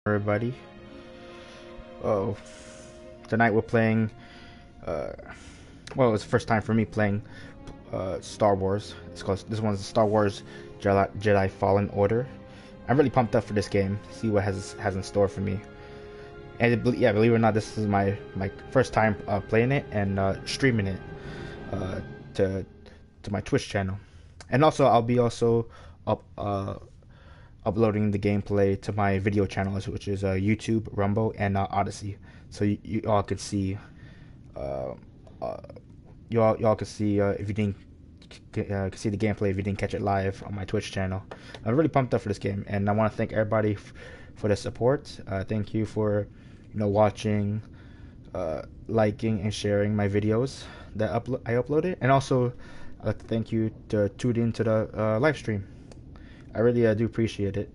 everybody. Oh, tonight we're playing. Well, it's the first time for me playing Star Wars. It's called. This one's Star Wars Jedi Fallen Order. I'm really pumped up for this game. See what has in store for me. And yeah, believe it or not, this is my first time playing it and streaming it to my Twitch channel. And also, I'll be uploading the gameplay to my video channels, which is YouTube, Rumble, and Odyssey. So you all could see. Y'all could see if you didn't see the gameplay if you didn't catch it live on my Twitch channel. I'm really pumped up for this game, and I want to thank everybody for the support. Thank you for watching, liking, and sharing my videos that I uploaded, and also I'd like to thank you to tune into the live stream. I really do appreciate it.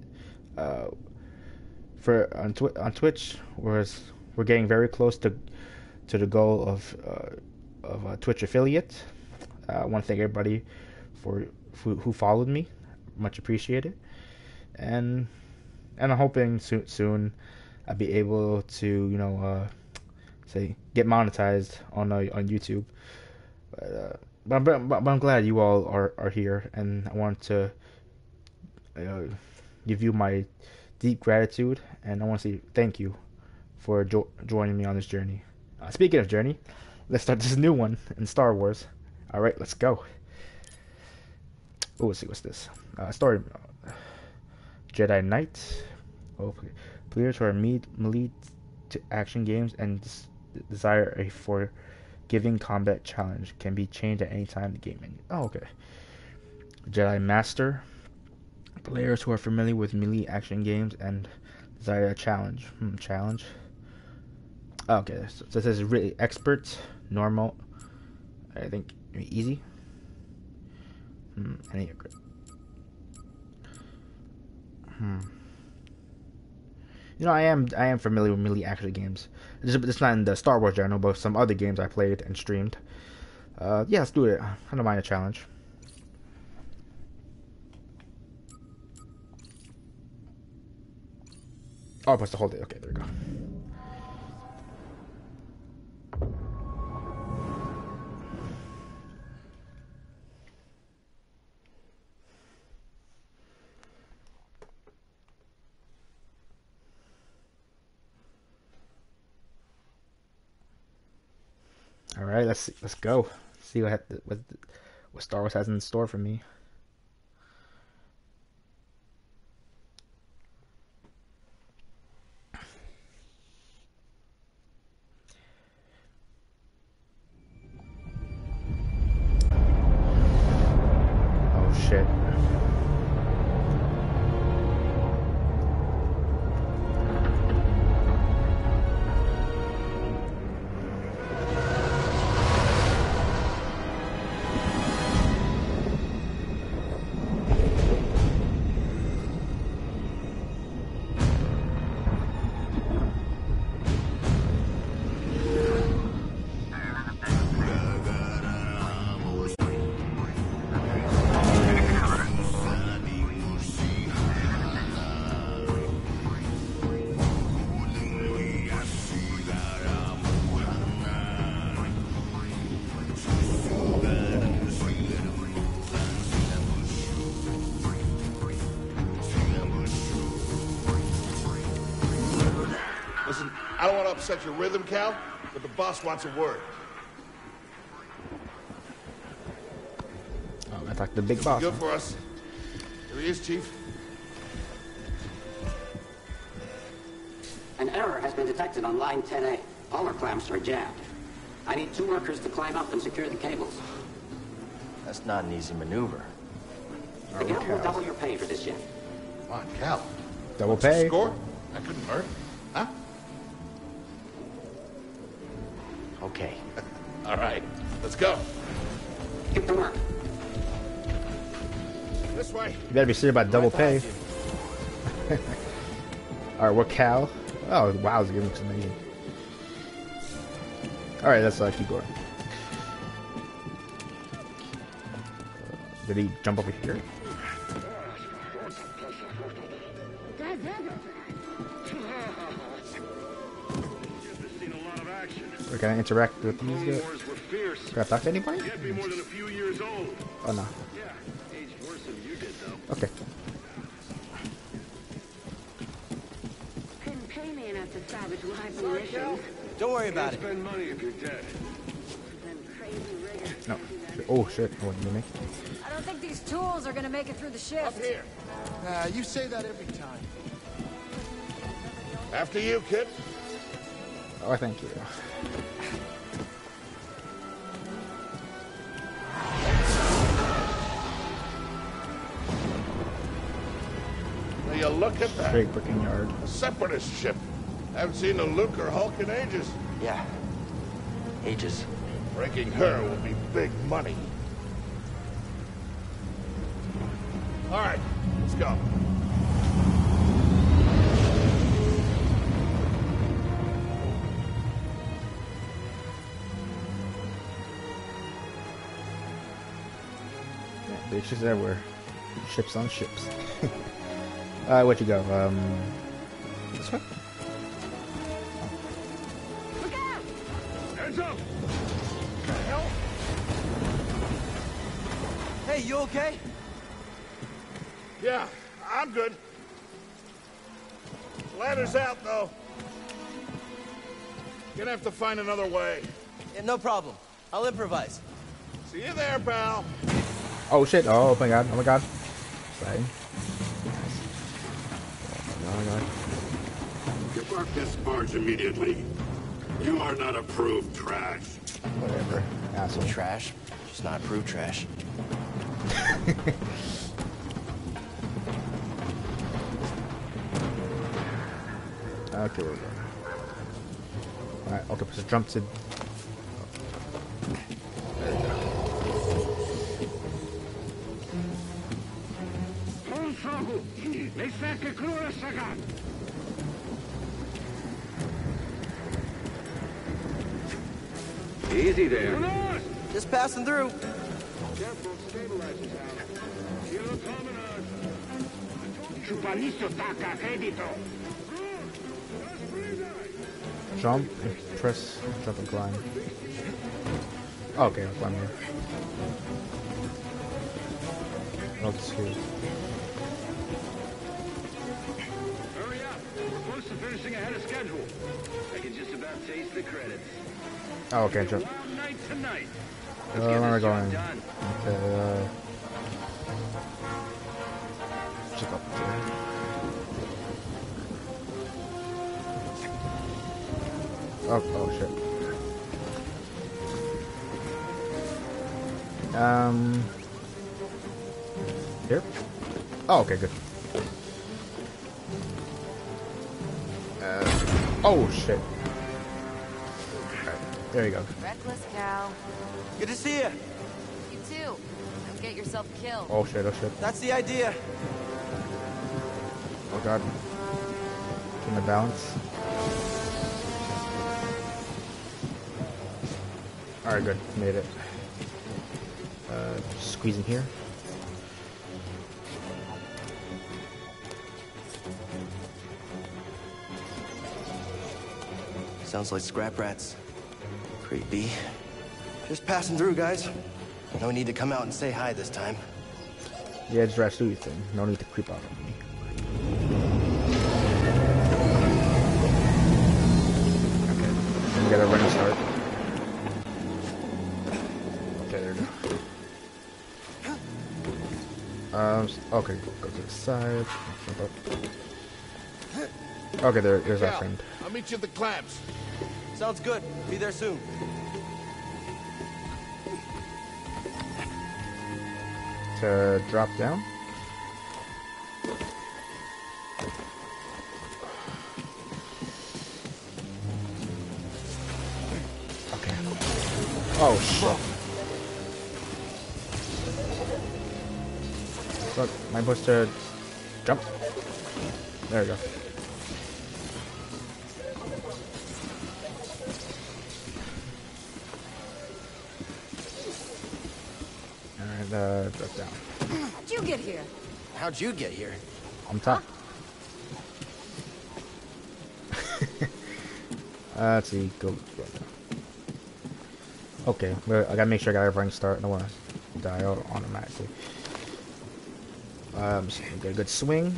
On Twitch, we're getting very close to the goal of a Twitch affiliate. I want to thank everybody who followed me. Much appreciated. And I'm hoping soon I'll be able to get monetized on YouTube. But I'm glad you all are here, and I want to give you my deep gratitude, and I want to say thank you for joining me on this journey. Speaking of journey, let's start this new one in Star Wars. All right, let's go. Oh, let's see what's this. Story. Jedi Knight. Oh, players who are melee to action games and desire a forgiving combat challenge can be changed at any time in the game menu. Oh, okay. Jedi Master. Players who are familiar with melee action games and desire a challenge. Challenge. Okay, so this is really expert, normal, I think easy. Any I am familiar with melee action games. It's not in the Star Wars genre, but some other games I played and streamed. Yeah, let's do it. I don't mind a challenge. Oh, I pressed to hold it. Okay, there we go. All right, let's go. See what Star Wars has in store for me. Oh shit. I don't want to upset your rhythm, Cal, but the boss wants a word. Oh, I talked to the big boss. Good for us. Here he is, Chief. An error has been detected on line 10A. All our clamps are jammed. I need 2 workers to climb up and secure the cables. That's not an easy maneuver. The guild will double your pay for this shift. Come on, Cal. Double pay. Score? That couldn't hurt. Huh? Okay. All right. Let's go. Get to work. This way. You better be serious about double pay. All right, we're Cal. Oh, wow, this game looks amazing. All right, let's keep going. Did he jump over here? Or can I interact with these guys? Wars were fierce. Can I talk to anybody? Can't be more than a few years old. Oh no. Yeah, aged worse than you did, though. Okay. Couldn't pay me enough to salvage live munitions. Don't worry about it. Spend money if you're dead. Them crazy riggers. No. Oh shit. Oh, what did you make? I don't think these tools are gonna make it through the shift. Up here. You say that every time. After you, kid. Oh, thank you. Now you look at that. Great booking yard. A separatist ship. Haven't seen a Luke or Hulk in ages. Yeah. Ages. Breaking her will be big money. All right, let's go. Yeah, bitches everywhere. Ships on ships. Where'd you go? This way? Look out! Heads up! Hey, you okay? Yeah, I'm good. Ladder's out, though. Gonna have to find another way. Yeah, no problem. I'll improvise. See you there, pal. Oh shit! Oh my god! Oh my god! Exciting. Oh my god! Depart this barge immediately. You are not approved trash. Whatever, asshole. Trash. Just not approved trash. Okay, we're good. Alright, Octopus jump to... There we go. Easy there. Just passing through. Careful, stabilizers out. Kilo Jump, and press, jump and climb. Oh, okay, I'll climb here. L2. Hurry up. We're close to finishing ahead of schedule. I can just about taste the credits. Oh, okay, jump. Long night tonight. Where am I this job going? done. Okay, check up there. Oh shit. Here? Oh, okay, good. Oh shit. Alright, there you go. Reckless cow. Good to see you. You too. Don't get yourself killed. Oh shit, oh shit. That's the idea. Oh god. Can I balance? Alright, good. Made it. Squeeze in here. Sounds like scrap rats. Creepy. Just passing through, guys. No need to come out and say hi this time. Yeah, just rush through your thing. No need to creep out on me. Okay. Then we gotta running start. Okay, there we go. Okay, go to the side. Jump up. Okay, there's our Cal, friend. I'll meet you at the clamps. Sounds good. Be there soon. To drop down. Okay. Oh shit. Look, am I supposed to jump? There we go. Alright, drop down. How'd you get here? How'd you get here? On top. Let's see, go down. Okay, but I gotta make sure I got everything start. I don't wanna die automatically. Just get a good swing.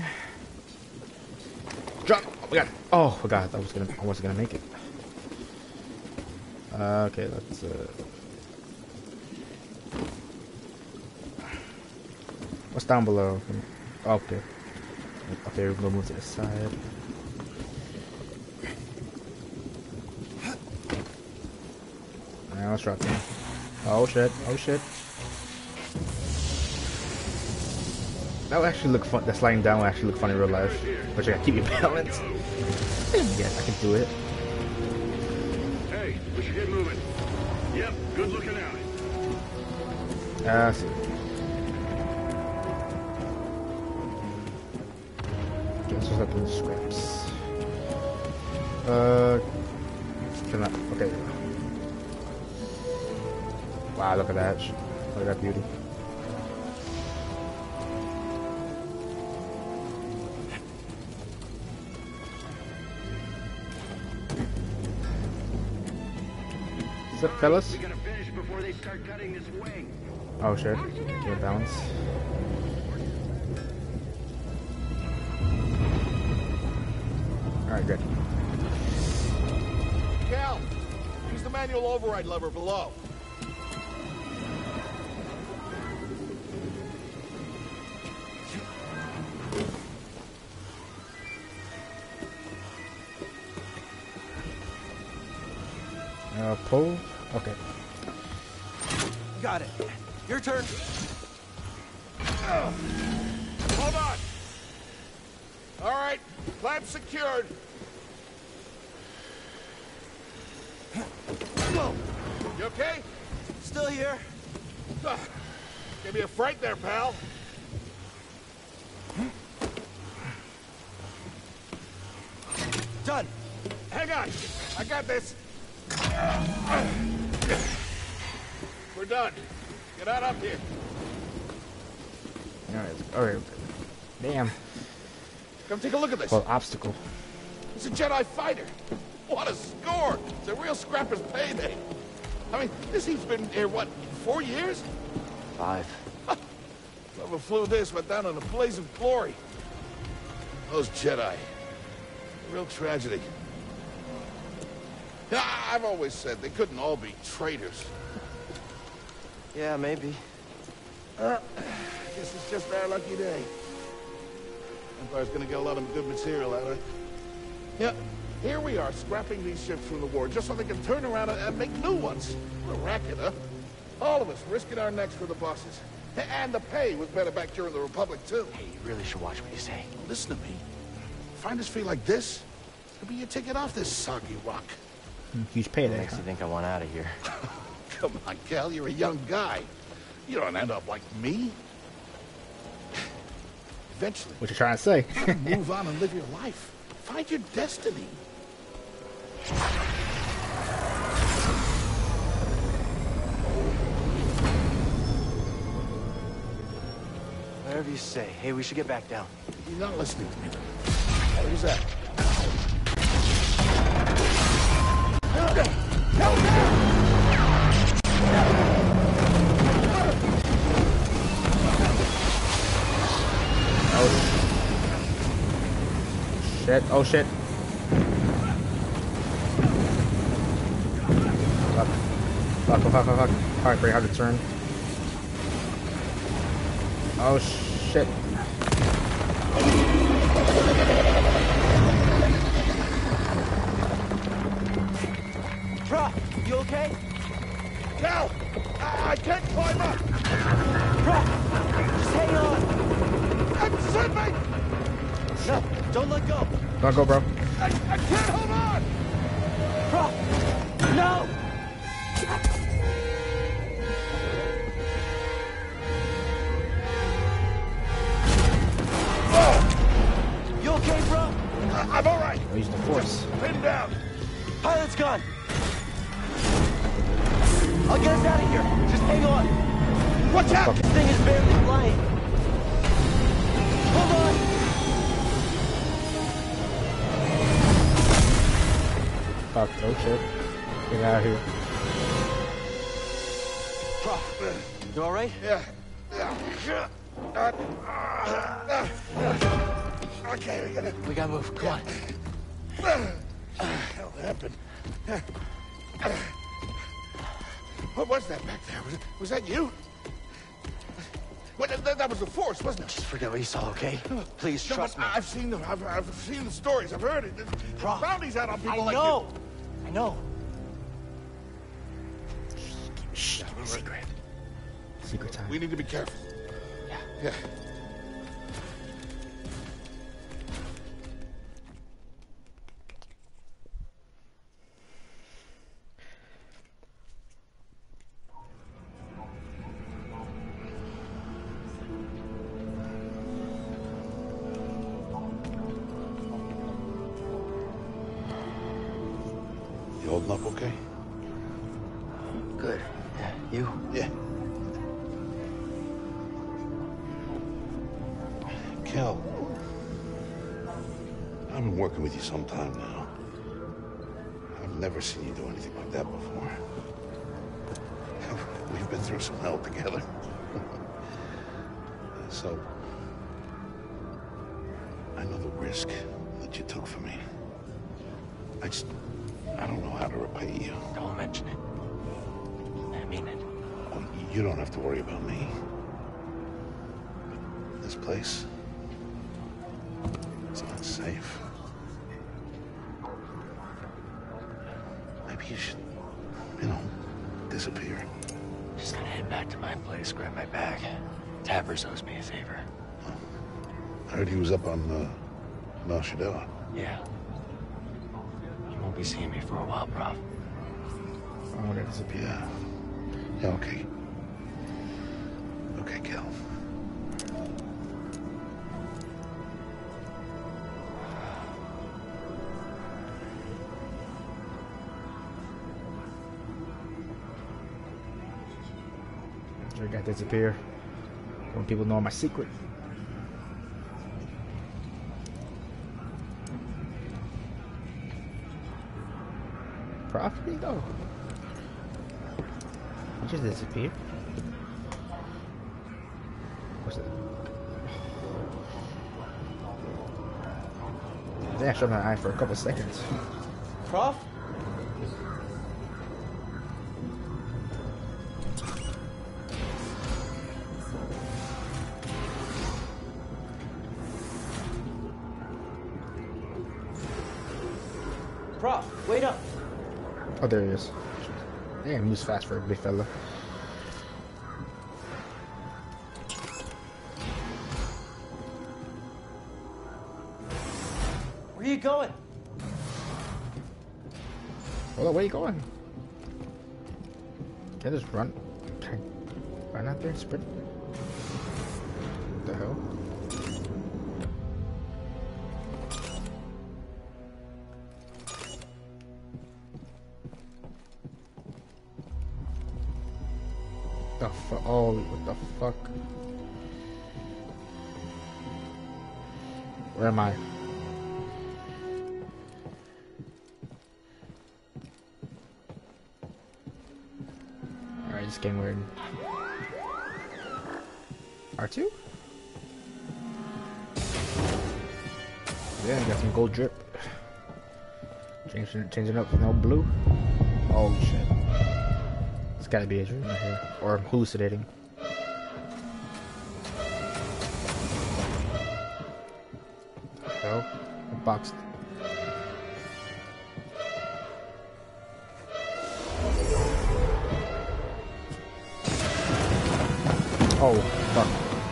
Drop. Oh my god. Oh my god. I wasn't gonna make it. Okay, let's what's down below? Oh, okay. Okay, we're gonna move to the side. Alright, let's drop down. Oh shit, oh shit. That would actually look fun. That sliding down would actually look fun in real life. But you gotta keep your balance. Yes, I can do it. Hey, we should get moving. Yep, good looking out. I see. Guess what's up in the scraps? Can I? Okay. Wow, look at that. Look at that beauty. What's up, fellas? We gotta finish before they start cutting this wing. Oh shit. Get balance. Alright, good. Cal, use the manual override lever below. Pull. Okay. Got it. Your turn. Hold on. All right, clamp secured. Whoa. You okay? Still here. Give me a fright there, pal. Done. Hang on. I got this. We're done. Get out up here. Alright. Damn. Come take a look at this. Called obstacle. It's a Jedi fighter. What a score! It's a real scrapper's payday. I mean, this he's been here, what, 4 years? 5. Whoever flew this went down in a blaze of glory. Those Jedi. Real tragedy. Yeah, I've always said they couldn't all be traitors. Yeah, maybe. Guess it's just our lucky day. Empire's gonna get a lot of good material out of it. Yeah, here we are, scrapping these ships from the war just so they can turn around and make new ones. What a racket, huh? All of us risking our necks for the bosses. And the pay was better back during the Republic, too. Hey, you really should watch what you say. Listen to me. Find us fee like this, it'll be your ticket off this soggy rock. Huge What payday. makes you think I want out of here? Come on, Cal, you're a young guy. You don't end up like me. Eventually, What you trying to say? move on and live your life. Find your destiny. Whatever you say. Hey, we should get back down. You're not listening to me. What was that? Shit. Oh shit. Fuck. Alright, pretty hard to turn. Oh shit. Bro, you okay? Cal! I can't climb up! Bro, just hang on. I'm slipping! No, don't let go. Don't go, bro. I can't hold on! Bro, no! You okay, bro? I'm all right. I'll use the force. Pin down. Pilot's gone. I'll get us out of here. Just hang on. Watch out! This thing is barely flying. Hold on. Fuck. Oh shit. Get out of here. You all right? Yeah. Okay, We gotta move. Come on. hell happened? What was that back there? Was that you? Well, that was the Force, wasn't it? Just forget what you saw, okay? Please No, trust but me. I've seen the stories. I've heard it. Prof, Bounties out on people I like know. I know. Shh, keep it secret. Secret time. you. We need to be careful. Yeah. You holding up okay? Good. Yeah, you? Yeah. Kel, I've been working with you some time now. I've never seen you do anything like that before. We've been through some hell together. So, I know the risk that you took for me. I don't know how to repay you. Don't mention it. I mean it. Oh, you don't have to worry about me. This place, it's not safe. Maybe you should, disappear. Just gonna head back to my place, grab my bag. Tappers owes me a favor. I heard he was up on Nar Shaddaa. Yeah. You won't be seeing me for a while, Prof. I want to disappear. Yeah, okay. Okay, Kel. I gotta disappear. When people know my secret. Prof, where'd he go? He just disappeared. What's it? They actually shut my eye for a couple seconds. Prof? Prof, wait up. Oh, there he is. Damn, he moves fast for a big fella. Where are you going? Hold on, where you going? Can I just run? Can I run out there and sprint? What the hell? The fuck? Oh, what the fuck? Where am I? Alright, this game weird. R2? Yeah, I got some gold drip. Changing up for no blue. Oh shit. It's gotta be a dream right here. Or I'm hallucinating. Hell, I'm boxed. Oh, fuck.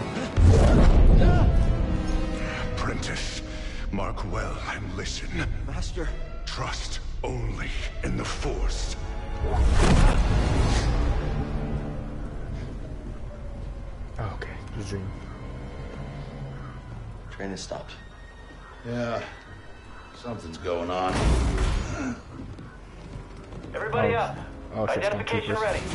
Apprentice, mark well and listen. Master. Trust only in the Force. Oh, okay, it was a dream. Train has stopped. Yeah, something's going on. Everybody up. Oh, shit's gonna Identification keep us. ready.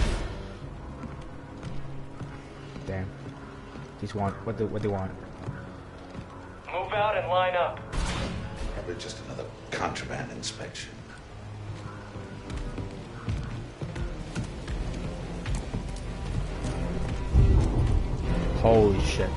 Damn. These want what they want. Move out and line up. Probably just another contraband inspection. Holy shit.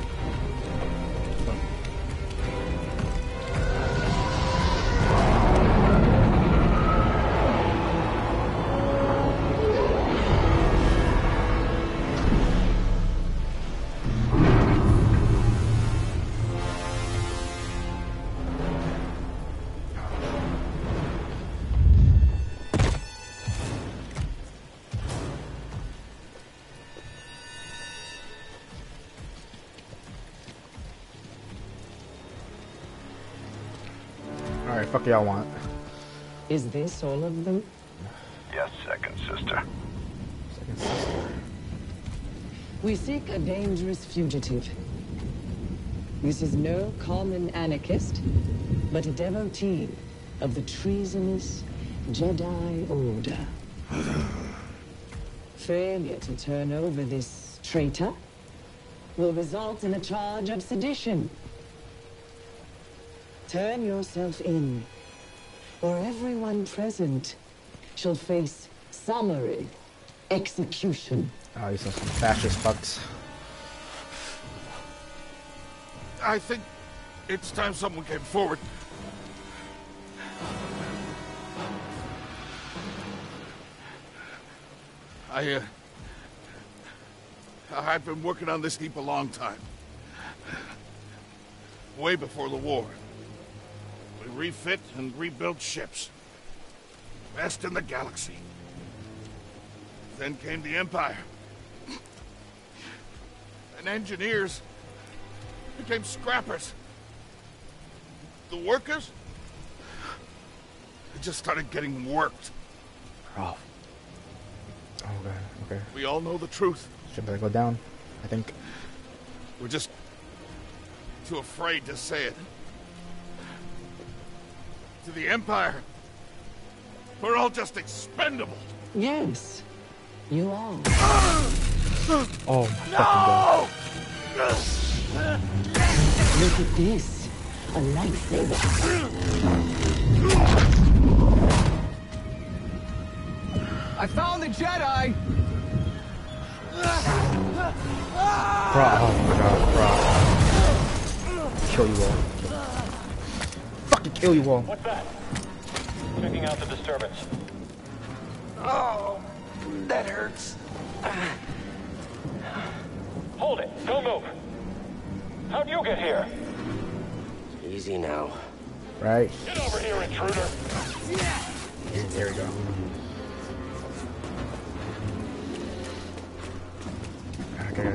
Alright, fuck y'all want. Is this all of them? Yes, second sister. Second sister. We seek a dangerous fugitive. This is no common anarchist, but a devotee of the treasonous Jedi Order. Failure to turn over this traitor will result in a charge of sedition. Turn yourself in, or everyone present shall face summary execution. Oh, these are some fascist fucks. I think it's time someone came forward. I've been working on this heap a long time. Way before the war. We refit and rebuilt ships. Best in the galaxy. Then came the Empire. And engineers became scrappers. The workers, they just started getting worked. Oh. Oh, okay, okay. We all know the truth. Should better go down, I think. We're just too afraid to say it. To the Empire, we're all just expendable. Yes, you are. Oh my fucking god. Look at this. A lightsaber. I found the Jedi! Bro, oh my god, bro. Kill you all. Fucking kill you all. What's that? Checking out the disturbance. Oh, that hurts. Hold it. Don't move. How'd you get here? Easy now. Right? Get over here, intruder. There we go. Okay.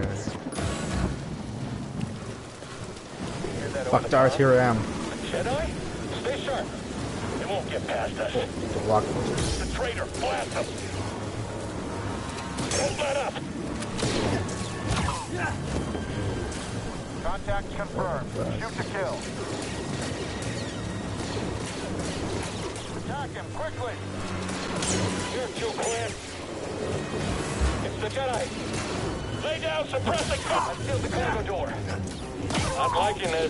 Fuck Darth, here I am. Jedi? Stay sharp. They won't get past us. The block posters. The traitor, blast him. Don't let up. Contact confirmed. Shoot to kill. Attack him quickly. You're too clear. It's the Jedi. Lay down suppressing fire. I've sealed the cargo door. I'm liking this.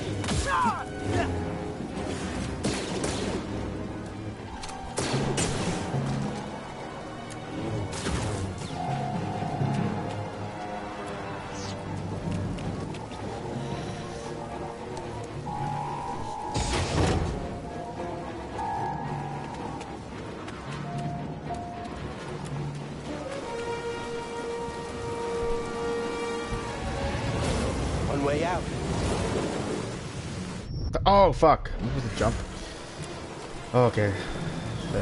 One way out. Oh fuck. I'm supposed to jump. Okay. Shit.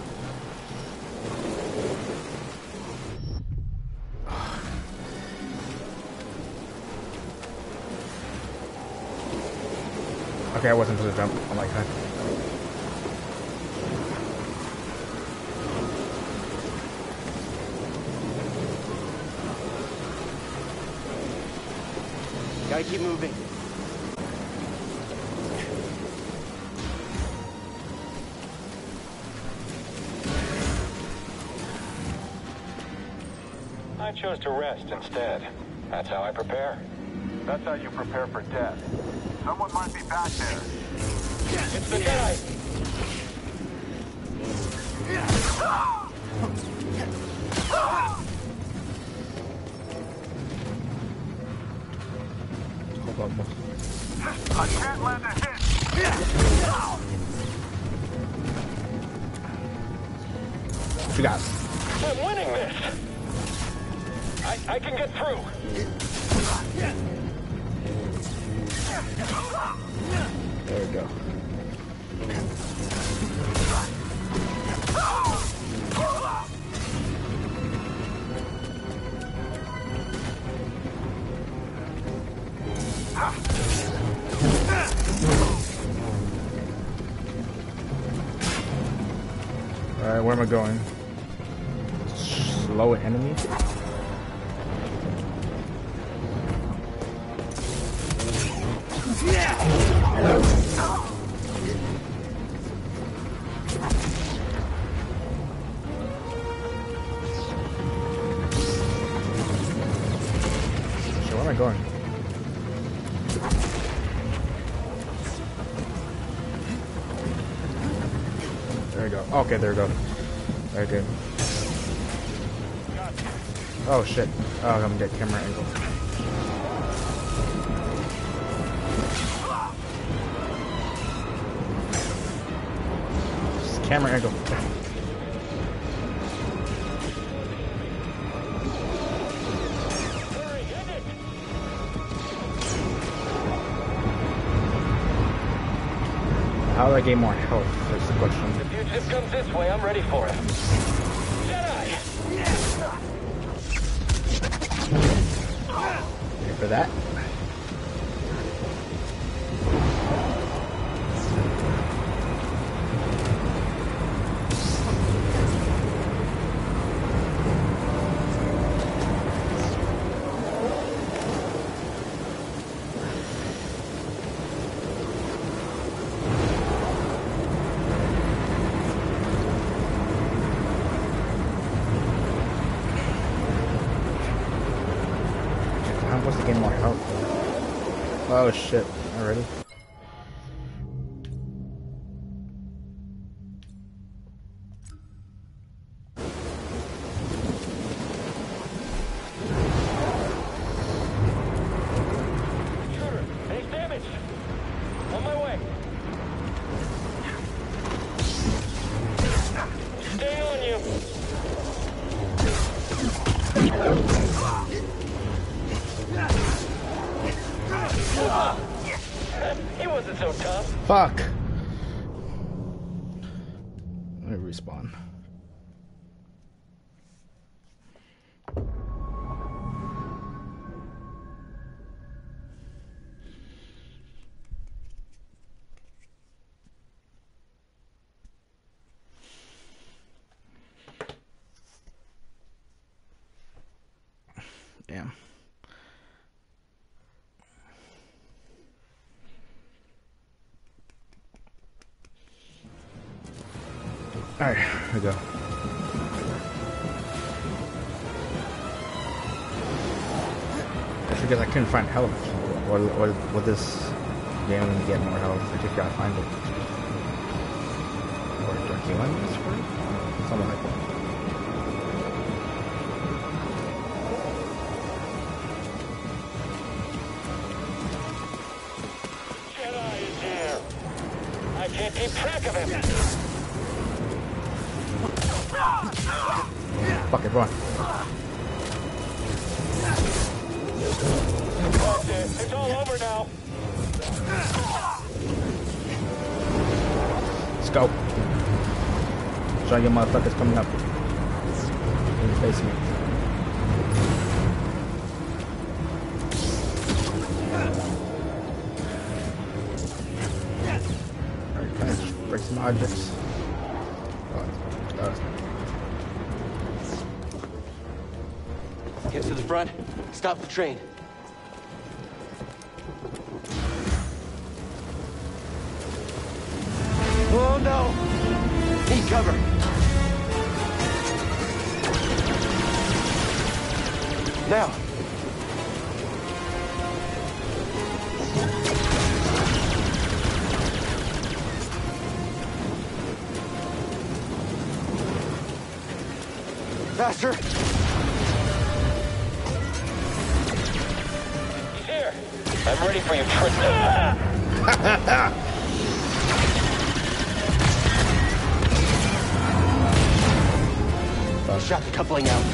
Okay, I wasn't supposed to jump. Oh my god. Gotta keep moving. I chose to rest instead. That's how I prepare. That's how you prepare for death. Someone might be back there. It's the Jedi. you got? I'm winning this. I can get through. There we go. Alright, where am I going? Slow enemy? So where am I going? There we go. Okay, there we go. Very good. Oh shit. Oh, I'm gonna get camera angle. Just camera angle. How do I gain more health? That's the question. The fugitive comes this way. I'm ready for it. Jedi! Ready for that? I'm supposed to gain more health. Oh shit, already? Shooter, he's damaged. On my way. Stay on you. He wasn't so tough. Fuck! Let me respawn. Damn. Alright, here we go. That's because I couldn't find health. Or with this game when you get more health, I just gotta find it. Or do I kill enemies for it? Something like that. Jedi is here. I can't keep track of him. Fuck it, run. That's it. It's all over now. Let's go. Show your motherfuckers coming up. In the basement. Alright, can I just break some objects? Get to the front. Stop the train. Oh no! Need cover. Now. Faster. Here. I'm ready for you, Tristan. shot the coupling out.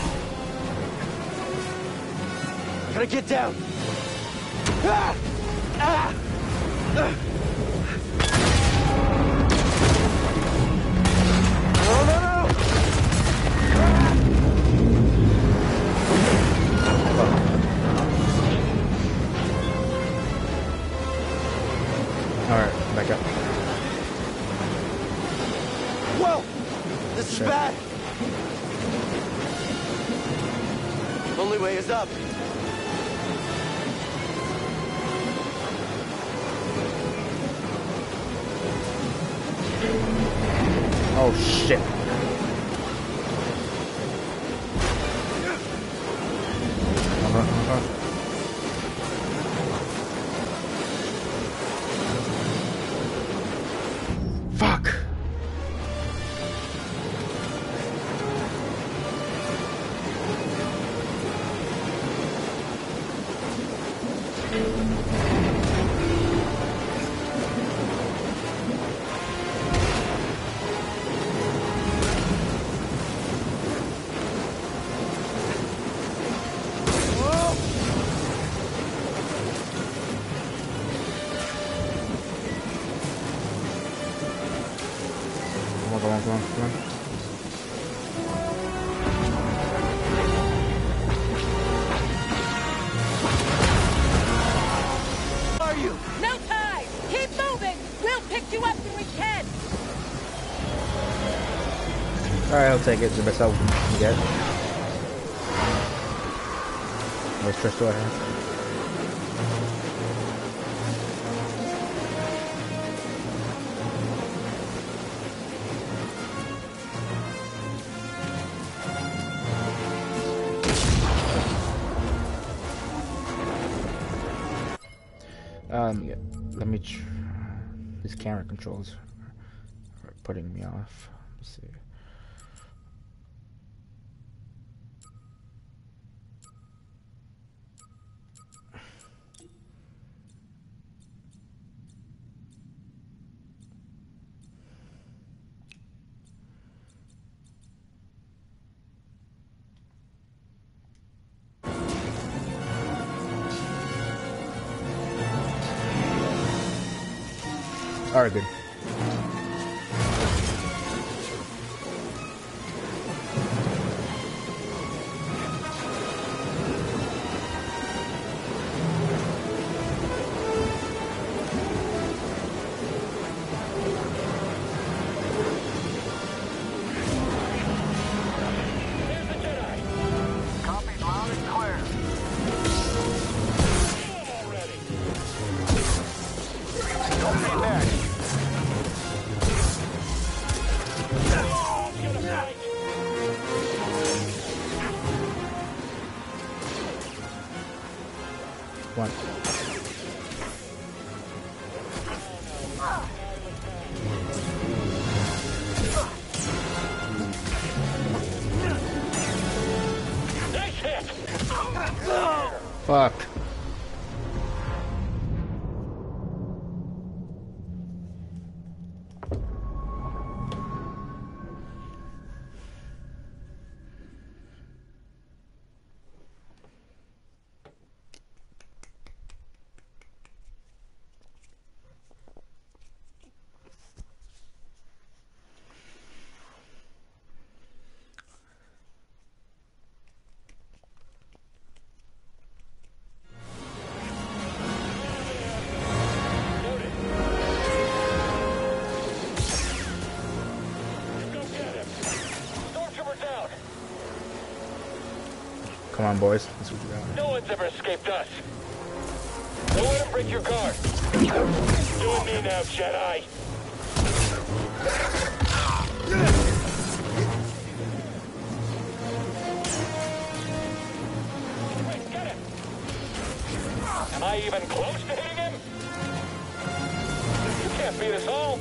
Gotta get down. Ah! Ah! No, no, no! Alright, back up. Whoa! This is bad! Only way is up. Oh shit. Fuck. Come on, come on, come on. Are you? No time! Keep moving! We'll pick you up when we can! Alright, I'll take it. It's the best help we can get. No stress to our hands. Yeah, let me these camera controls are putting me off. Let's see. Alright, good. One. Fuck. Come on, boys. Let's see what you got. No one's ever escaped us. Don't let him break your guard. Doing me now, Jedi. Quick, get him. Am I even close to hitting him? You can't beat us all.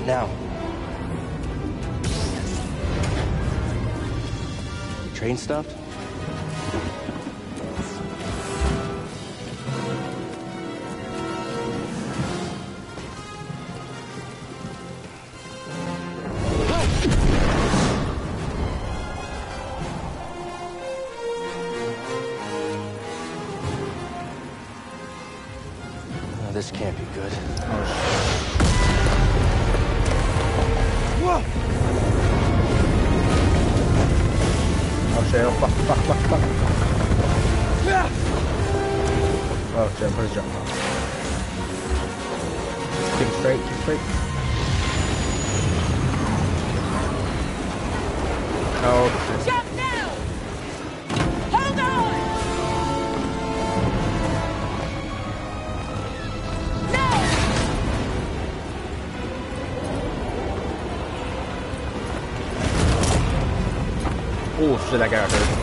What now? The train stopped? This can't be good. Whoa! Oh shit, oh fuck. Yeah! Oh shit, put his jump. Keep it straight, keep it straight. Oh shit. Jump now! Hold on! Oh shit, that guy got hurt.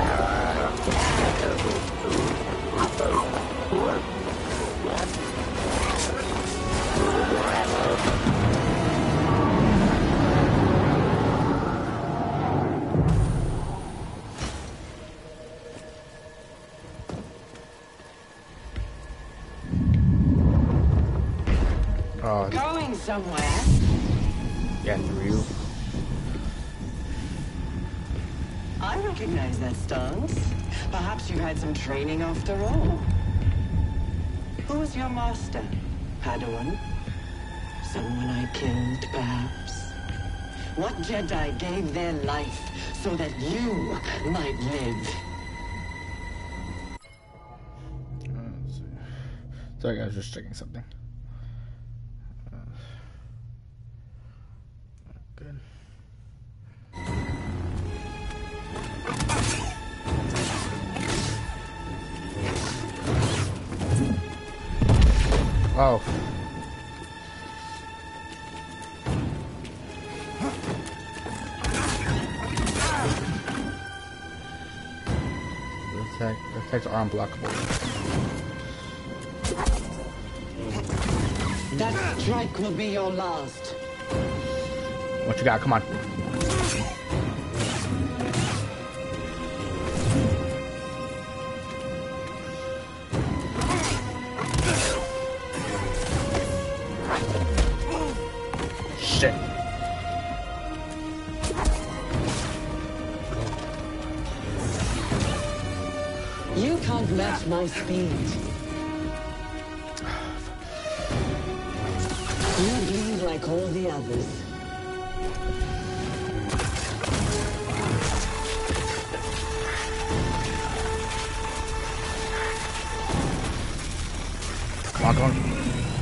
Going somewhere? Yeah, through you. I recognize that stance. Perhaps you've had some training after all. Who was your master? Padawan? Someone I killed, perhaps? What Jedi gave their life so that you might live? Let's see. Sorry guys, just checking something. Good. Oh. The attacks are unblockable. That strike will be your last. What you got? Come on. Shit. You can't match my speed. You bleed like all the others. Come on, come on.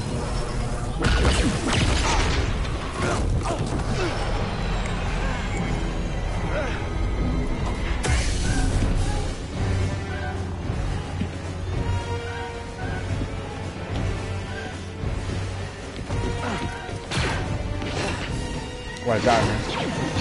What a guy, man.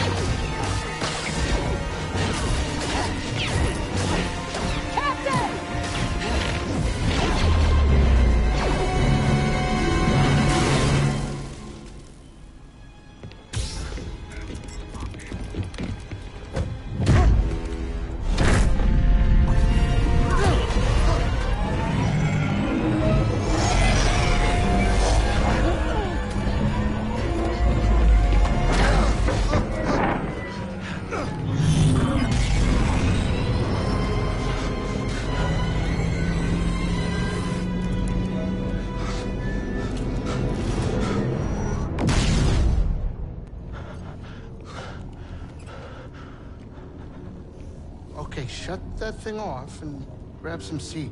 Okay, shut that thing off and grab some seed.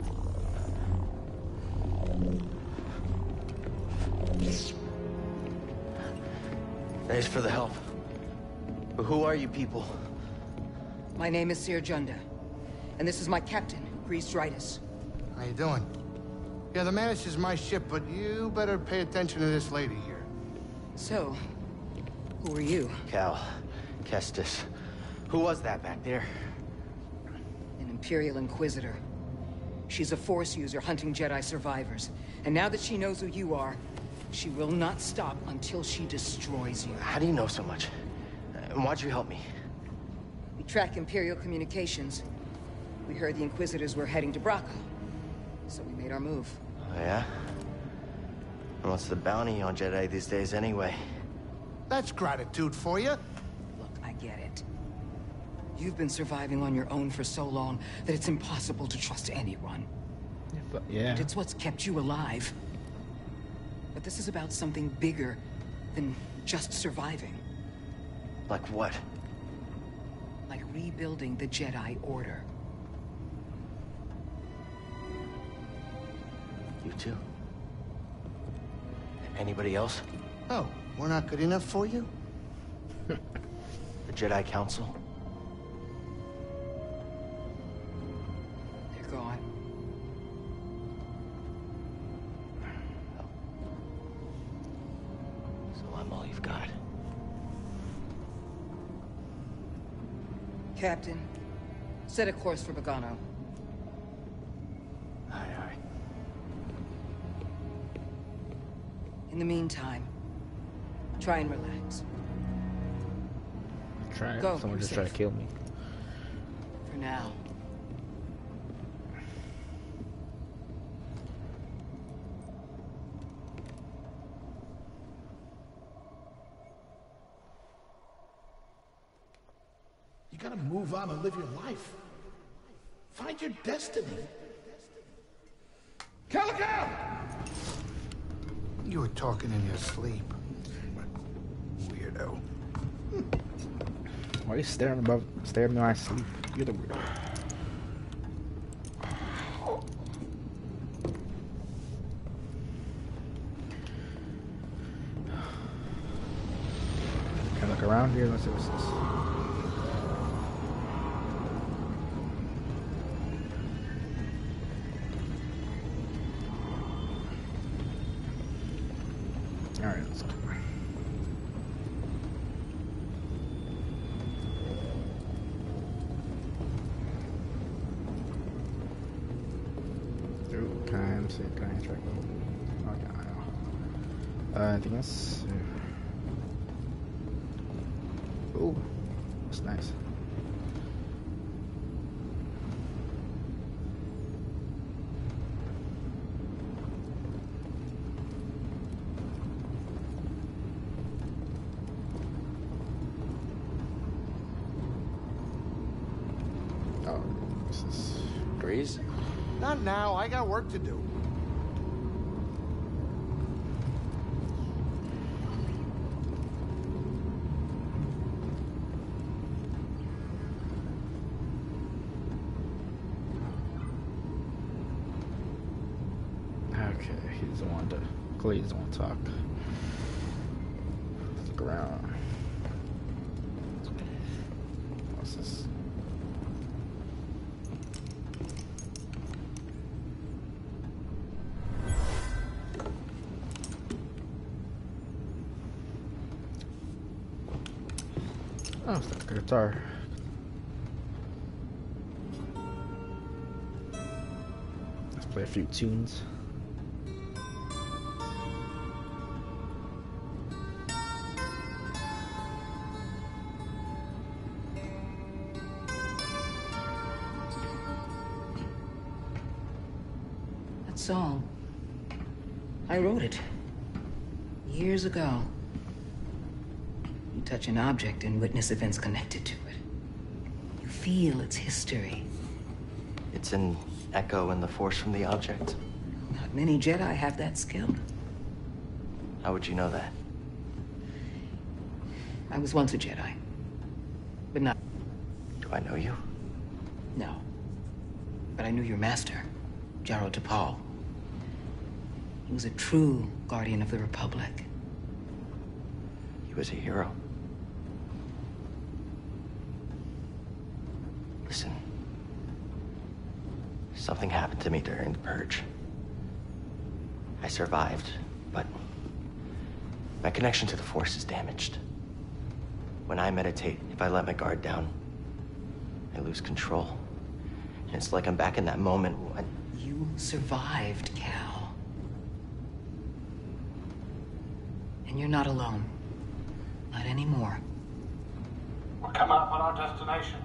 Thanks for the help. But who are you people? My name is Cere Junda, and this is my captain, Grease Dritus. How you doing? Yeah, the Mantis is my ship, but you better pay attention to this lady here. So, who are you? Cal. Kestis. Who was that back there? An Imperial Inquisitor. She's a Force user hunting Jedi survivors. And now that she knows who you are, She will not stop until she destroys you. How do you know so much? And why'd you help me? We track Imperial communications. We heard the Inquisitors were heading to Bracco, so we made our move. Oh, yeah? And what's the bounty on Jedi these days anyway? That's gratitude for you. Look, I get it. You've been surviving on your own for so long that it's impossible to trust anyone. Yeah. And it's what's kept you alive. But this is about something bigger than just surviving. Like what? Like rebuilding the Jedi Order. You too? Anybody else? Oh, we're not good enough for you? The Jedi Council? They're gone. So I'm all you've got. Captain, set a course for Bogano. Aye. In the meantime, try and relax. Try. Go, Someone you're just tried to safe. kill me. For now. You gotta move on and live your life. Find your destiny. Calico! You were talking in your sleep. Weirdo. Why are you staring me when I sleep? You're the weirdo. Can I look around here? Let's see what's this. Alright, let's go. Ooh, can I interact? Okay, anything else? Ooh, that's nice. Oh, this is Breeze? Not now. I got work to do. okay. He doesn't want to. Clearly, doesn't want to talk. Let's look around. What's this? Oh, it's like a guitar. Let's play a few tunes. That song, I wrote it years ago. You touch an object and witness events connected to it. You feel its history. It's an echo in the force from the object. Not many Jedi have that skill. How would you know that? I was once a Jedi, but not. Do I know you? No. But I knew your master, Jaro Tapal. He was a true guardian of the Republic. He was a hero. Listen. Something happened to me during the Purge. I survived, but my connection to the Force is damaged. When I meditate, if I let my guard down, I lose control. And it's like I'm back in that moment when... You survived, Cal. And you're not alone. Not anymore. We're coming up on our destination.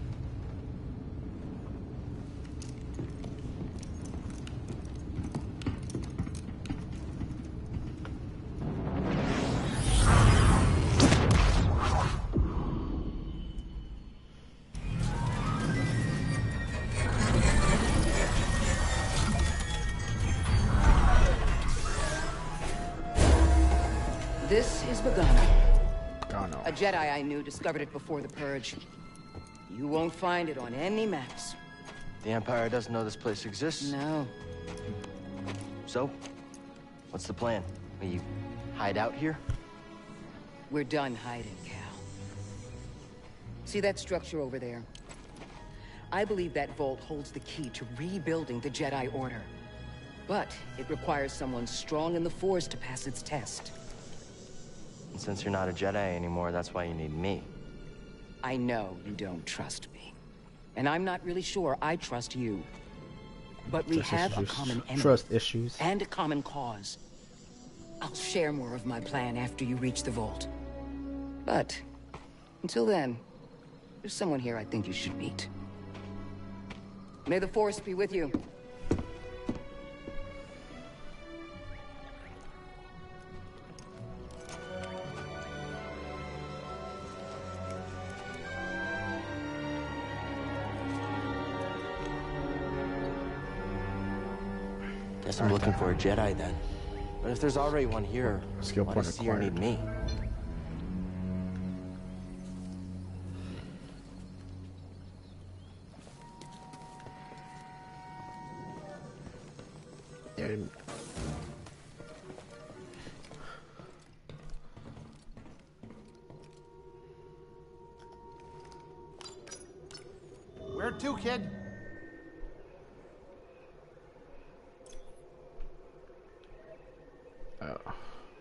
This is Bogano. Bogano. A Jedi I knew discovered it before the Purge. You won't find it on any maps. The Empire doesn't know this place exists? No. So, what's the plan? Will you hide out here? We're done hiding, Cal. See that structure over there? I believe that vault holds the key to rebuilding the Jedi Order. But it requires someone strong in the Force to pass its test. And since you're not a Jedi anymore, that's why you need me. I know you don't trust me. And I'm not really sure I trust you. But we Trust have issues. a common enemy. Trust issues. And a common cause. I'll share more of my plan after you reach the vault. But until then, there's someone here I think you should meet. May the Force be with you. Guess I'm looking for a Jedi then. But if there's already one here, Skill why point does Cere need me? Where to, kid? Oh.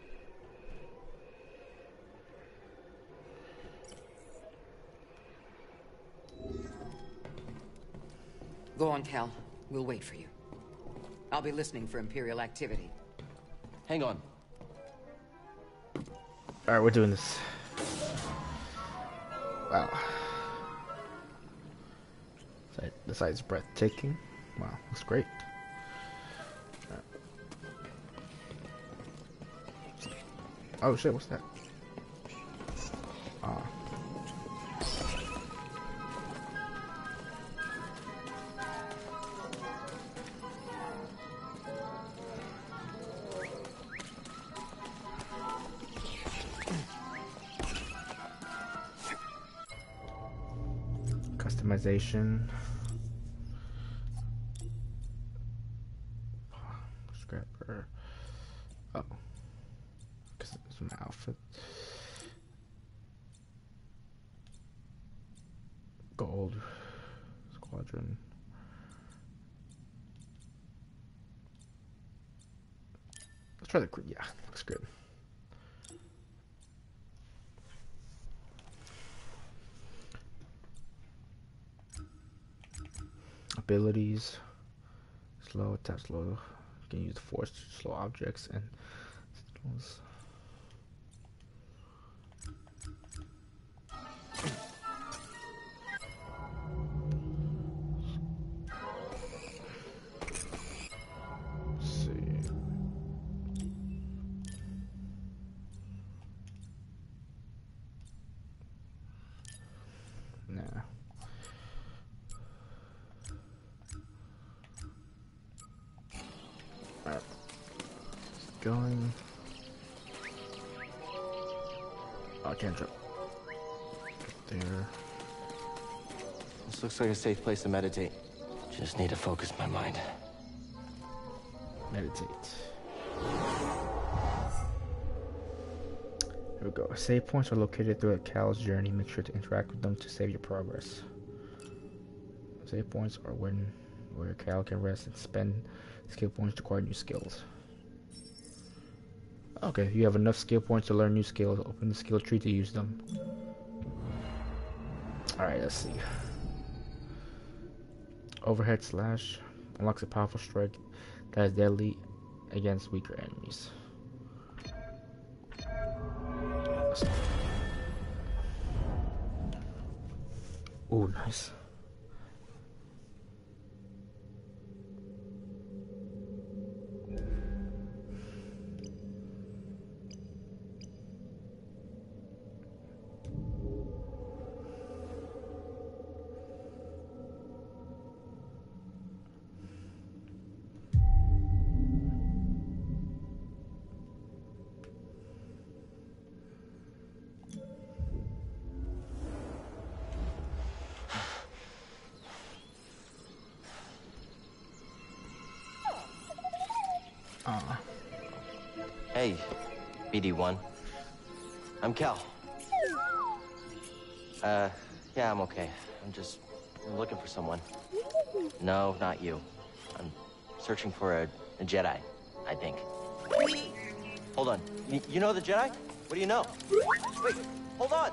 Go on, Cal. We'll wait for you. I'll be listening for Imperial activity. Hang on. Alright, we're doing this. Wow. The site's breathtaking. Wow, looks great. Right. Oh shit, what's that? Ah. Customization. Scrapper. Oh. Because it's an outfit. Gold. Squadron. Let's try the green. Yeah, looks good. Abilities. Slow, tap slow. You can use the force to slow objects and signals. Let's see. Nah. Alright. Going. Oh, I can't jump. There. This looks like a safe place to meditate. Just need to focus my mind. Meditate. Here we go. Save points are located throughout Cal's journey. Make sure to interact with them to save your progress. Save points are where Cal can rest and spend skill points to acquire new skills. Okay, you have enough skill points to learn new skills. Open the skill tree to use them. Alright, let's see. Overhead slash unlocks a powerful strike that is deadly against weaker enemies. Oh, nice. Hey, BD1. I'm Cal. Yeah, I'm okay. I'm looking for someone. No, not you. I'm searching for a Jedi, I think. Hold on. You know the Jedi? What do you know? Wait, hold on!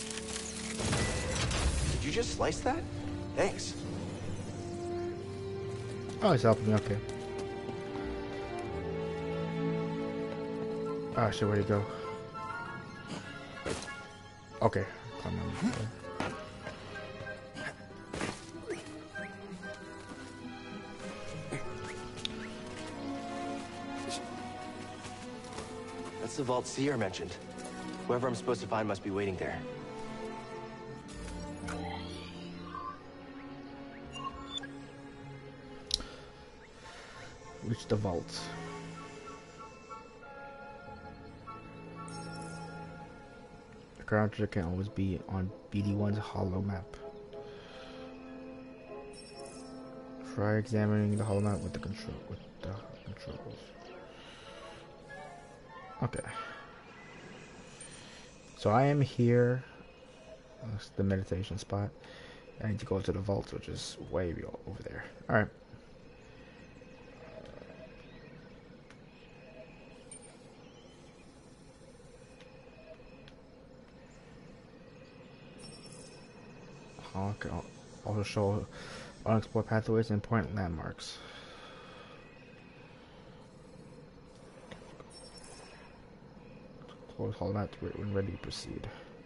Did you just slice that? Thanks. Oh, he's helping me, okay. Oh shit, where'd he go? Okay, climb on. That's the vault Seer mentioned. Whoever I'm supposed to find must be waiting there. Reach the vault. The character can always be on BD1's holo map. Try examining the holo map with the controls. Okay. So I am here. That's the meditation spot. I need to go to the vault, which is way over there. Alright. Okay, I'll also show unexplored pathways and important landmarks. Close holo map when ready to proceed.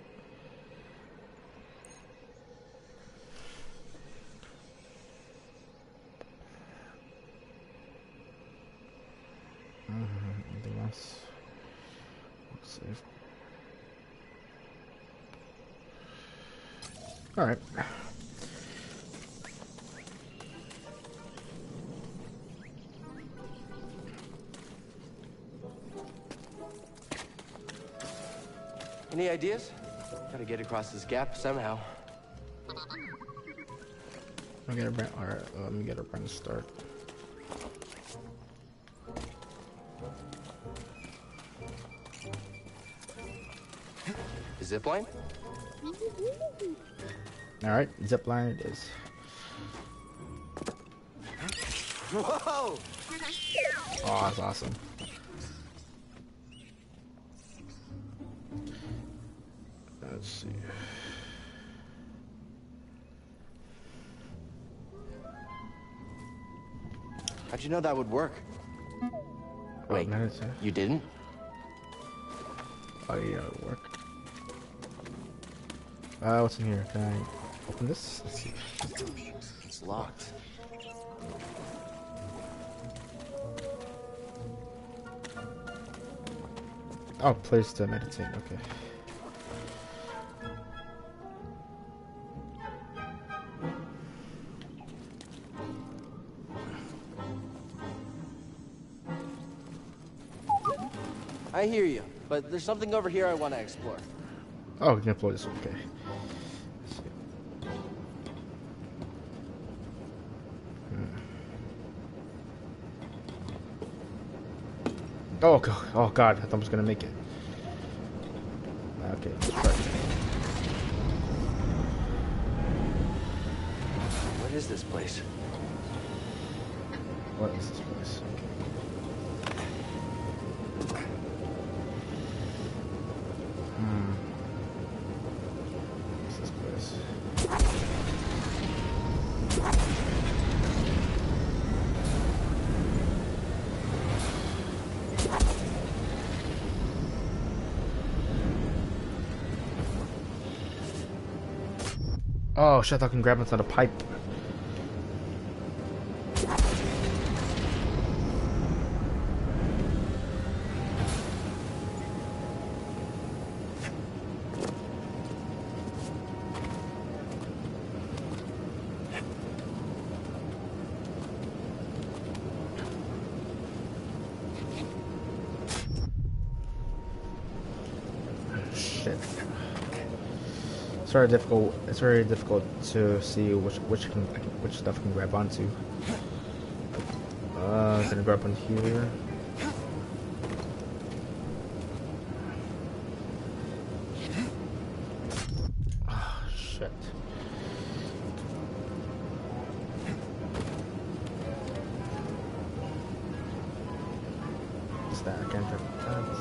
Anything else? Let's save. All right. Any ideas? Gotta get across this gap somehow. Let me get a brand. All right, let me get a brand start. Zipline? All right, zipline it is. Whoa! Oh, that's awesome. Let's see. How'd you know that would work? Wait, you didn't? Oh yeah, it'll work. What's in here? Can I open this? Let's see. It's locked. Oh, place to meditate. Okay. I hear you, but there's something over here I want to explore. Oh, we can upload this one. Okay. Oh god! Oh god! I thought I was gonna make it. Okay, let's try. What is this place? What is this place? Okay. What's this place? Oh shit, I can grab onto the pipe. Shit. It's very difficult. It's very difficult to see which stuff I can grab onto. Gonna grab on here. Oh shit. What's that? I can't grab that.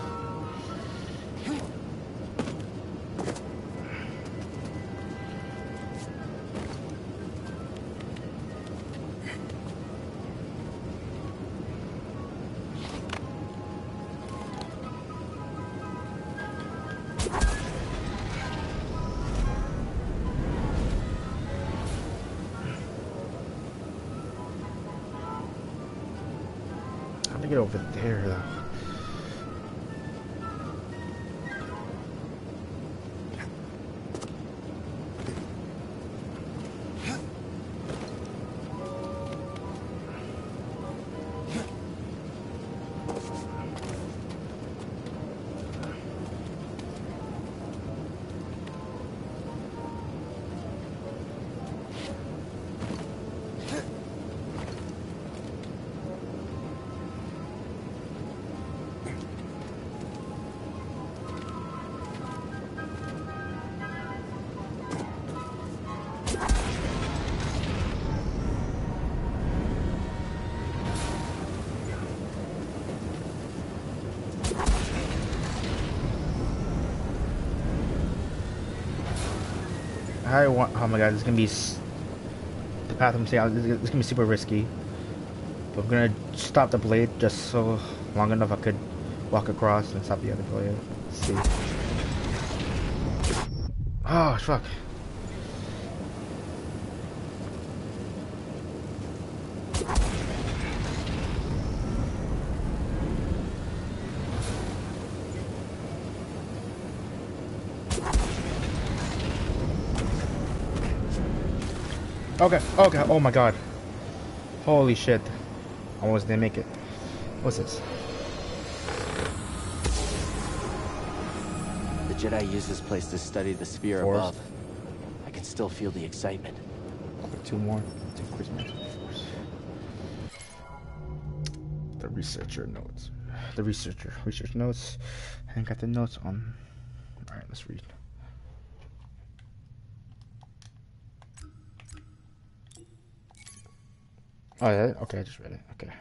How to get over there though? Oh my god, this is gonna be the path I'm saying. This is gonna be super risky. But I'm gonna stop the blade just so long enough I could walk across and stop the other blade. Let's see. Oh fuck. Okay, okay, oh my god. Holy shit. Almost didn't make it. What's this? The Jedi use this place to study the sphere Force. above. I can still feel the excitement. Two more. Two Christmas. The researcher notes. The research notes. And got the notes on. Alright, let's read. Oh yeah, okay, I just read it. Okay.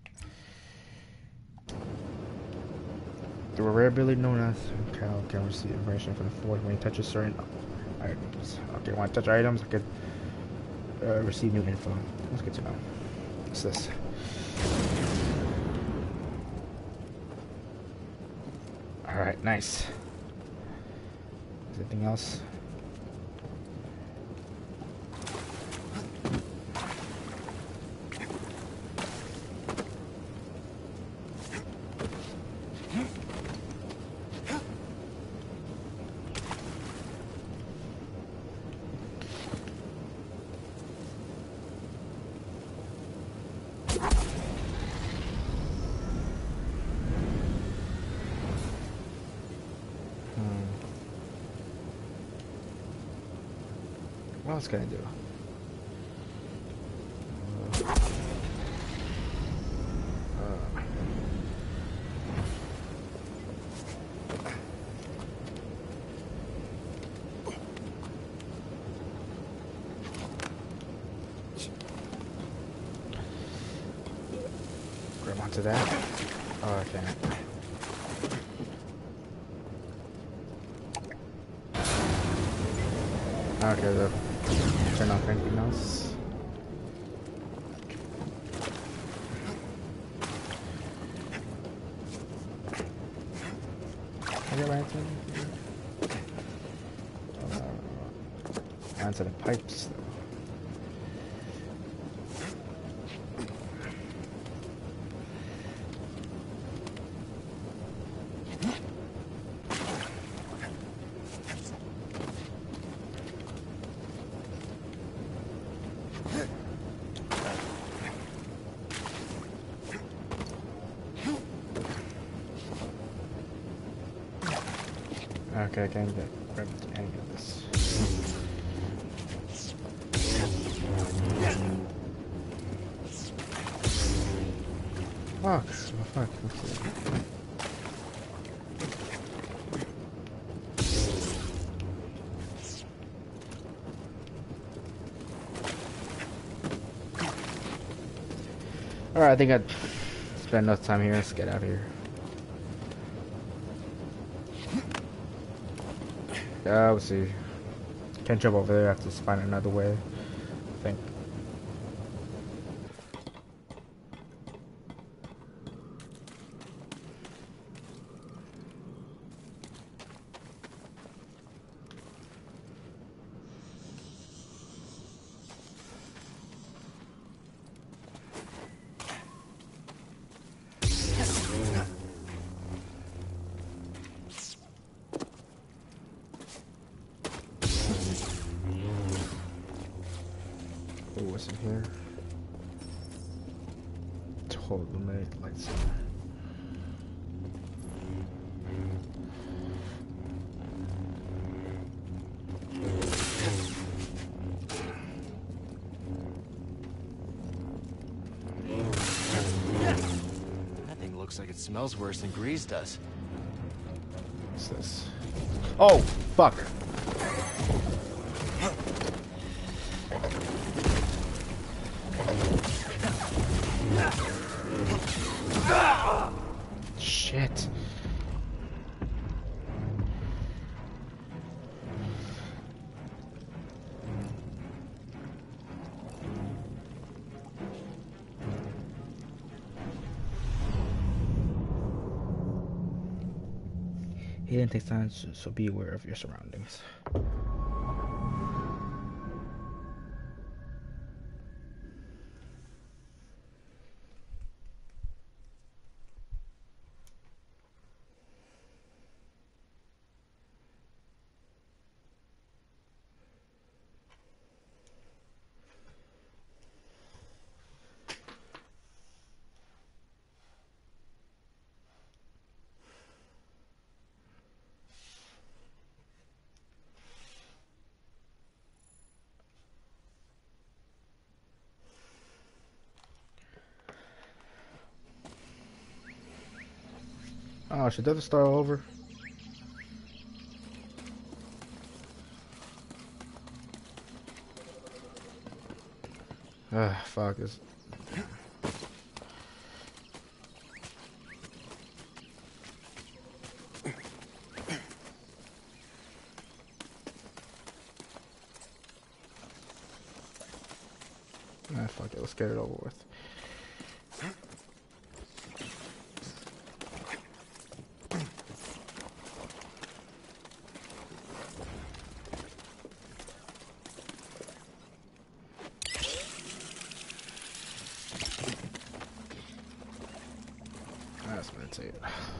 The rare ability known as Cal can receive information from the Force when he touches certain items. Okay, when I touch items, I could receive new info. That's good to know. What's this? Alright, nice. Is there anything else? What else can I do? Grab onto that. Oh, I can't. Okay, the turn off anything else. Can I get right into it? to the pipes, though. Okay, I can't grab any of this. Fuck, fuck. Alright, I think I'd spend enough time here. Let's get out of here. Let's see. Can't jump over there. I have to find another way, I think. What's in here? Total illuminate lightsaber. That thing looks like it smells worse than Grease does. What's this? Oh, fuck. Shit. Hidden takes time, so be aware of your surroundings. Oh, should that start over? Fuck this. Fuck it, let's get it over with. Let's meditate.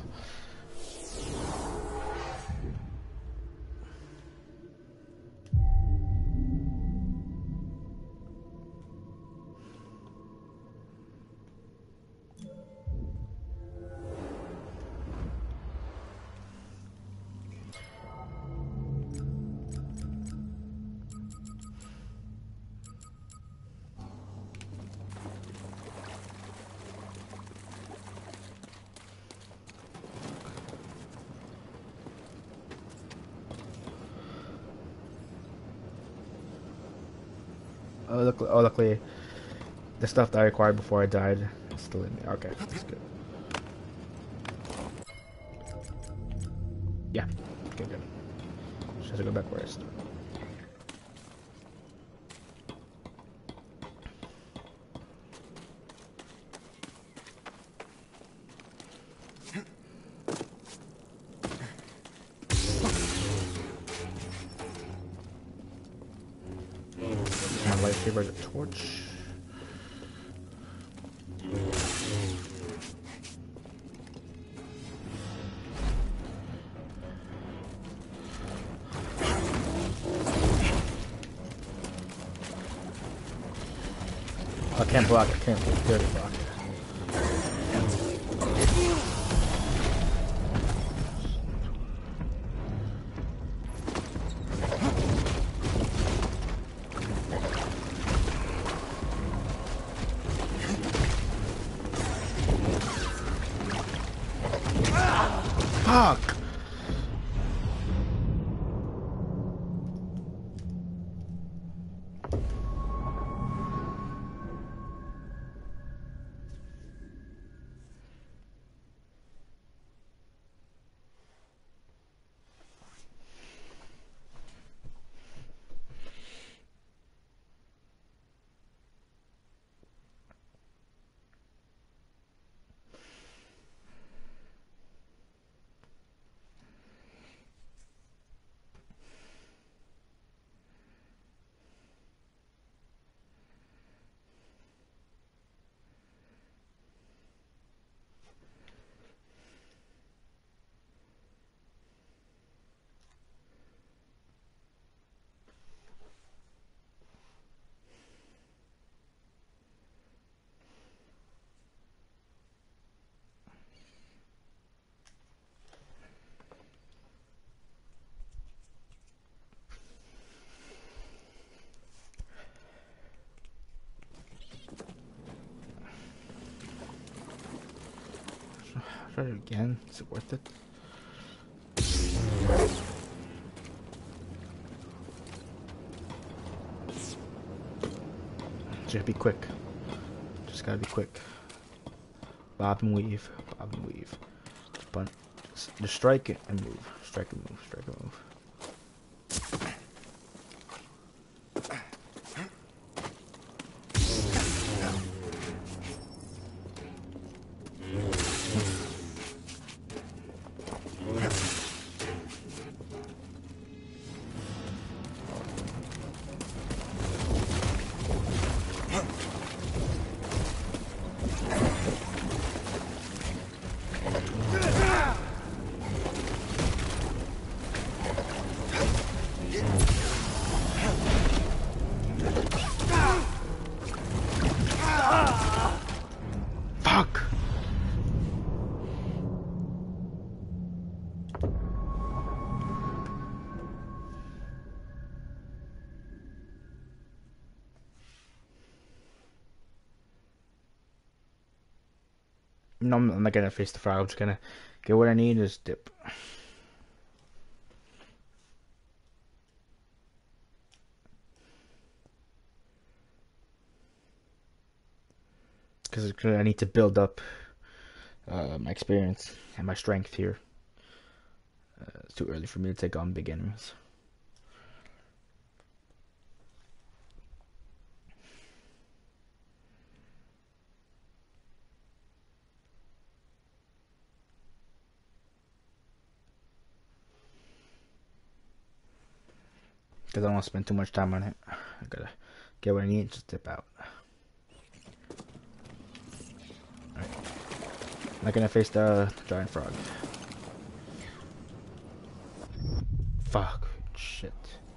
Luckily, the stuff that I acquired before I died is still in there. Okay, that's good. Yeah, okay, good. Just have to go back where I started. Give her the torch. I can't block it. Can't dirty block it. Fuck! Try it again. Is it worth it? Just be quick. Just gotta be quick. Bob and weave. Bob and weave. Just strike it and move. Strike and move. Strike and move. No, I'm not gonna face the frog. I'm just gonna get what I need and just dip. Because I need to build up my experience and my strength here. It's too early for me to take on big enemies. Because I don't want to spend too much time on it. I gotta get what I need and just dip out. Alright. I'm not gonna face the giant frog. Fuck. Shit.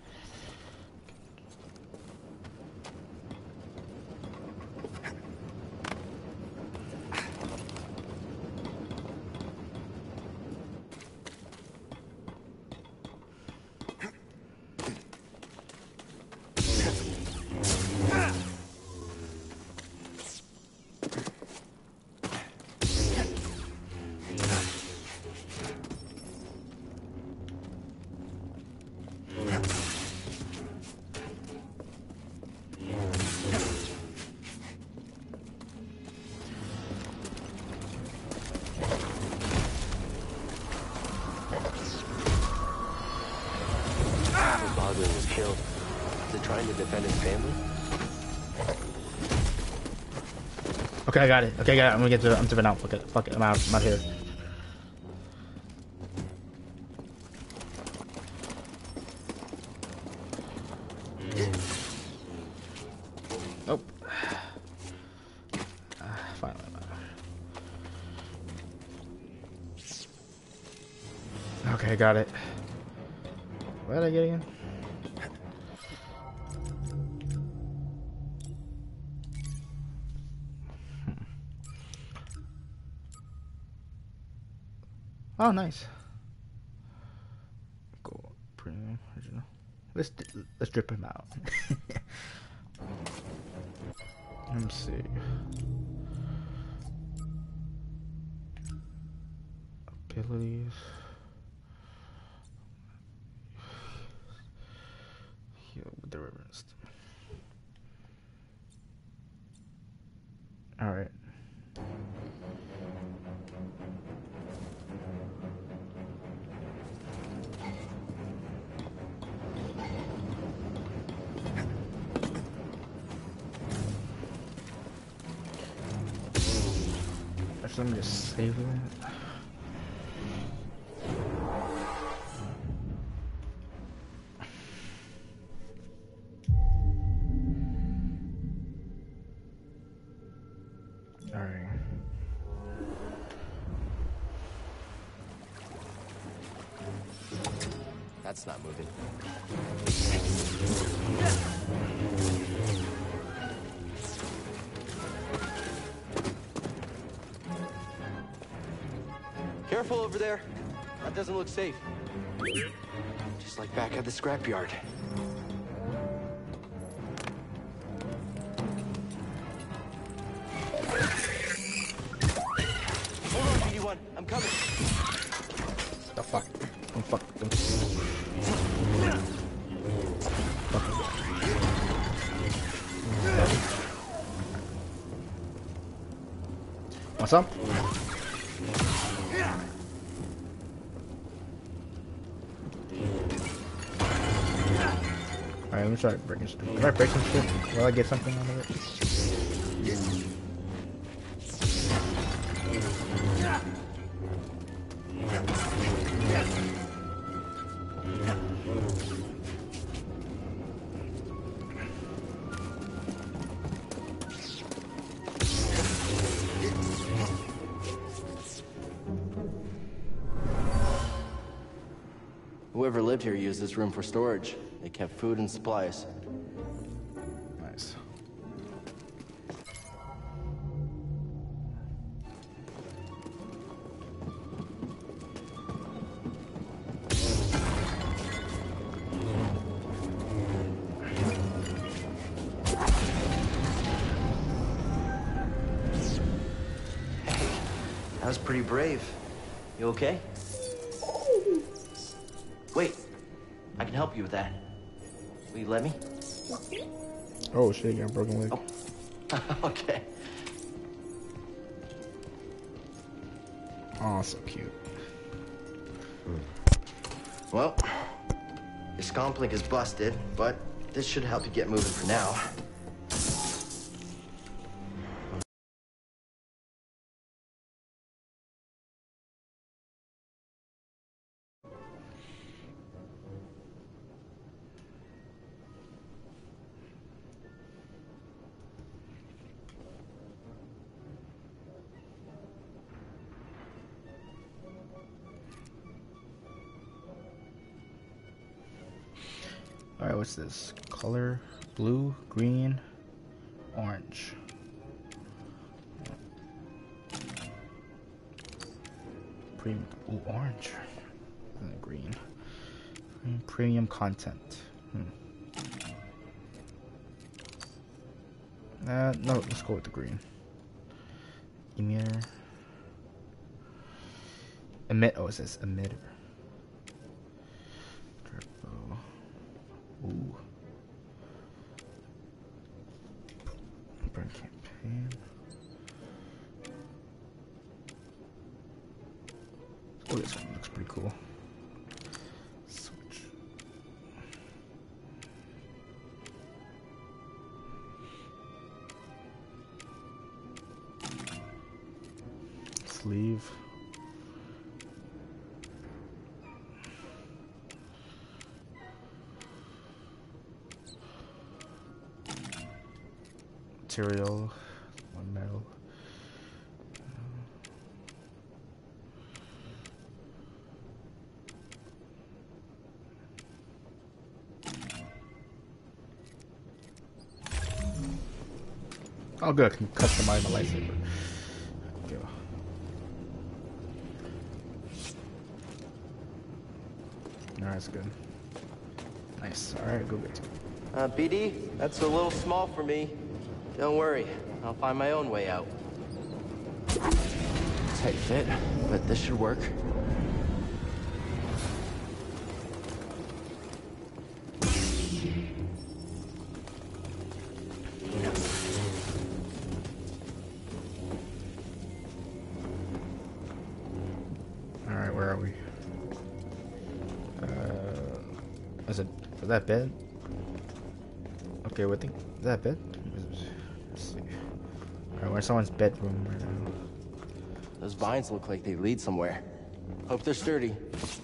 Was killed. Is it trying to defend his family? Okay, I got it. Okay, I got it. I'm gonna get to it. I'm tipping out. Fuck it. Fuck it. I'm out. I'm out here. Okay, got it. What did I get again? Oh, nice. Gold premium original. Let's drip him out. Let me see. Abilities. Heal with the reverence. All right. Let me just save it. Alright. That's not moving. Careful over there. That doesn't look safe. Just like back at the scrapyard. Hold on, BD1. I'm coming. The fuck? Don't fuck. Don't. Want some? Alright, let me try breaking shit. Can I break some shit? Will I get something out of it? Whoever lived here used this room for storage. They kept food and supplies. Nice. That was pretty brave. You okay? Wait, I can help you with that. Will you let me? Oh shit, you got a broken leg. Oh. Okay. Oh, so cute. Well, your scomp link is busted, but this should help you get moving for now. Alright, what's this? Color, blue, green, orange. Ooh, orange. And then green. Premium content. No, let's go with the green. Emitter. Oh, it says emitter. Turbo. Ooh. Burn campaign. Oh, this one looks pretty cool. Switch. Sleeve. Material, one metal. Oh, good. I can customize my lightsaber. Okay. Alright, that's good. Nice. Alright, go get it. BD, that's a little small for me. Don't worry, I'll find my own way out. Tight fit, but this should work. Alright, where are we? Is that bed? Okay, what thing? Is that bed? Let's see. Alright, we're in someone's bedroom right now. Those vines look like they lead somewhere. Hope they're sturdy.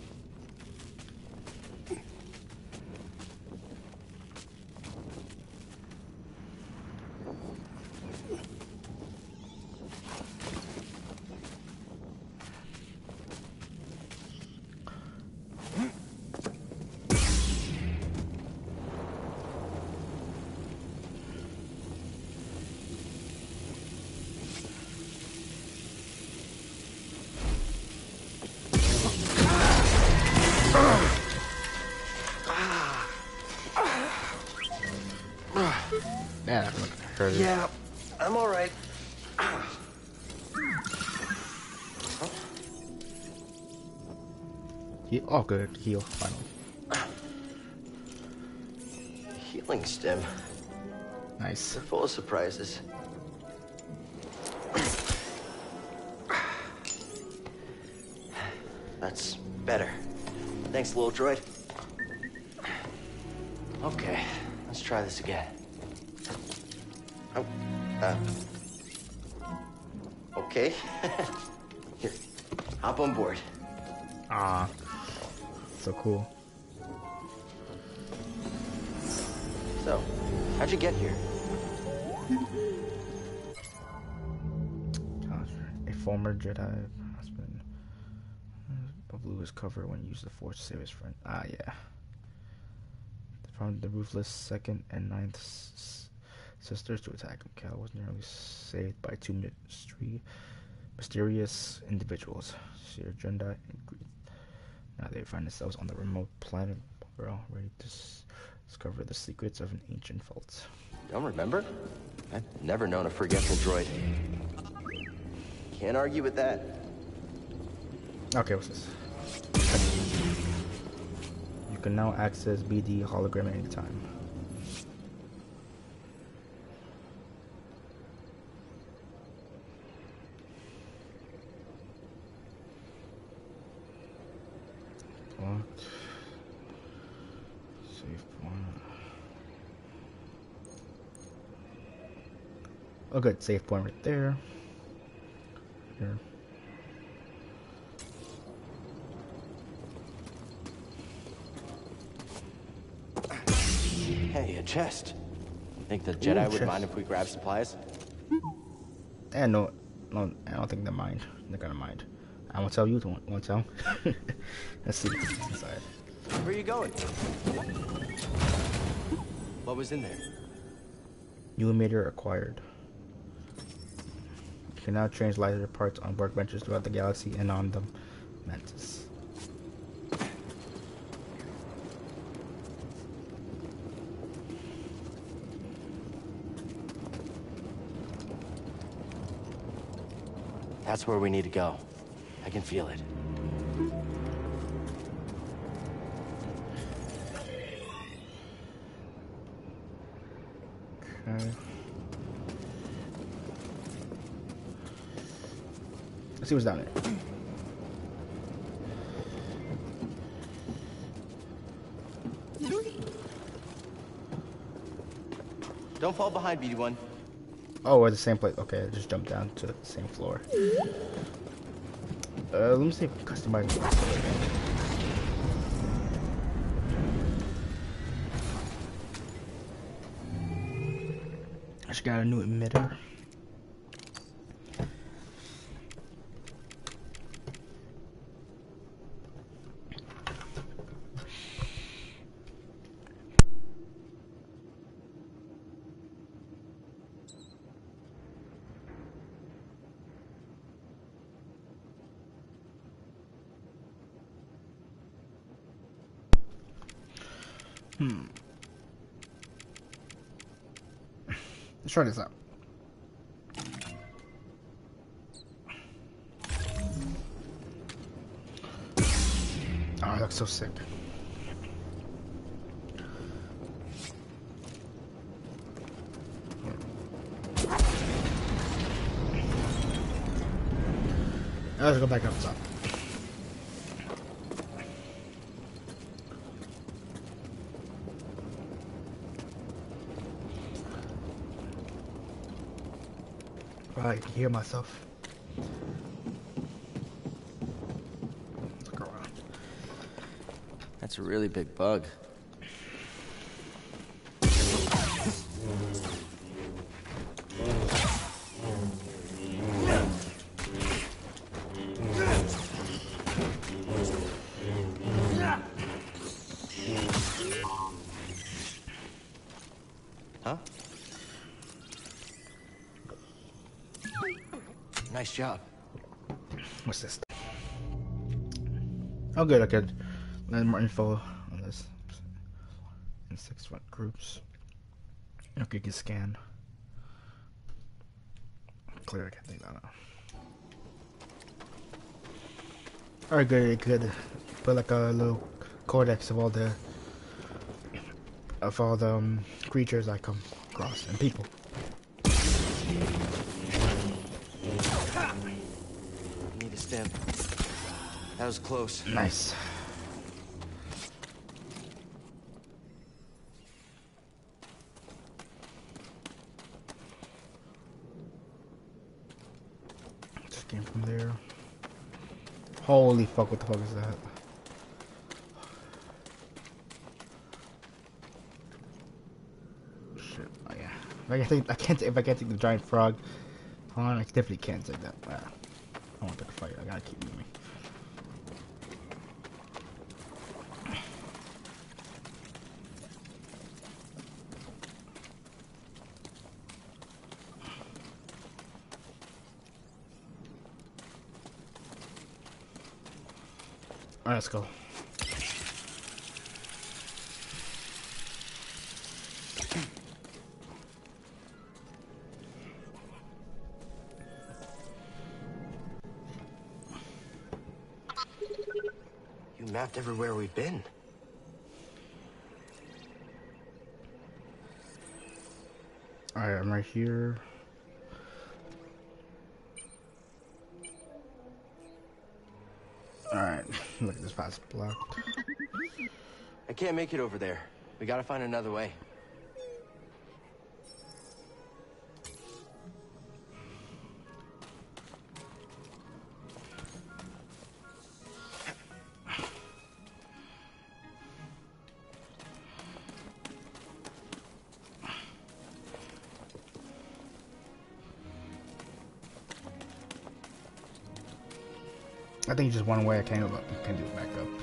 Man, that hurt. Yeah, I'm all right. Oh, good. Heal, finally. Healing stim. Nice. They're full of surprises. That's better. Thanks, little droid. Okay, let's try this again. Oh, okay. Here, hop on board. Ah, so cool. So, how'd you get here? A former Jedi husband blew his cover when he used the Force to save his friend. Ah, yeah. Found the ruthless second and ninth sisters to attack him. Cal was nearly saved by two mysterious individuals, Seer Jedi and Greed. Now they find themselves on the remote planet Bro, ready to discover the secrets of an ancient vault. Don't remember? I've never known a forgetful droid. Can't argue with that. Okay, what's this? You can now access BD hologram at any time. Locked. Save point. Oh, good. Save point right there. Here. Hey, a chest. Think the Jedi would mind if we grab supplies? And no, I don't think they mind. They're gonna mind. I won't tell you. Won't tell. Let's see what's inside. Where are you going? What was in there? New emitter acquired. You can now change lighter parts on workbenches throughout the galaxy and on the Mantis. That's where we need to go. I can feel it. Okay. Let's see what's down there. Don't fall behind, BD1. Oh, we're at the same place. Okay, I just jumped down to the same floor. Let me see if I can customize the I just got a new emitter. Let's try this out. Oh, it looks so sick. Let's go back up top. I can hear myself. Look around. That's a really big bug. Huh? Nice job. What's this? Oh good, I could learn more info on this. In 6 front groups. Okay, you can scan. Clear, I can't take that out. Alright, good, you could put like a little codex of all the creatures I come across and people. Need a stem. That was close. Nice. Just came from there. Holy fuck, what the fuck is that? Shit, oh yeah. If I can't take the giant frog on, I definitely can't take that. I want to fight, I gotta keep moving. Alright, let's go. You mapped everywhere we've been. Alright, I'm right here. Alright, look at this path's blocked. I can't make it over there. We gotta find another way. I think just one way I can't do it back up.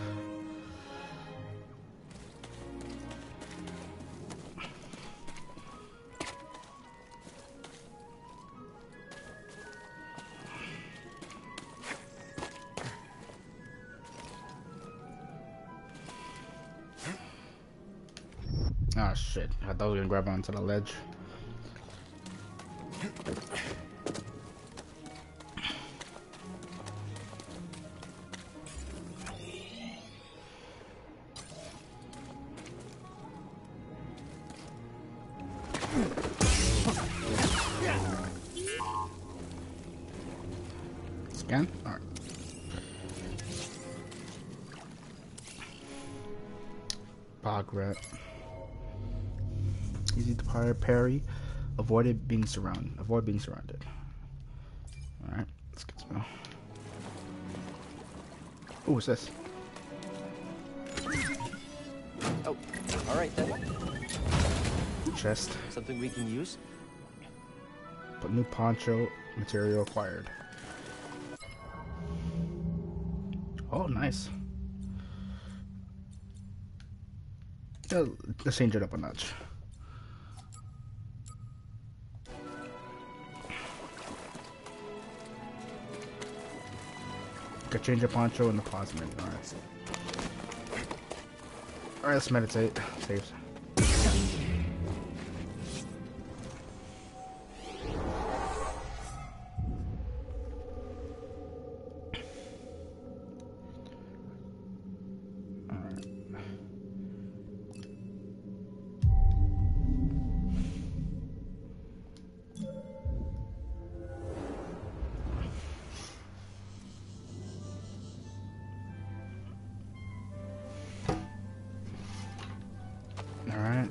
Oh shit, I thought we were gonna grab onto the ledge. Scan? Alright. Bog rat. Easy to parry. Avoid being surrounded. Alright, let's get some. Ooh, what's this? Oh, alright then. Chest. Something we can use? But new poncho material acquired. Oh, nice. Yeah, let's change it up a notch. Could change your poncho in the plasmid. Alright. Alright, let's meditate. Saves. Alright.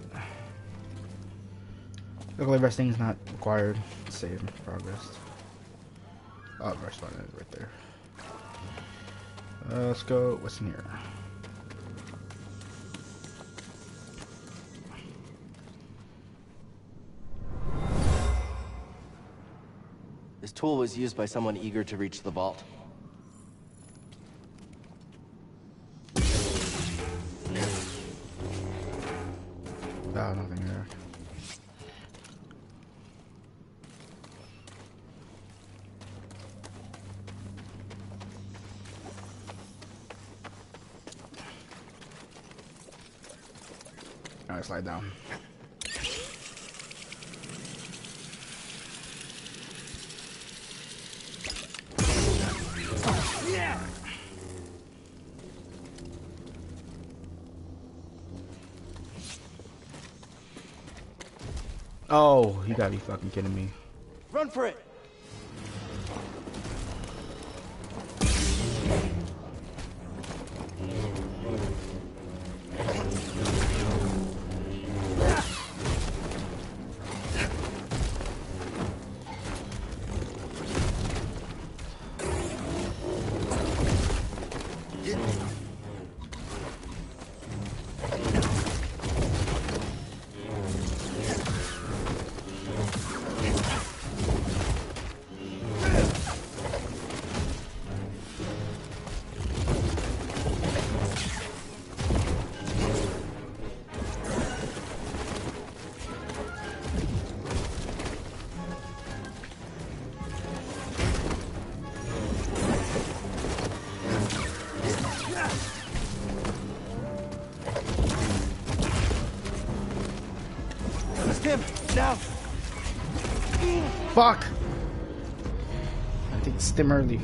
Luckily, resting is not required. Save progress. Oh, rest button is right there. Let's go. What's in here? This tool was used by someone eager to reach the vault. Oh, nothing there. Alright, slide down. Yeah. Oh, you gotta be fucking kidding me. Run for it! Tim, now. Fuck! I think it's stim early.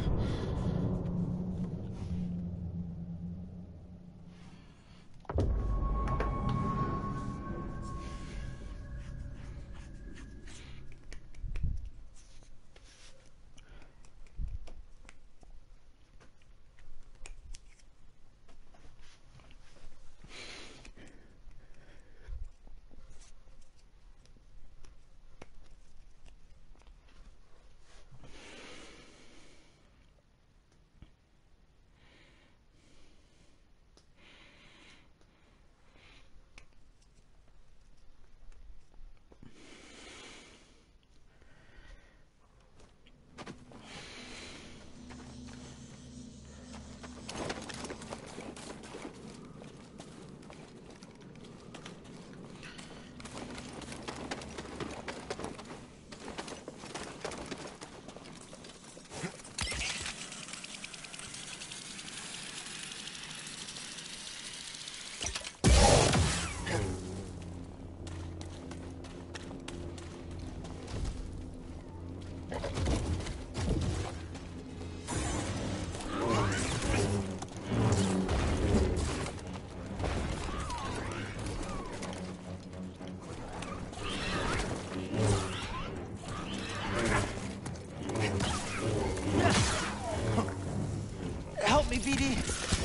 Help me, BD.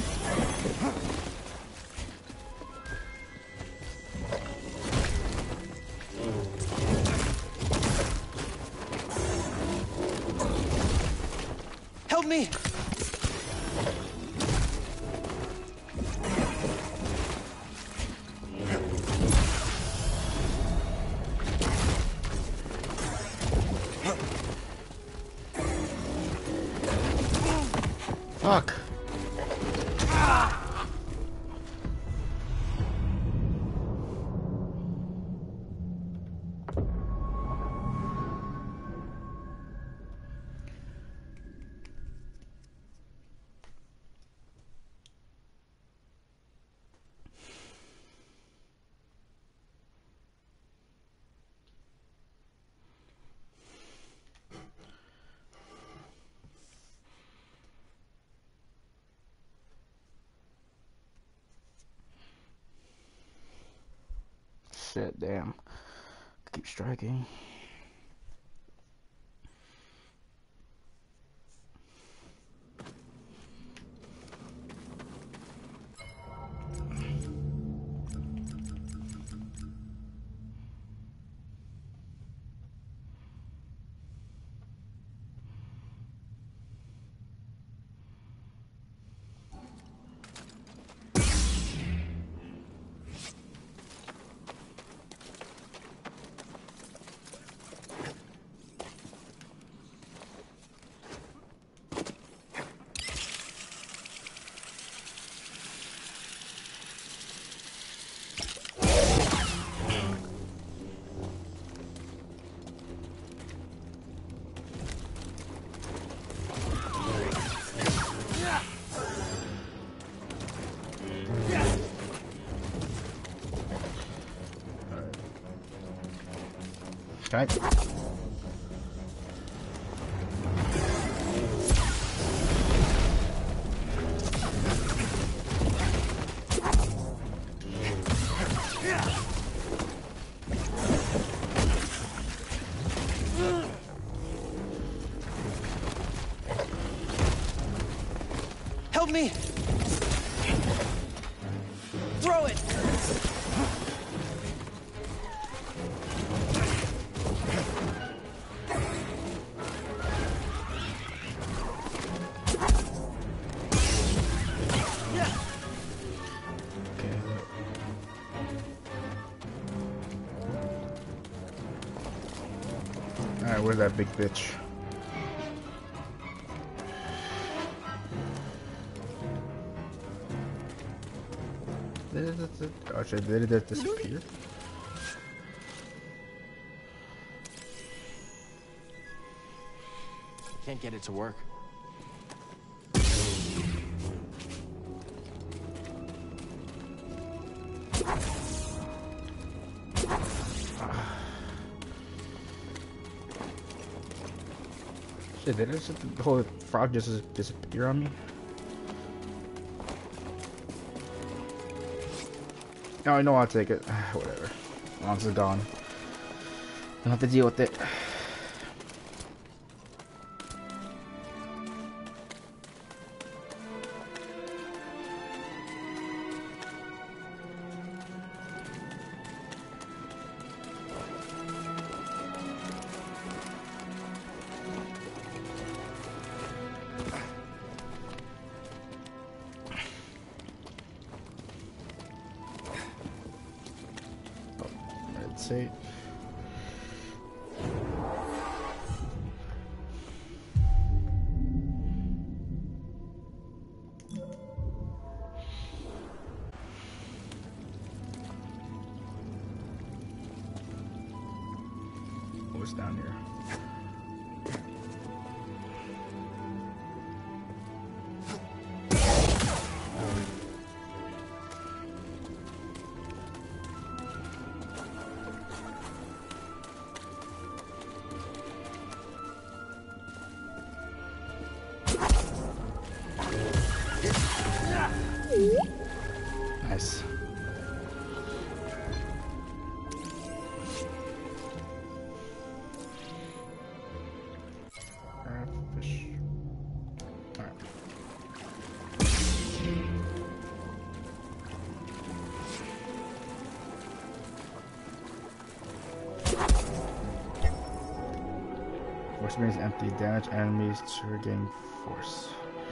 Help me. Fuck. shit, damn. Keep striking. Okay. Help me! Throw it! Alright, where's that big bitch? Oh shit, did it disappear? Can't get it to work. Shit, did the whole frog just disappear on me? No, I know I'll take it. Whatever. As long as it's gone. Don't have to deal with it. See. What's down here? Nice. Fish. Alright. Force remains empty. Damage enemies to regain force.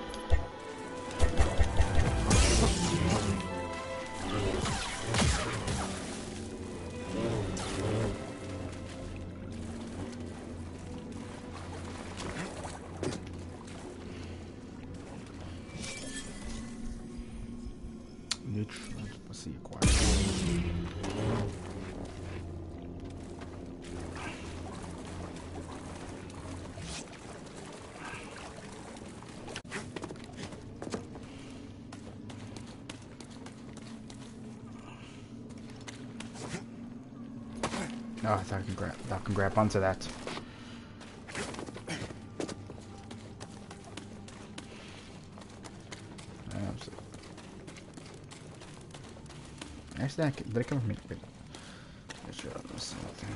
Let's see, acquired. Oh, I thought I can grab onto that. Actually, did it come from me? Wait. shit, I'm missing something.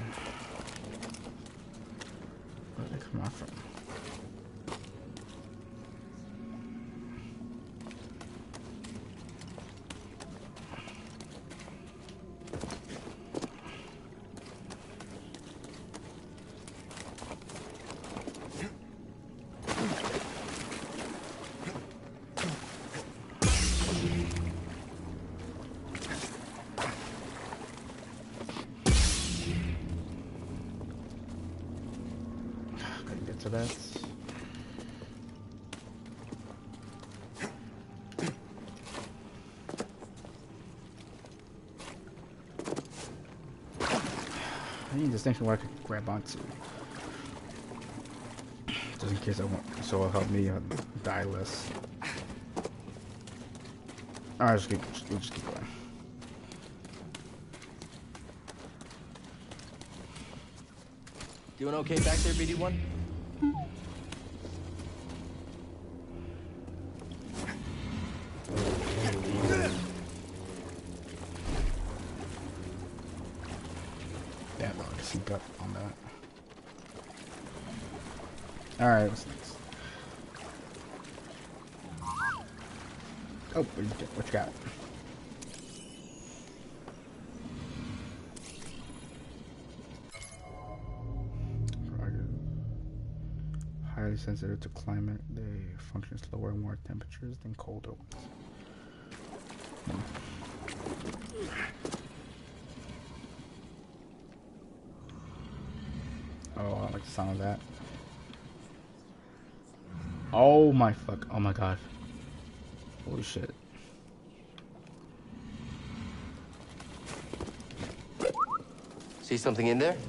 Where did they come out from? To that. I need this thing where I can grab onto. Just in case I want, so it'll help me die less. Alright, we'll just keep going. Doing okay back there, BD1? Damn, I'll just sync up on that. Alright, what's next? Oh, what you got? Highly sensitive to climate, they function slower and more temperatures than colder ones. Oh, I like the sound of that. Oh my fuck. Oh my god. Holy shit. See something in there?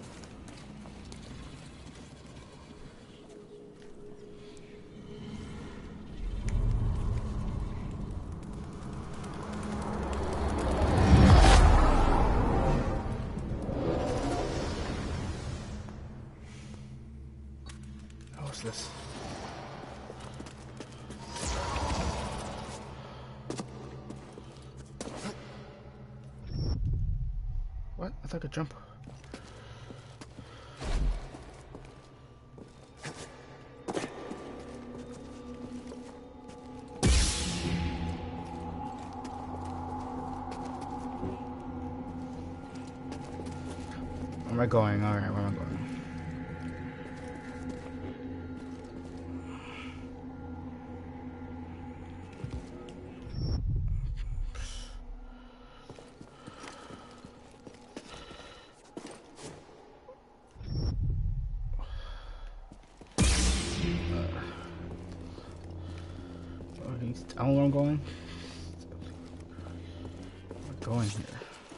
What's this? What? I thought I could jump. Where am I going? Alright, where am I going? I don't know where I'm going. I'm going here.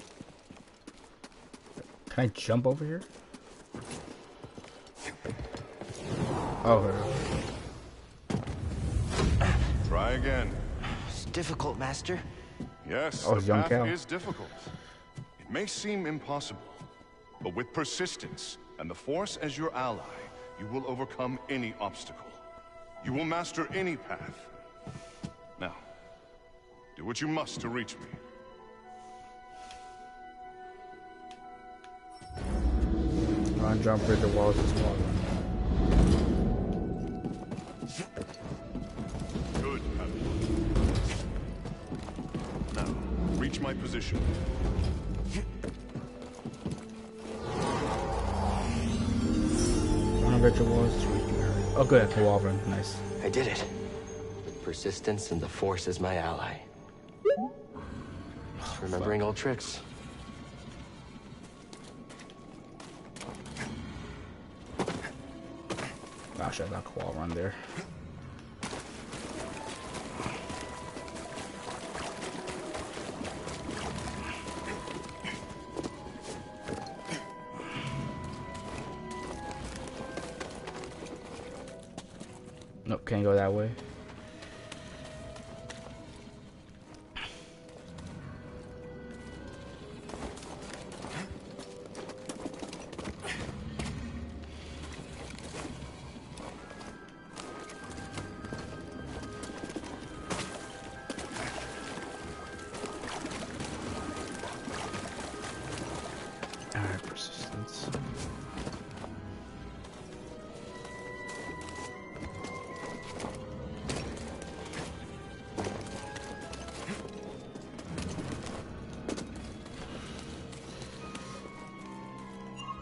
Can I jump over here? Oh, try again. It's difficult, Master. Yes, oh, the young path Cal. is difficult. It may seem impossible, but with persistence and the Force as your ally, you will overcome any obstacle. You will master any path. Now, do what you must to reach me. Run, jump, break the walls, as well. Good, Padawan. Now, reach my position. Run, break the walls. Oh, good, I can wall run. Nice. I did it. With persistence and the Force as my ally. Just remembering old tricks. Gosh, I got a wall run there. Nope, can't go that way.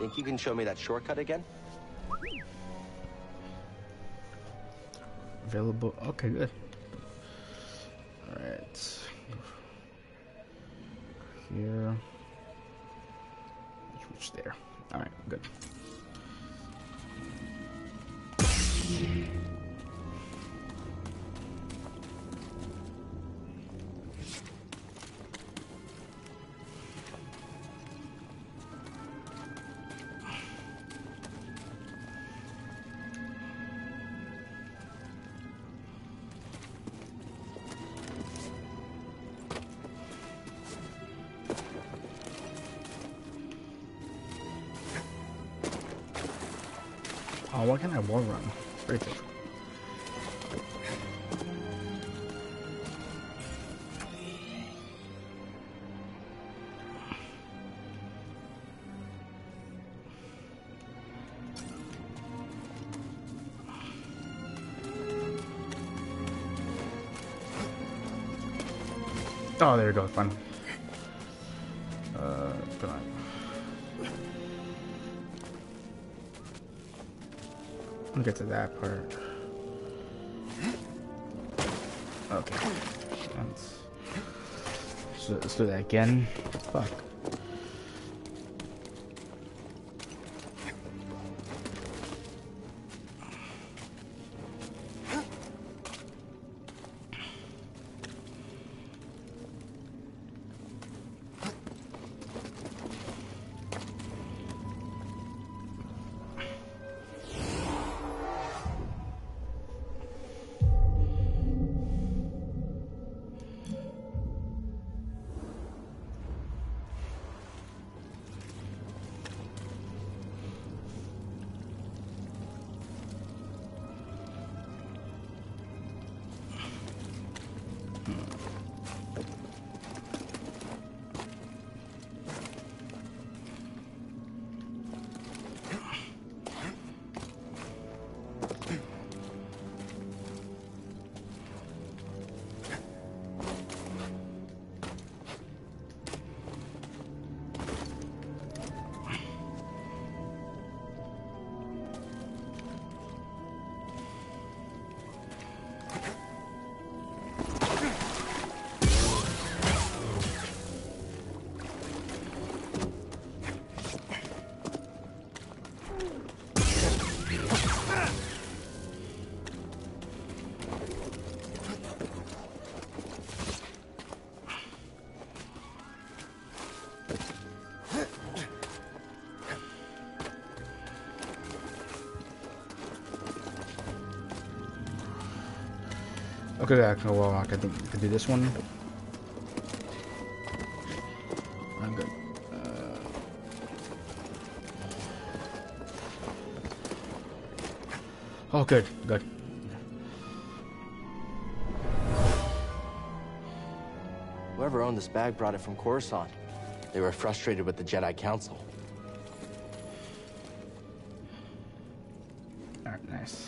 Think you can show me that shortcut again? Available. Okay, good. Alright. Here. Reach there. Alright, good. Oh, why can't I wall run? It's very difficult. Oh, there we go. Fun. Put on. We'll get to that part. Okay. Let's do that again. Fuck. Okay, I can, well, I can do this one. I'm good. Oh, good, good. Whoever owned this bag brought it from Coruscant. They were frustrated with the Jedi Council. Alright, nice.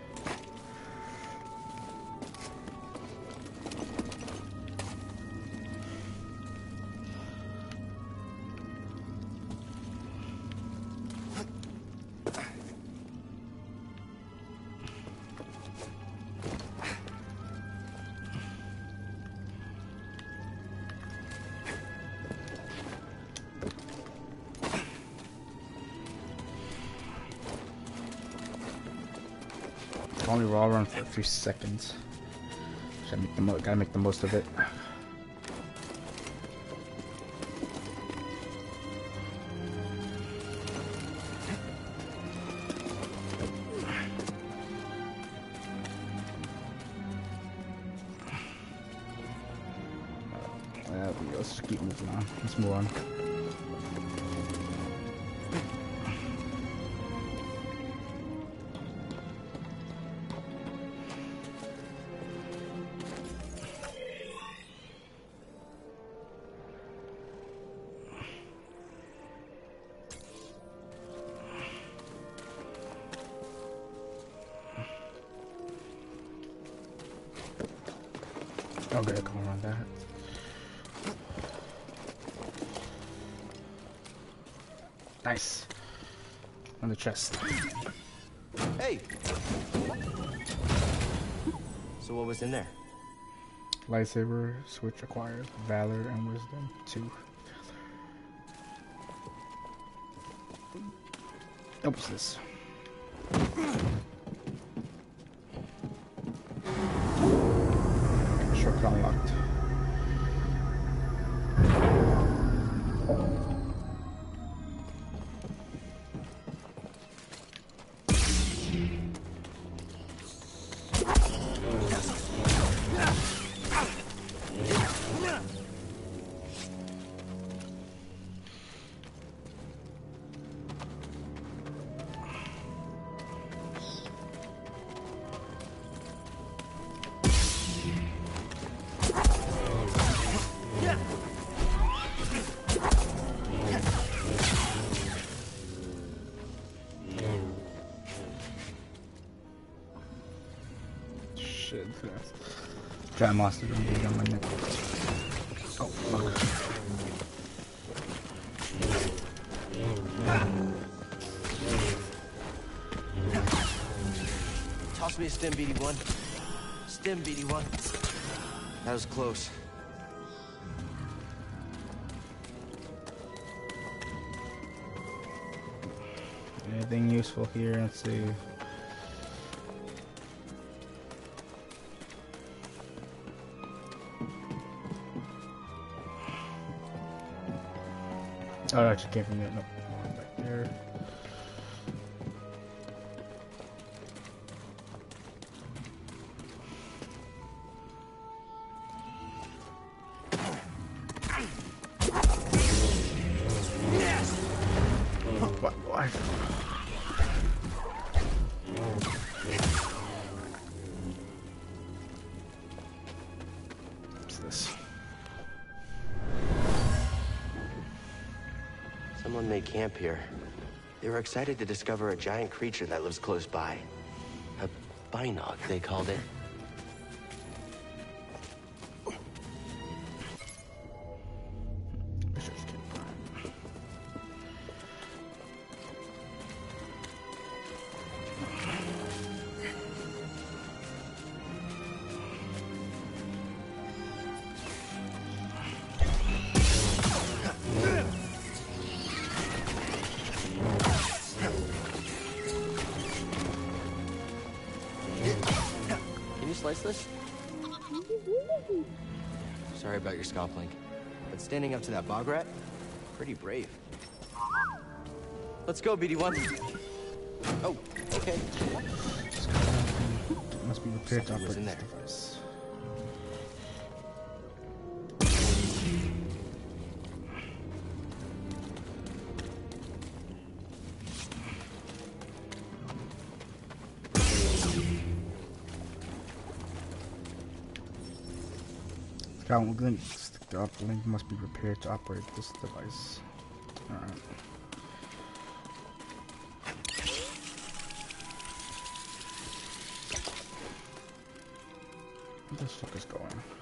Only raw run for a few seconds. Gotta make the most of it. Let's just keep moving on. Let's move on. Okay, come around that. Nice. On the chest. Hey! So what was in there? Lightsaber, switch acquired, valor and wisdom, 2. What's this? Shortcut unlocked. Giant monster gonna be on my neck. Oh fuck. Toss me a stim, BD1. Stim, BD1. That was close. Anything useful here? Let's see. Oh, it actually came from there. Nope. Back there. Why? What's this? Someone made camp here. They were excited to discover a giant creature that lives close by. A binog, they called it. Slice this? Sorry about your scalp link, but standing up to that bog rat, pretty brave. Let's go, BD1. Oh, okay. Must be repaired to operate this device. Scout link. The uplink must be repaired to operate this device. Alright. Where the fuck is going?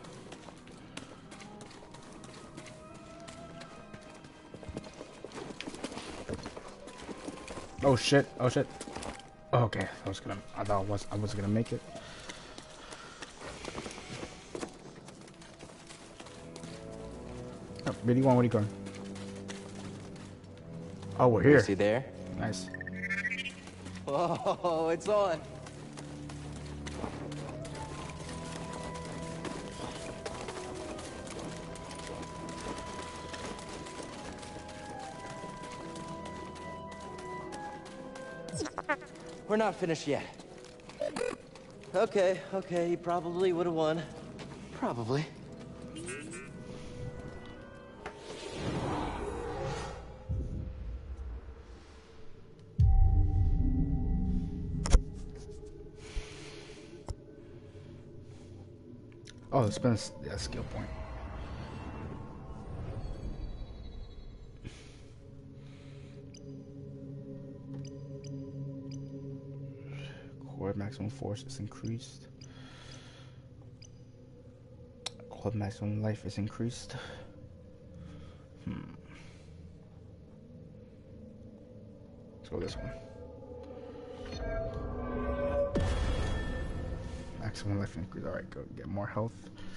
Oh shit! Oh shit! Oh, okay, I thought I was gonna make it. Oh, BD1, where are you going? Oh, we're here. See there? Nice. Oh, it's on. We're not finished yet. Okay, he probably would have won. Probably. Oh, it's been a skill point. Core maximum force is increased. Core maximum life is increased. So go this one. Maximum life increase. Alright, go get more health.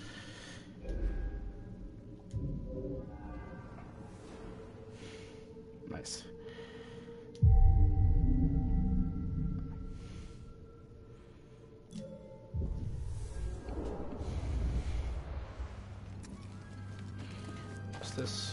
Nice. What's this?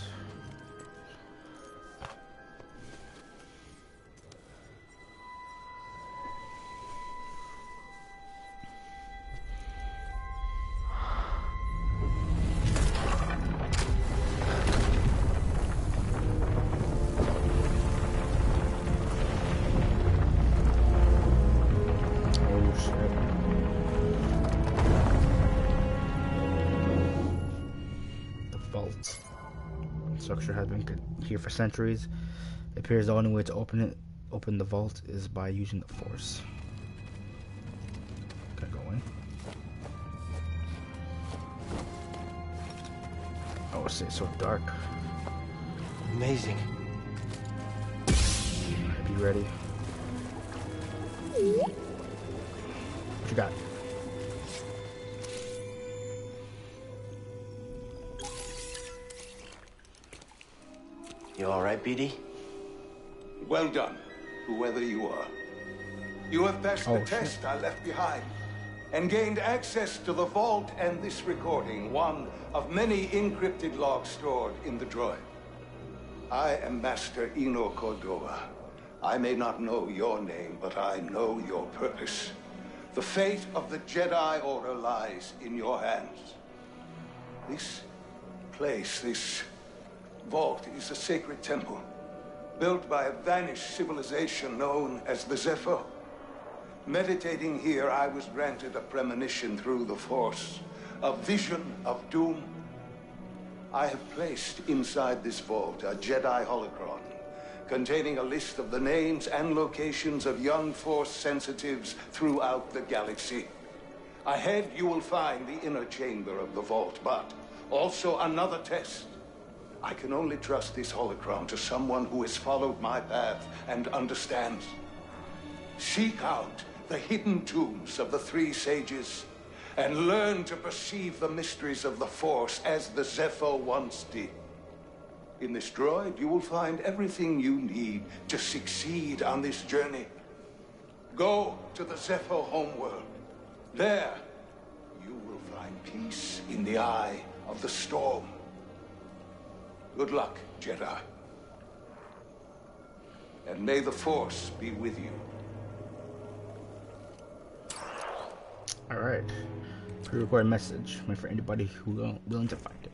Structure has been here for centuries. It appears the only way to open the vault is by using the Force. Can I go in? Oh, it's so dark. Amazing. Alright, be ready. What you got? You all right, BD? Well done, whoever you are. You have passed the test I left behind and gained access to the vault and this recording, one of many encrypted logs stored in the droid. I am Master Eno Cordova. I may not know your name, but I know your purpose. The fate of the Jedi Order lies in your hands. This place, this vault, is a sacred temple, built by a vanished civilization known as the Zepho. Meditating here, I was granted a premonition through the Force, a vision of doom. I have placed inside this vault a Jedi holocron, containing a list of the names and locations of young Force sensitives throughout the galaxy. Ahead, you will find the inner chamber of the vault, but also another test. I can only trust this holocron to someone who has followed my path and understands. Seek out the hidden tombs of the three sages and learn to perceive the mysteries of the Force as the Zepho once did. In this droid, you will find everything you need to succeed on this journey. Go to the Zepho homeworld. There, you will find peace in the eye of the storm. Good luck, Jedi. And may the Force be with you. Alright. Pre-recorded message. Wait for anybody who willing to find it.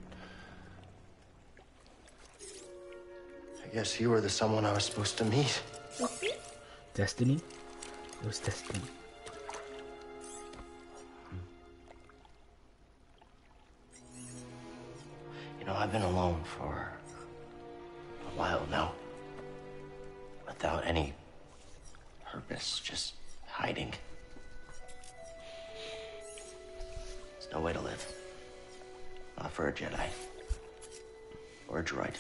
I guess you were the someone I was supposed to meet. Destiny? It was destiny. You know, I've been alone for a while now. Without any purpose, just hiding. There's no way to live. Not for a Jedi. Or a droid.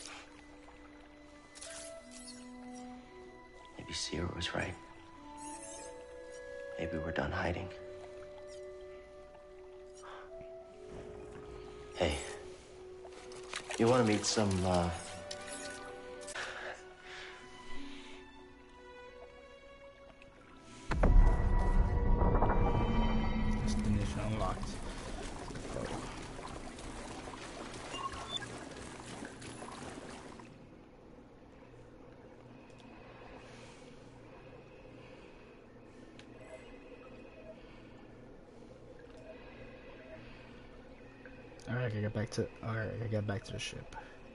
Maybe Cere was right. Maybe we're done hiding. Hey. You want to meet some, Destination unlocked. Alright, I gotta get back to the ship.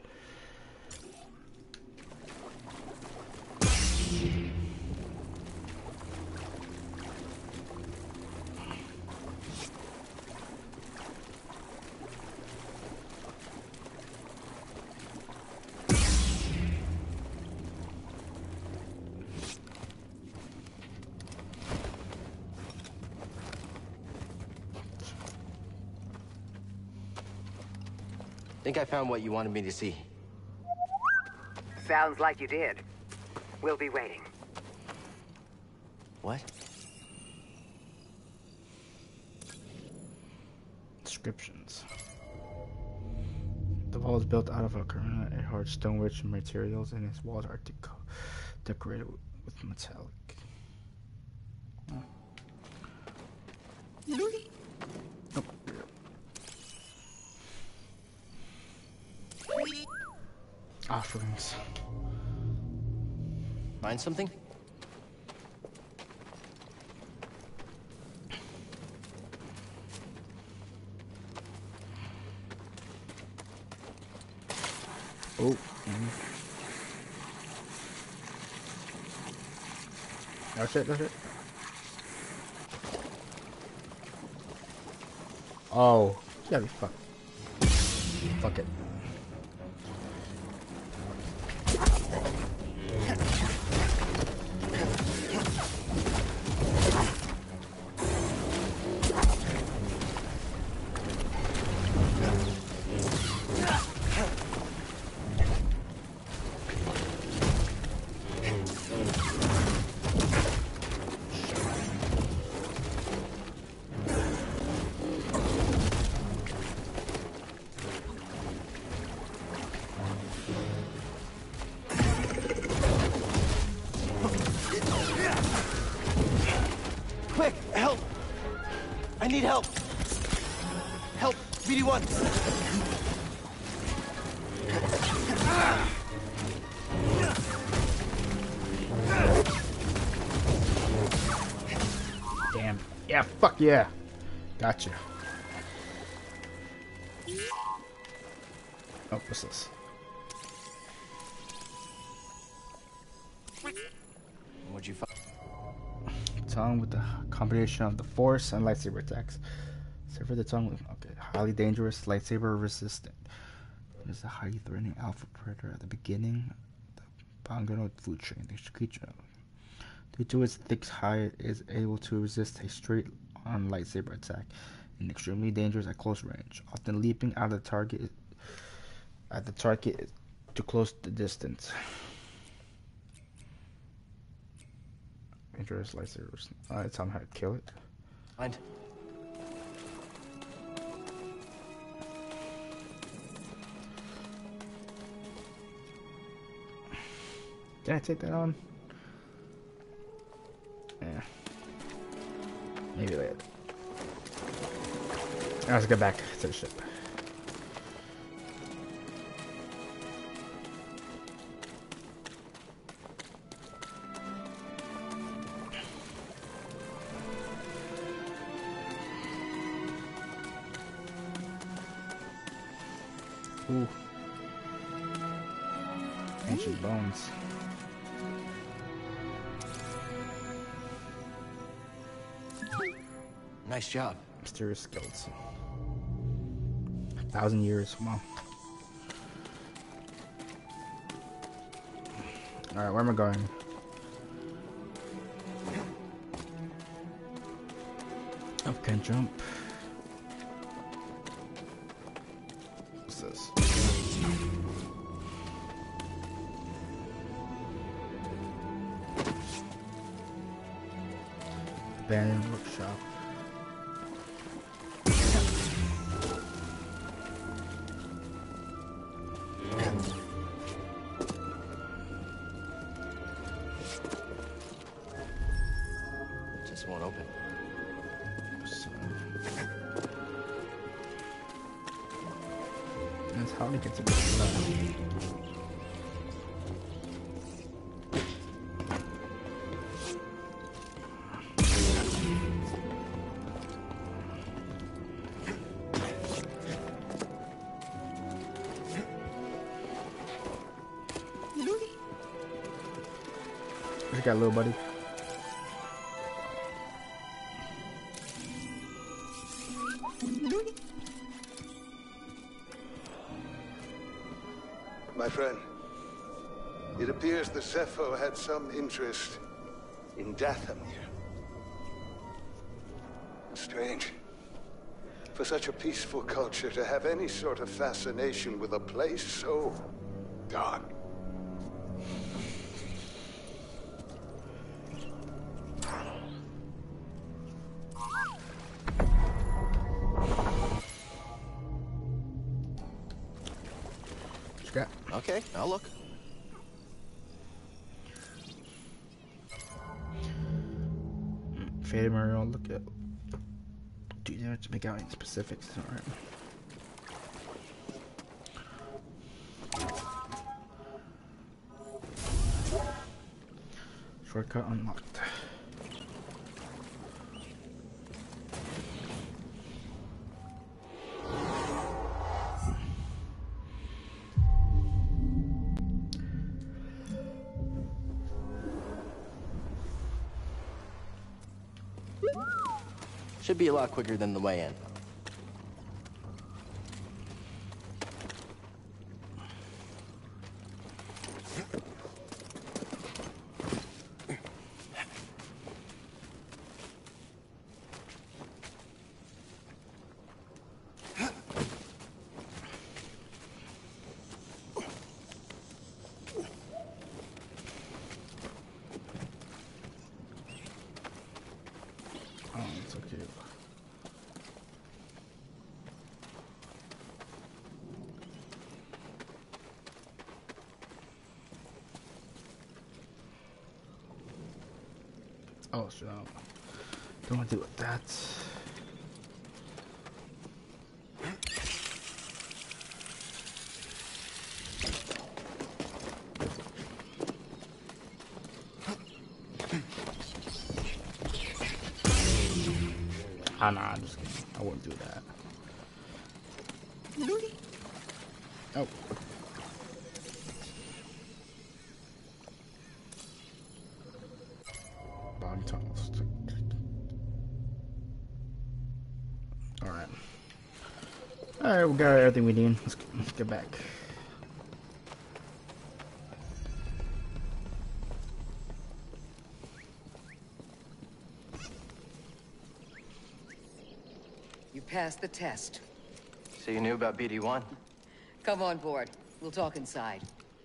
think I found what you wanted me to see. Sounds like you did. We'll be waiting. What? Descriptions. The wall is built out of a hard stone-rich materials, and its walls are decorated with metallic. Oh. Offerings. Find something? Oh. That's it, that's it. Oh. You gotta be fucked. Fuck it. Quick, help! I need help! Help, BD1! Damn. Yeah, fuck yeah. Gotcha. Oh, what's this? What'd you find? Tongue with the combination of the Force and lightsaber attacks. Sever the tongue with highly dangerous, lightsaber resistant. It is a highly threatening alpha predator at the beginning of the Bogano food chain. This creature, due to its thick hide, is able to resist a straight-on lightsaber attack and extremely dangerous at close range, often leaping out of the target to close the distance. Dangerous lightsabers. Tell me how to kill it. Find. Did I take that on? Yeah. Maybe later. Let's get back to the ship. Ooh. Ancient bones. Nice job. Mysterious skeleton. 1,000 years. Wow. Alright, where am I going? Oh, can't jump. What's this? Abandoned workshop. Just won't open. That's how to get to this stuff. What you got, little buddy? My friend, it appears the Zepho had some interest in Dathomir. Strange. For such a peaceful culture to have any sort of fascination with a place so dark. Okay, I'll look. Faded Mario, look at. Do you have to make out any specifics? Alright. Shortcut unlocked. Should be a lot quicker than the way in. Oh, so don't want to do with that. Ah, nah, I'm just kidding. I wouldn't do that. Oh. Bog tunnels. Alright. Alright, we got everything we need. Let's get back. You passed the test. So you knew about BD-1? Come on board. We'll talk inside.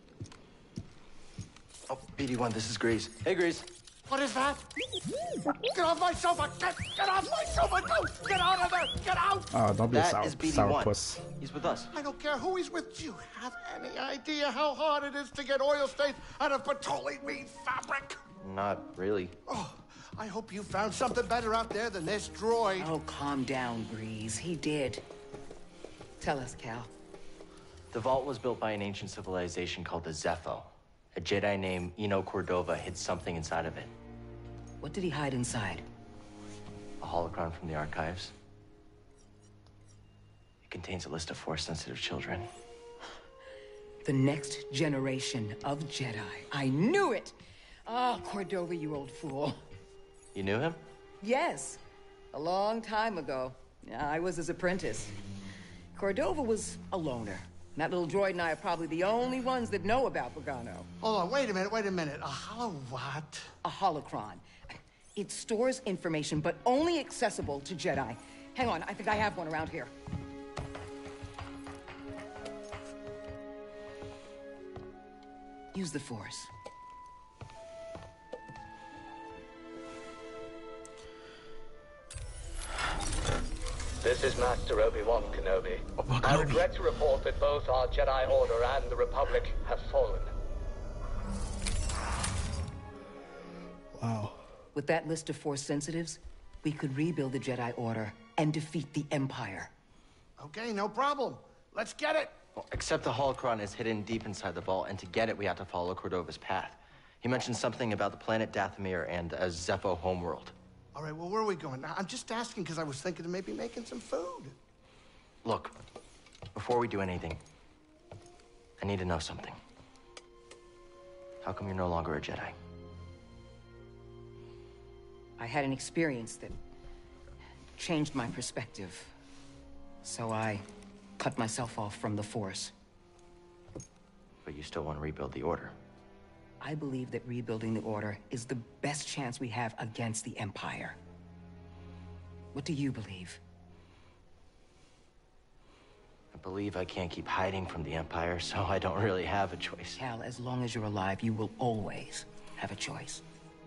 Oh, BD-1, this is Grease. Hey, Grease. What is that? Get off my sofa! Get off my sofa! Go! Get out of there! Get out! Oh, don't be a That is BD-1. sourpuss. He's with us. I don't care who he's with. Do you have any idea how hard it is to get oil stains out of petroleum fabric? Not really. Oh, I hope you found something better out there than this droid. Oh, calm down, Breeze. He did. Tell us, Cal. The vault was built by an ancient civilization called the Zepho. A Jedi named Eno Cordova hid something inside of it. What did he hide inside? A holocron from the archives. It contains a list of Force-sensitive children. The next generation of Jedi. I knew it! Ah, Cordova, you old fool. You knew him? Yes. A long time ago. I was his apprentice. Cordova was a loner. That little droid and I are probably the only ones that know about Bogano. Hold on, wait a minute. A hollow what? A holocron. It stores information, but only accessible to Jedi. Hang on, I think I have one around here. Use the Force. This is Master Obi-Wan Kenobi. I regret to report that both our Jedi Order and the Republic have fallen. Wow. With that list of Force sensitives, we could rebuild the Jedi Order and defeat the Empire. Okay, no problem. Let's get it. Well, except the holocron is hidden deep inside the vault, and to get it, we have to follow Cordova's path. He mentioned something about the planet Dathomir and a Zepho homeworld. All right, well, where are we going? Now, I'm just asking because I was thinking of maybe making some food. Look, before we do anything, I need to know something. How come you're no longer a Jedi? I had an experience that changed my perspective. So I cut myself off from the Force. But you still want to rebuild the Order. I believe that rebuilding the Order is the best chance we have against the Empire. What do you believe? I believe I can't keep hiding from the Empire, so I don't really have a choice. Cal, as long as you're alive, you will always have a choice.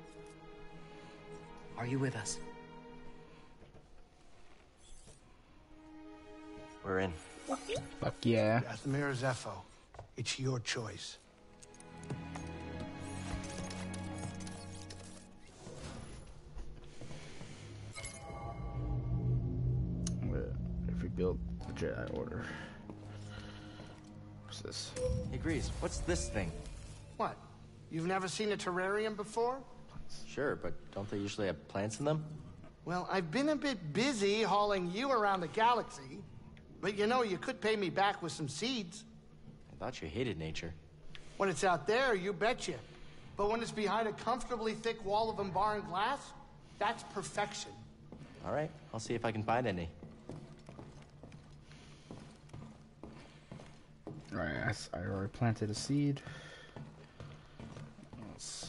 Are you with us? We're in. Fuck yeah. Dathomir Zepho. It's your choice. If we build the Jedi Order. What's this? Hey, Grease, what's this thing? What? You've never seen a terrarium before? Sure, but don't they usually have plants in them? Well, I've been a bit busy hauling you around the galaxy. But you know, you could pay me back with some seeds. I thought you hated nature. When it's out there, you betcha. But when it's behind a comfortably thick wall of embarring glass, that's perfection. All right, I'll see if I can find any. Alright, I already planted a seed. Let's...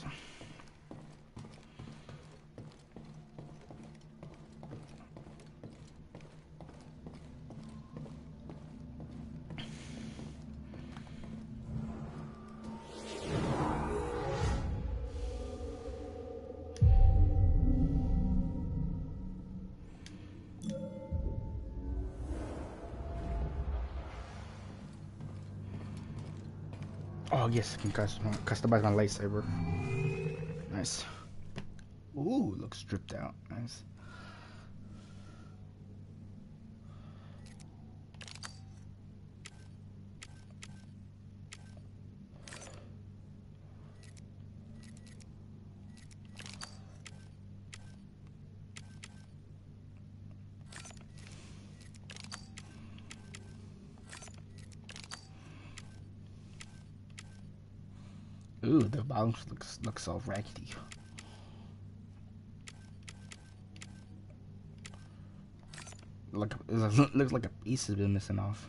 Oh yes, I can customize my lightsaber. Nice. Ooh, looks stripped out. Nice. Ooh, the bottom looks all raggedy. Looks like a piece has been missing off.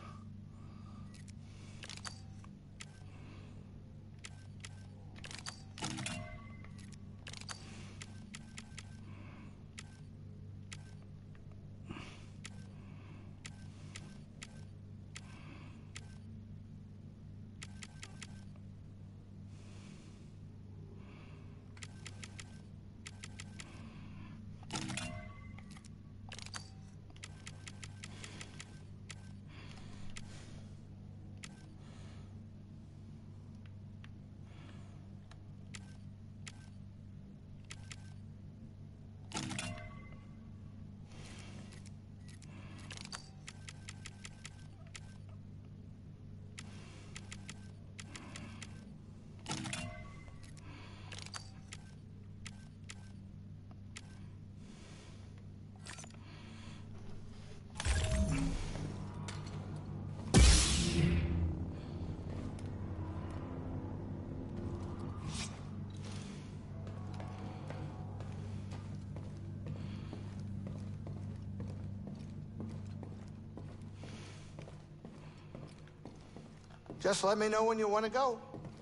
Just let me know when you want to go.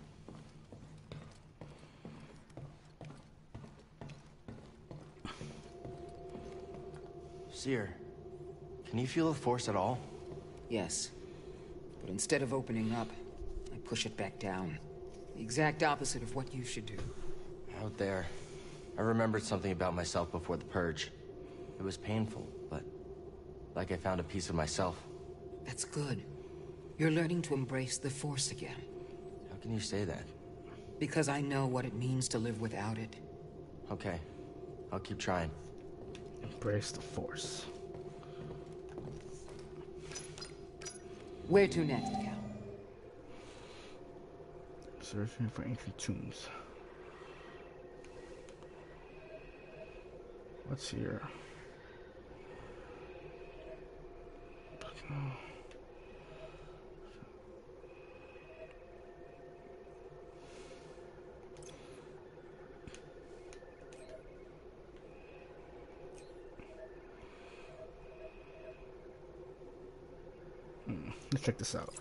Cere, can you feel the Force at all? Yes. But instead of opening up, I push it back down. The exact opposite of what you should do. Out there, I remembered something about myself before the Purge. It was painful, but like I found a piece of myself. That's good. You're learning to embrace the Force again. How can you say that? Because I know what it means to live without it. Okay, I'll keep trying. Embrace the Force. Where to next, Cal? Searching for ancient tombs. What's here? Let's check this out.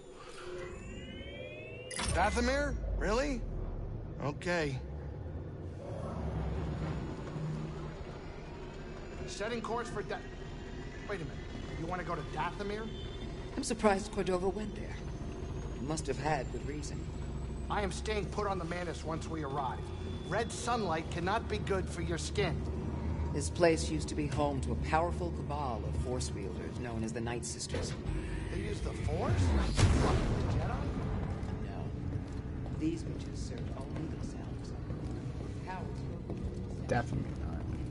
Dathomir? Really? Okay. Setting course for Wait a minute. You want to go to Dathomir? I'm surprised Cordova went there. He must have had good reason. I am staying put on the Mantis once we arrive. Red sunlight cannot be good for your skin. This place used to be home to a powerful cabal of Force wielders known as the Night Sisters. They use the Force? What, the Jedi? These witches served only themselves. Cowards were Definitely not.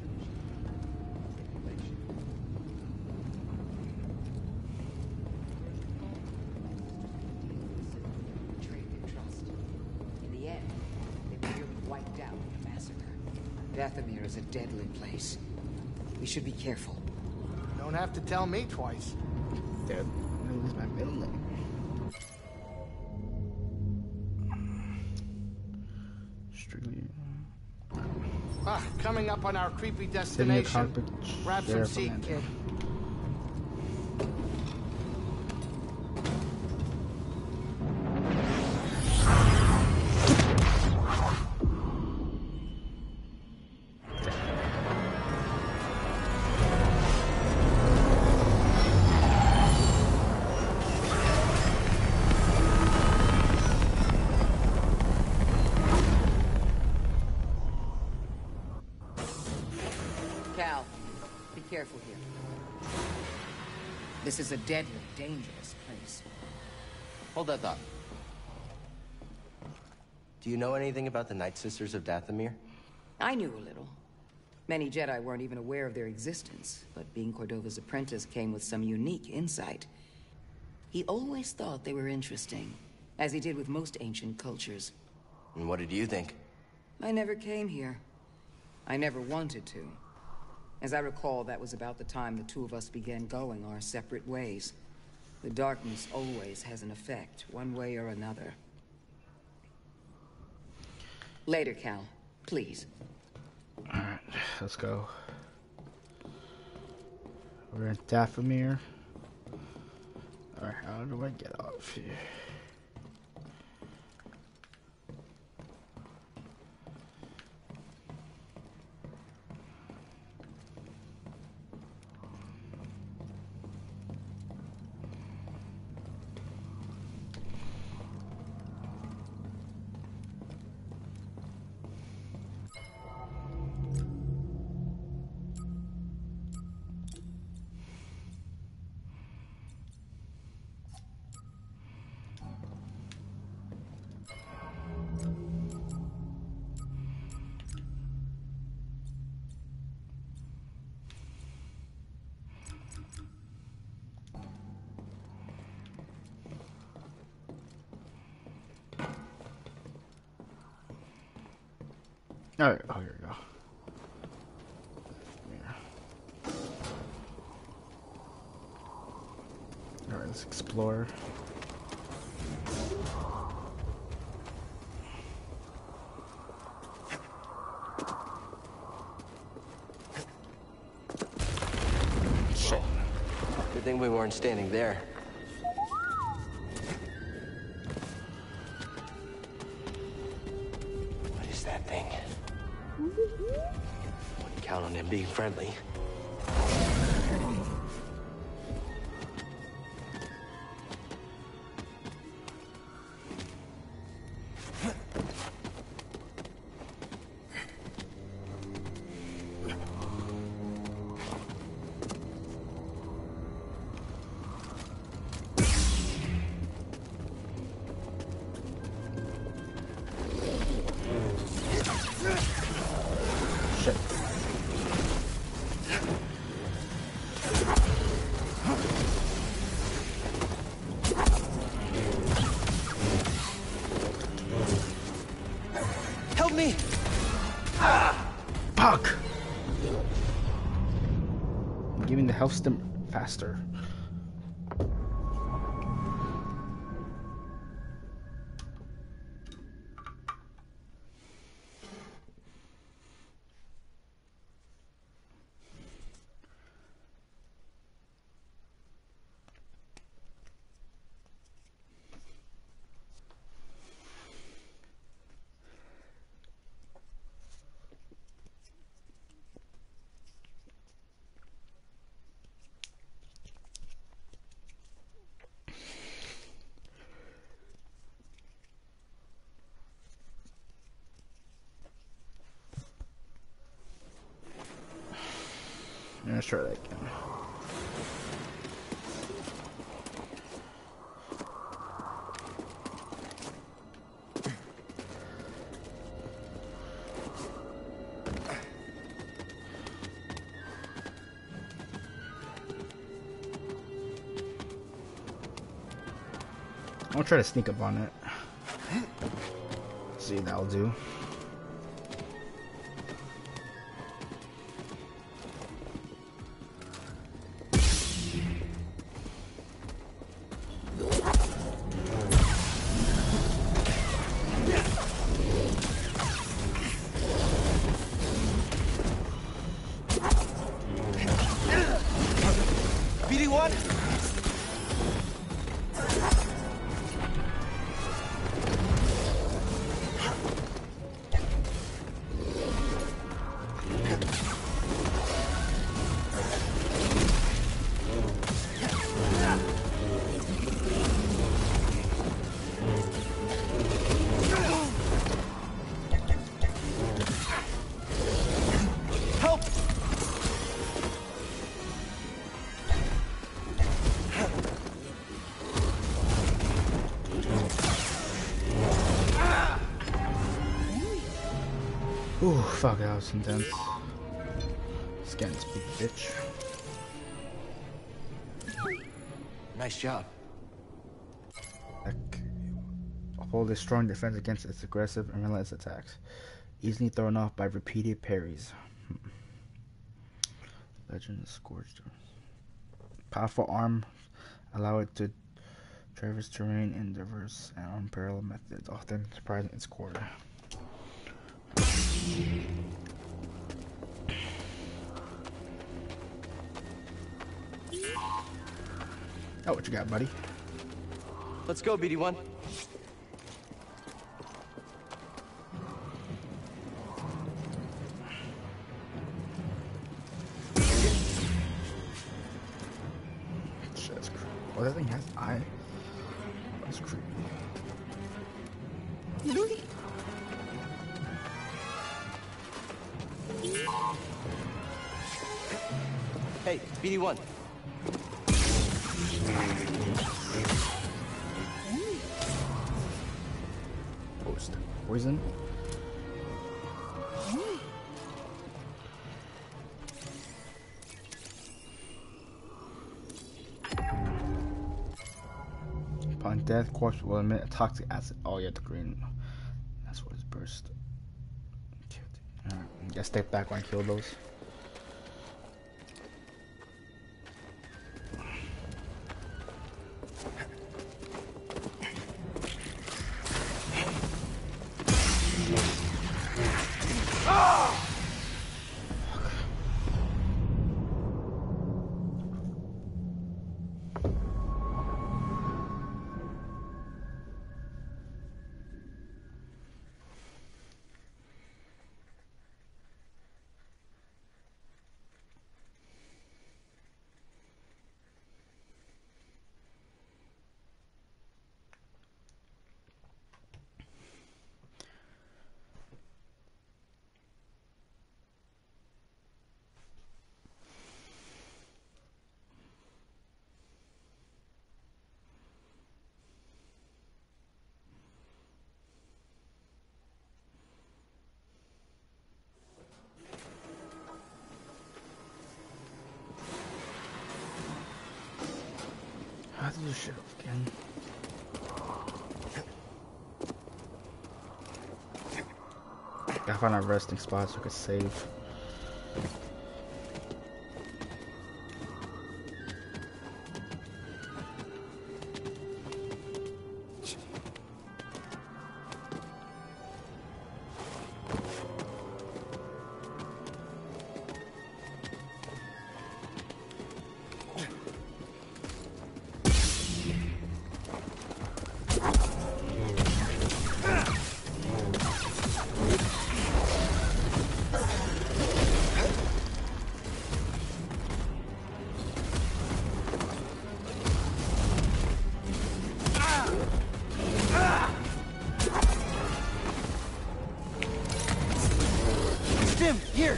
In the end, they were nearly wiped out in a massacre. Dathomir is a deadly place. We should be careful. Don't have to tell me twice. Dead. I lose my middle name. Strictly. Coming up on our creepy Send me a destination. cockpit Grab some sheriff seat, Amanda. kid. Cal, be careful here. This is a deadly, dangerous place. Hold that thought. Do you know anything about the Night Sisters of Dathomir? I knew a little. Many Jedi weren't even aware of their existence, but being Cordova's apprentice came with some unique insight. He always thought they were interesting, as he did with most ancient cultures. And what did you think? I never came here. I never wanted to. As I recall, that was about the time the two of us began going our separate ways. The darkness always has an effect, one way or another. Later, Cal. Please. Alright, let's go. We're in Dathomir. Alright, how do I get off here? Alright, oh, here we go. Alright, let's explore. Shit. Good thing we weren't standing there. What is that thing? Wouldn't count on him being friendly. Help me! Fuck! Give me the health stim faster. Let's try that again. I'll try to sneak up on it. See, that'll do. BD1? Ooh, fuck, that was intense. Scan this big bitch. Nice job. Hold a strong defense against its aggressive and relentless attacks. Easily thrown off by repeated parries. Legend Scorched. Powerful arm allow it to traverse terrain in diverse and unparalleled methods, often surprising its core. Oh, what you got, buddy? Let's go, BD1. Shit, that's creepy. Oh, that thing has eye. That's creepy. Hey, BD1. Poison. Upon death, corpse will emit a toxic acid. Oh yeah, the green. That's what is burst. Alright, just step back when I kill those. How do you shit again? Gotta find a resting spot so I can save. Here!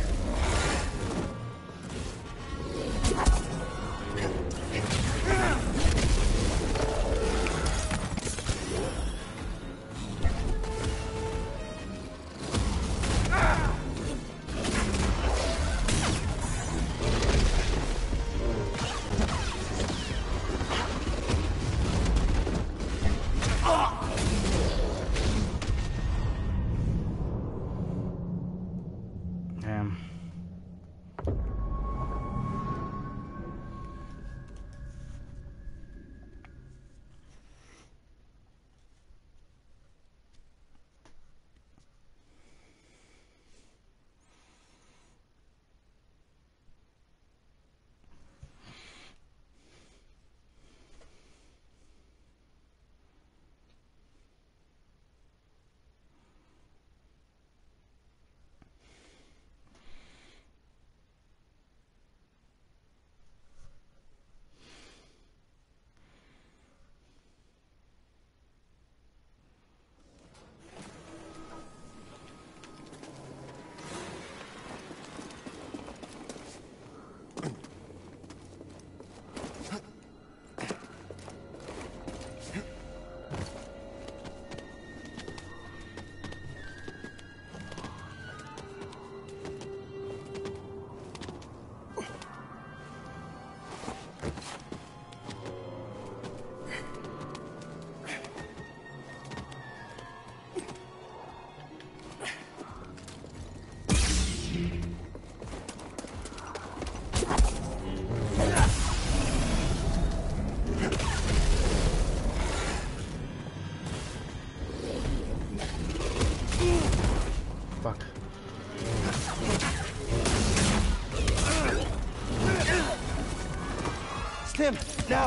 now!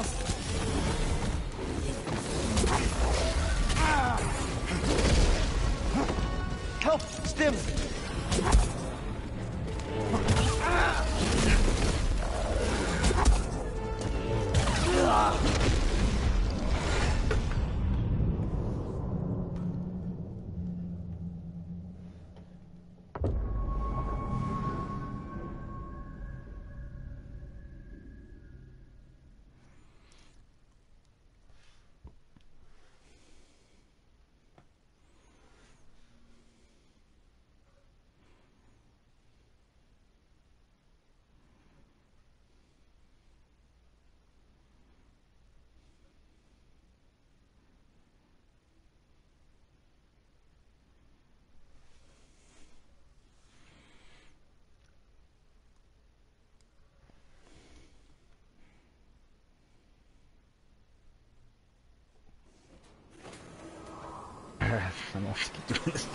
Help! Stim! I'm gonna keep doing this.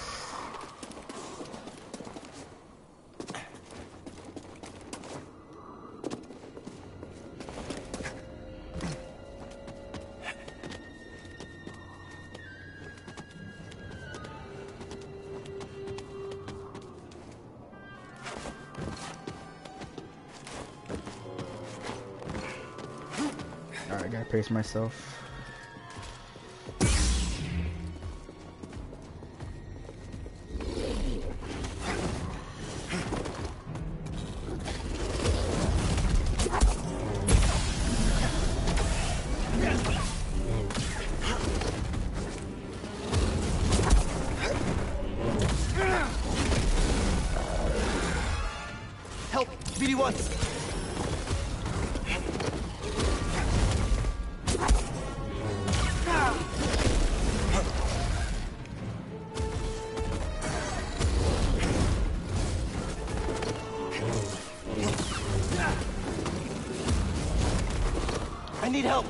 Alright, gotta pace myself. Help! BD1! I need help!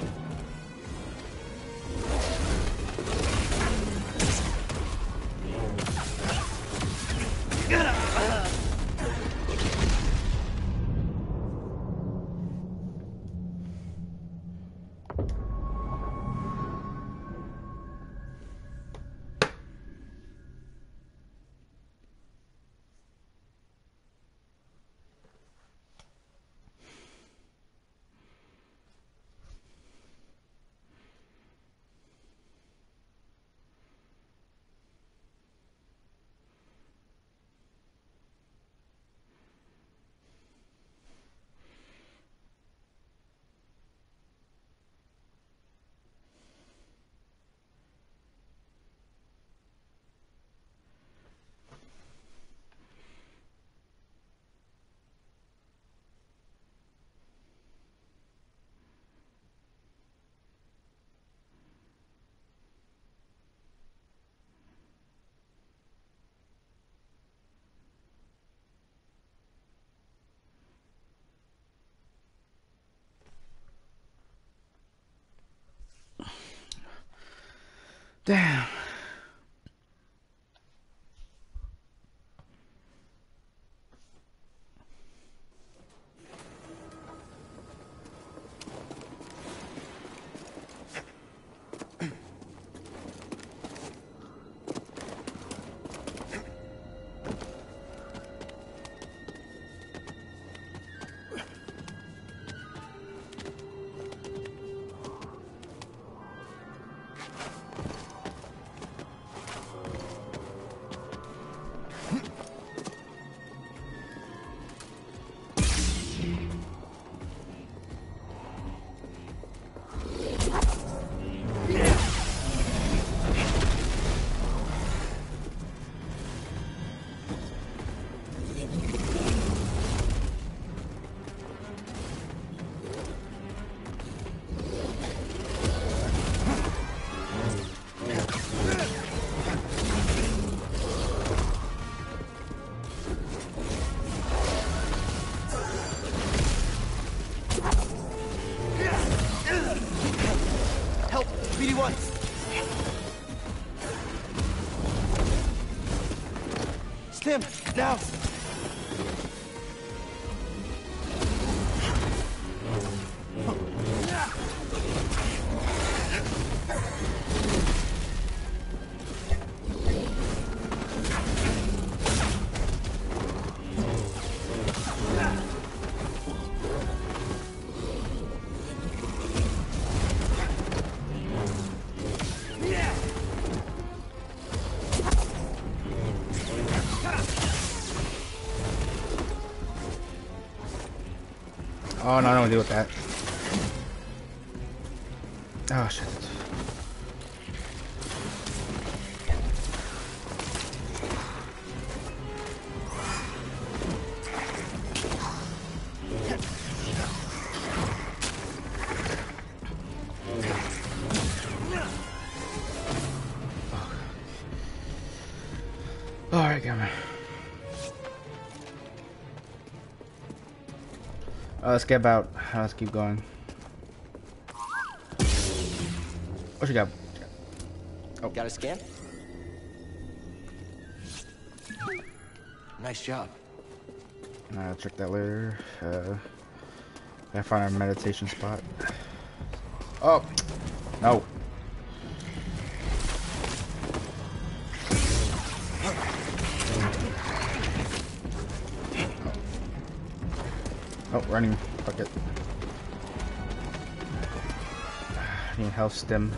Damn. Help! BD1! Stim! Now! Oh no, I don't want to deal with that. Oh shit. Alright, come on. Let's get about. Let's keep going. What you got? Oh, got a scan? Nice job. I'll check that later. Gotta find our meditation spot. Oh! No. Oh, running. Fuck it. I need health stem.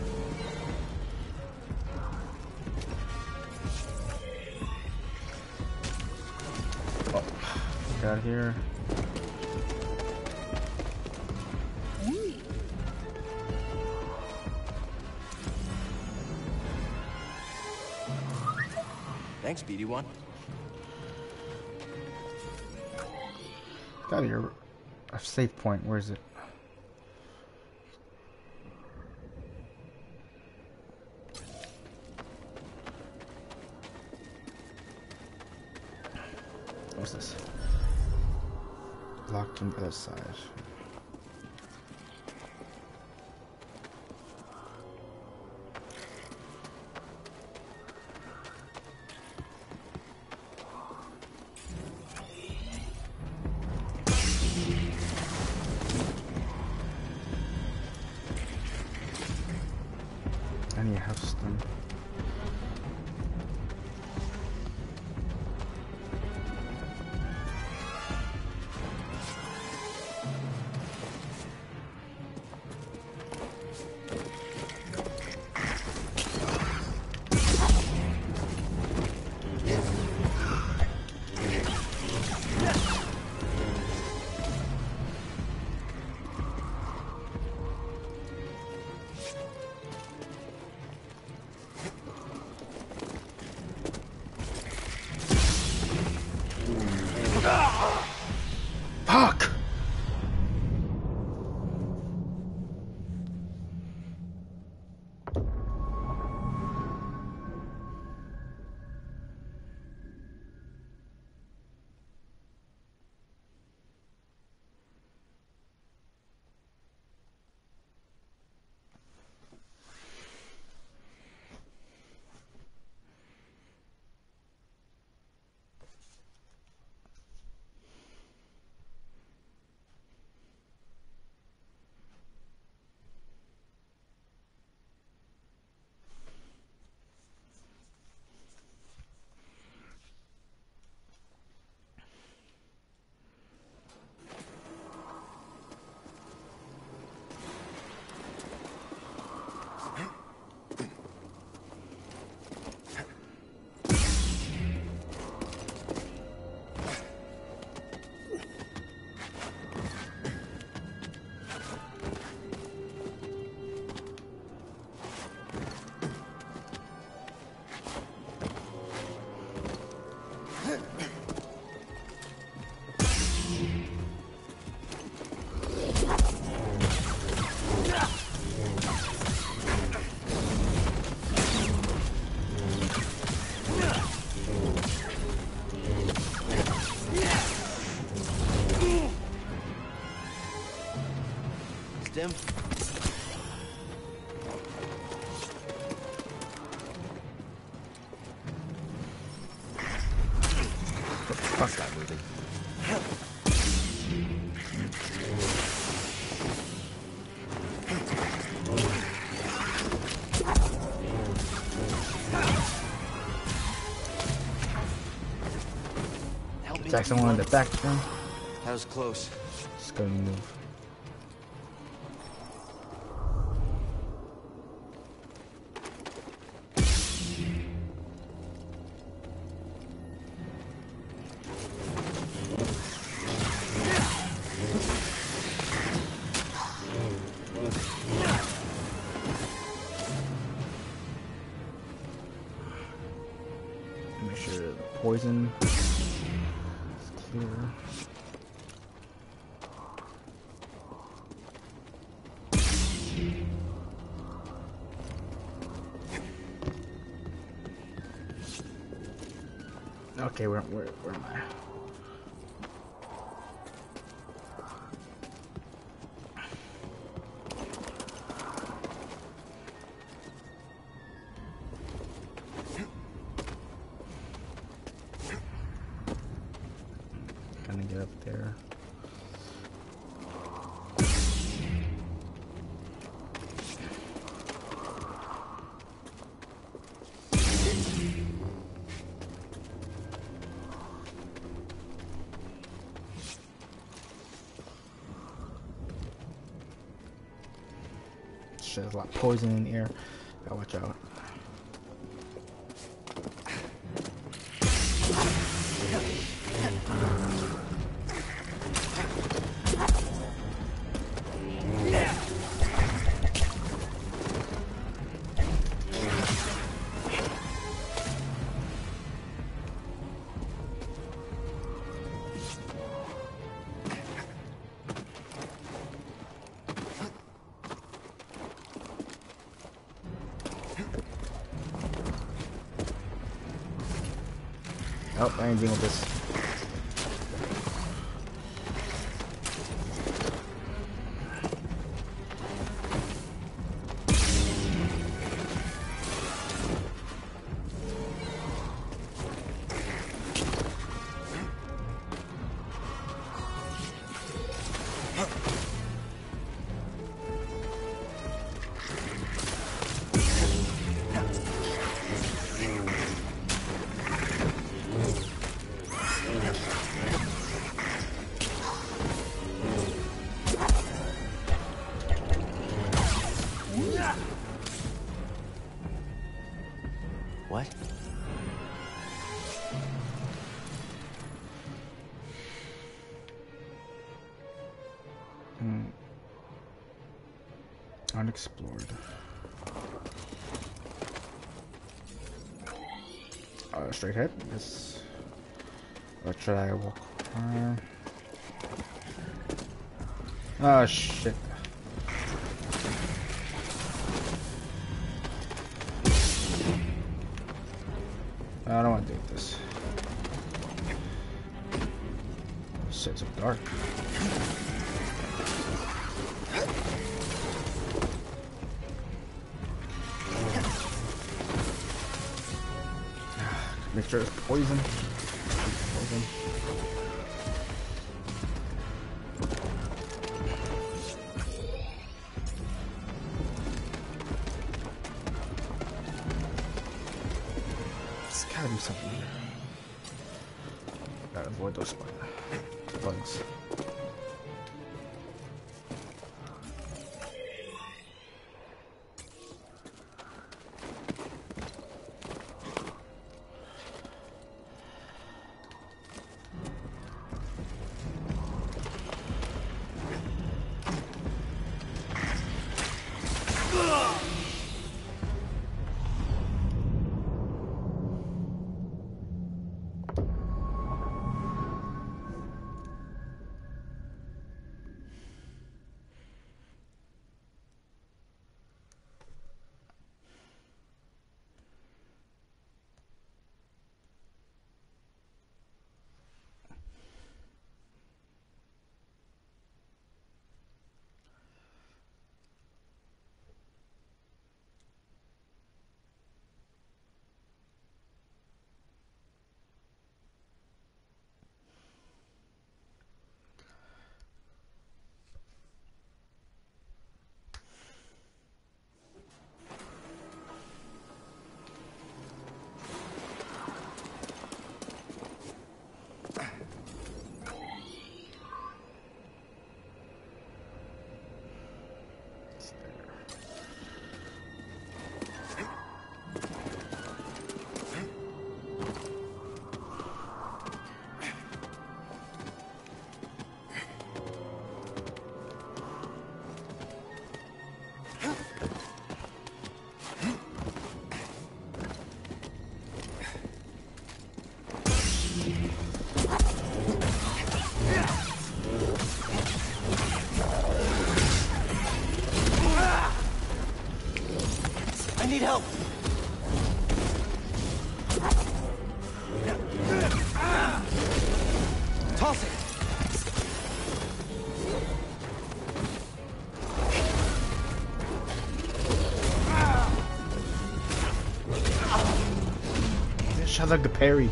Oh, get out of here. Thanks, BD1. Got here. A safe point. Where is it? What's this? Locked on the other side. I need a house stem. Fuck! Stim? Fuck that movie. Attack someone in the back then. That was close. Just gonna move. sure the poison is clear. Okay, where am I? Gonna get up there. Shit, there's a lot of poison in the air. Gotta watch out. Oh, I ain't dealing with this. What? Unexplored. Straight ahead. Yes. Or should I walk? Oh shit. I don't want to do this. Shit's so dark. Make sure it's poison. Poison. There's gotta be something here. Gotta avoid those bugs. need help. Toss it. Shut like a parry.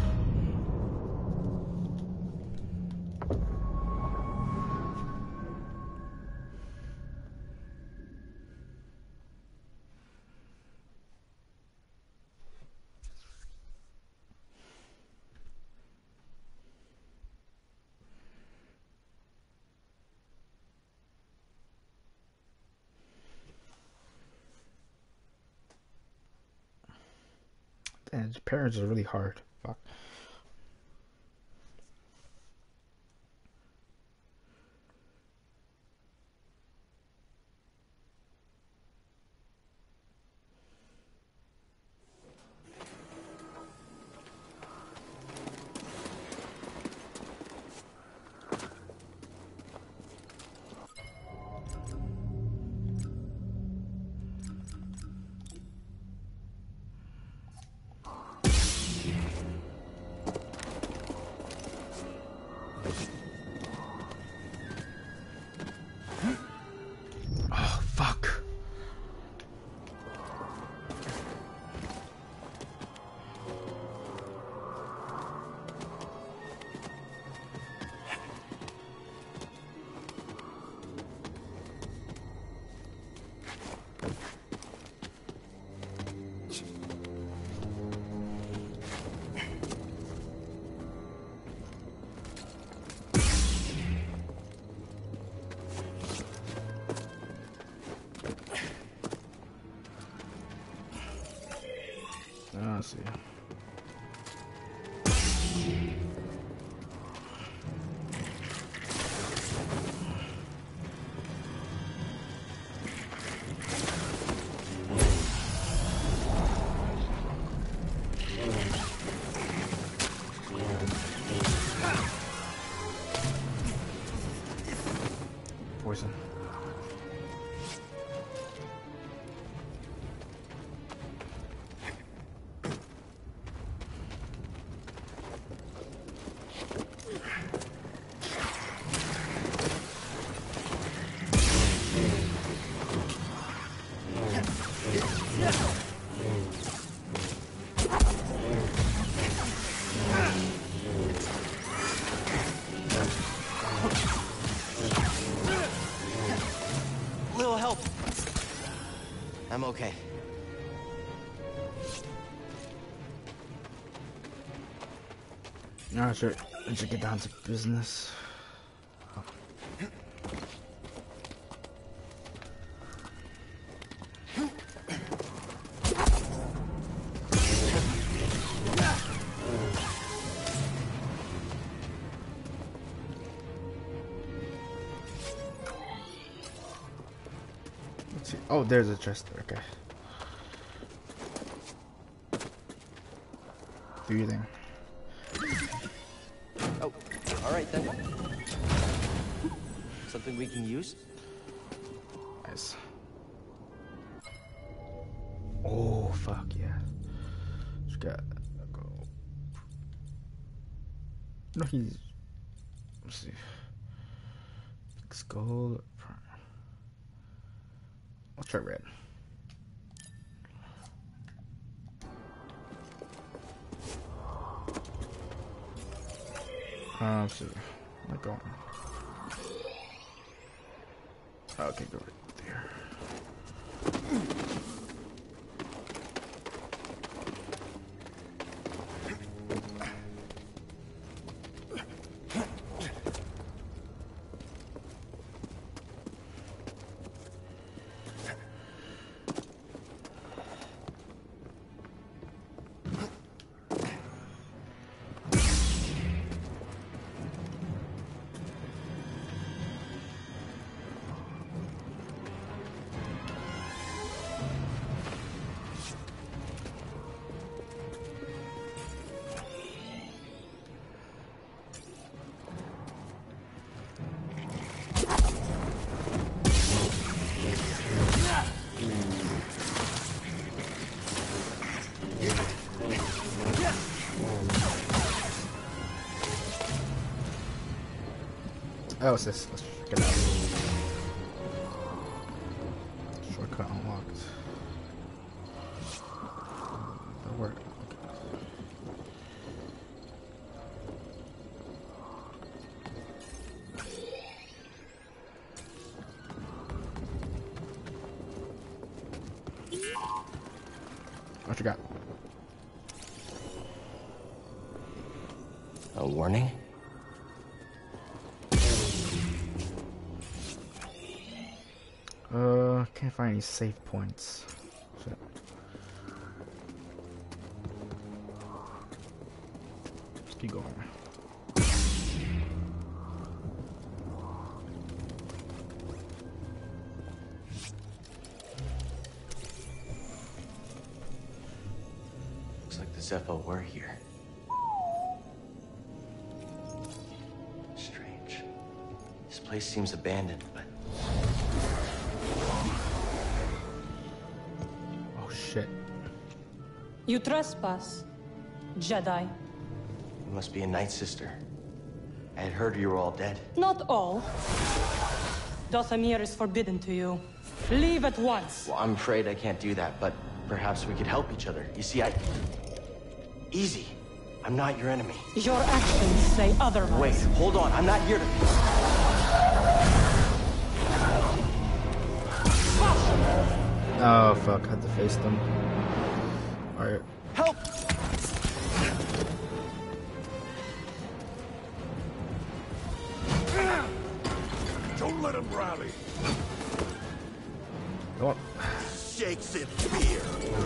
And parents are really hard. Fuck. I see. Poison. Little help. I'm okay. No, sure. I should get down to business. Let's see. Oh, there's a chest there. Okay. Breathing. Oh, all right then. Something we can use? Nice. Oh, fuck yeah. Just got go. No, he's. Let's see. Skull. I'll try red. Let's see. I'm going. Okay, go right there. Oh, it's this. Let's check it out. Shortcut unlocked. That worked. What you got? A warning? Can't find any save points. Shit. Let's keep going. Looks like the Zeffo were here. Strange. This place seems abandoned, but... Oh, shit. You trespass, Jedi. You must be a Night Sister. I had heard you were all dead. Not all. Dothamir is forbidden to you. Leave at once. Well, I'm afraid I can't do that, but perhaps we could help each other. You see, Easy. I'm not your enemy. Your actions say otherwise. Wait, hold on. I'm not here to... Oh, fuck. I had to face them. Alright. Help! Don't let him rally. Go on. Shakes in fear.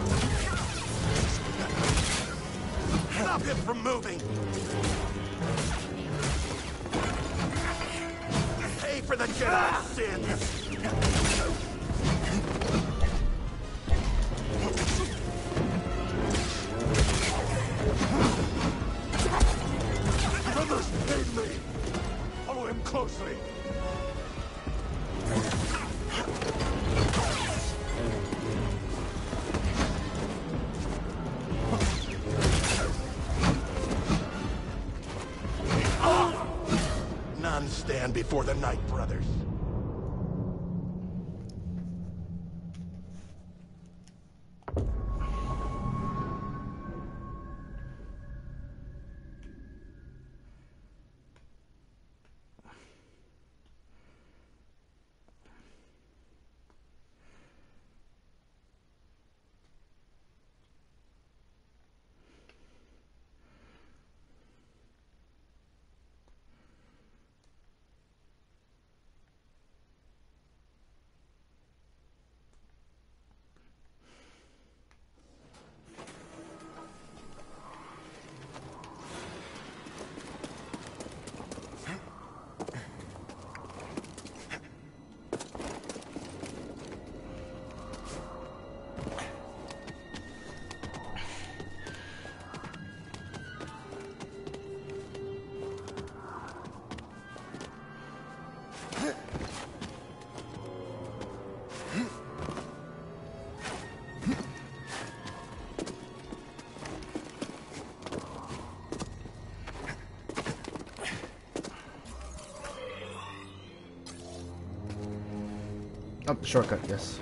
Stop him from moving. Pay for the Jedi sins. Brothers, aid me. Follow him closely. None stand before the Night Brothers. Oh, shortcut, yes.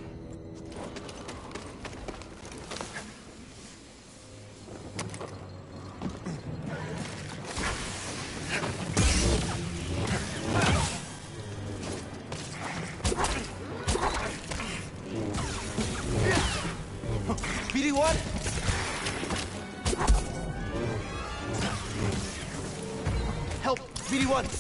BD-1? Help! BD-1!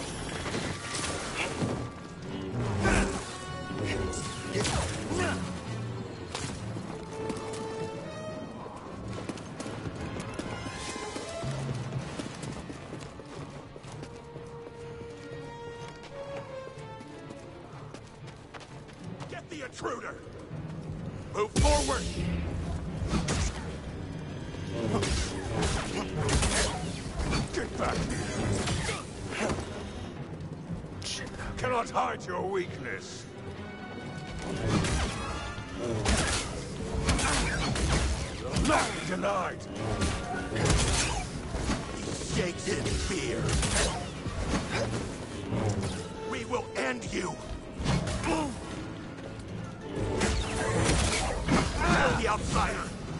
Get the intruder! Move forward! Get back! Cannot hide your weakness. Lock denied. He shakes in fear. We will end you. Kill the outsider.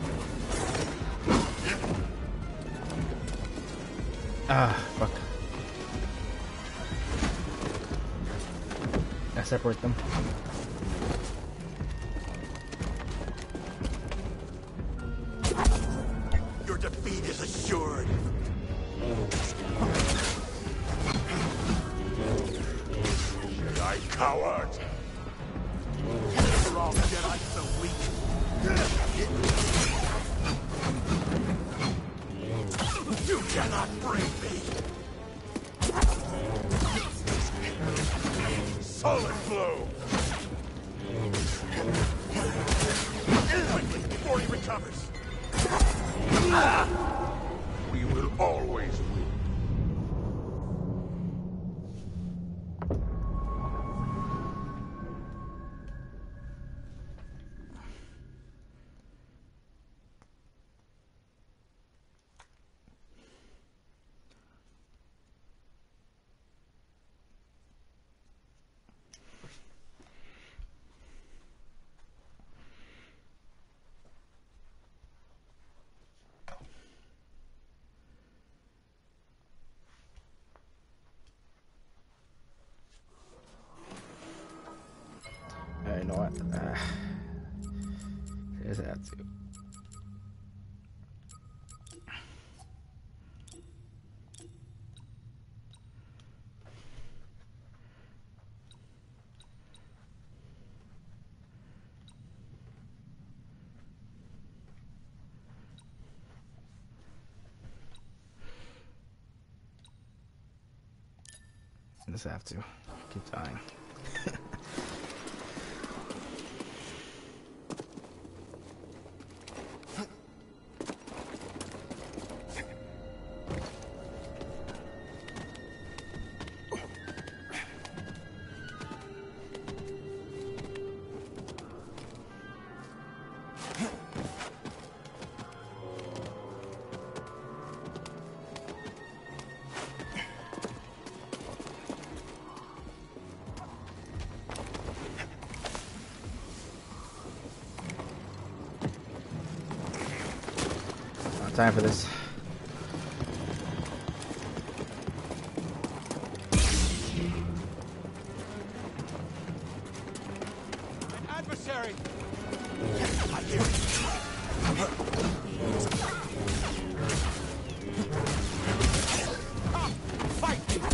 Ah, fuck. I separate them. Your defeat is assured. Jedi coward. You're all Jedi so weak. You cannot break me. Solid blow. Quickly, before he recovers. We will always win. You know what? Here's that too. Just have to keep dying. Time for this. Adversary. I hear it. Come, fight me.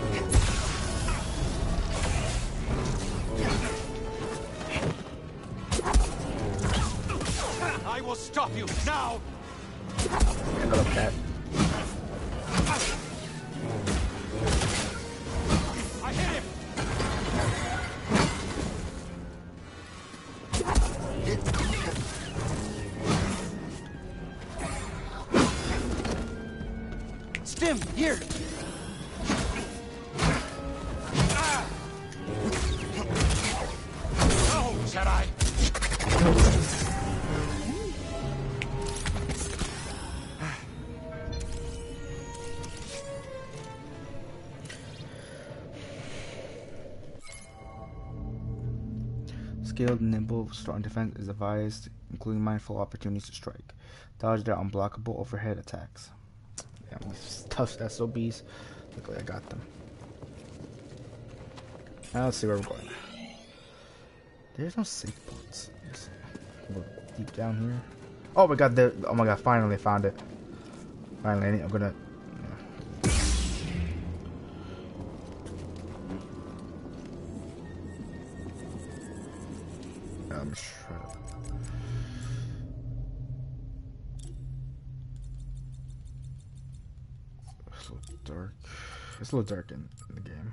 I will stop you now. Another cat. I hit him. Stim, here. Oh, Jedi. Skilled, nimble, strong defense is advised, including mindful opportunities to strike. Dodge their unblockable overhead attacks. Yeah, these tough SOBs. Look like I got them. Now let's see where we're going. There's no safe boats. Go deep down here. Oh, we got the. Oh my god! Finally found it. Finally, I'm gonna. It's a little dark. It's a little dark in the game.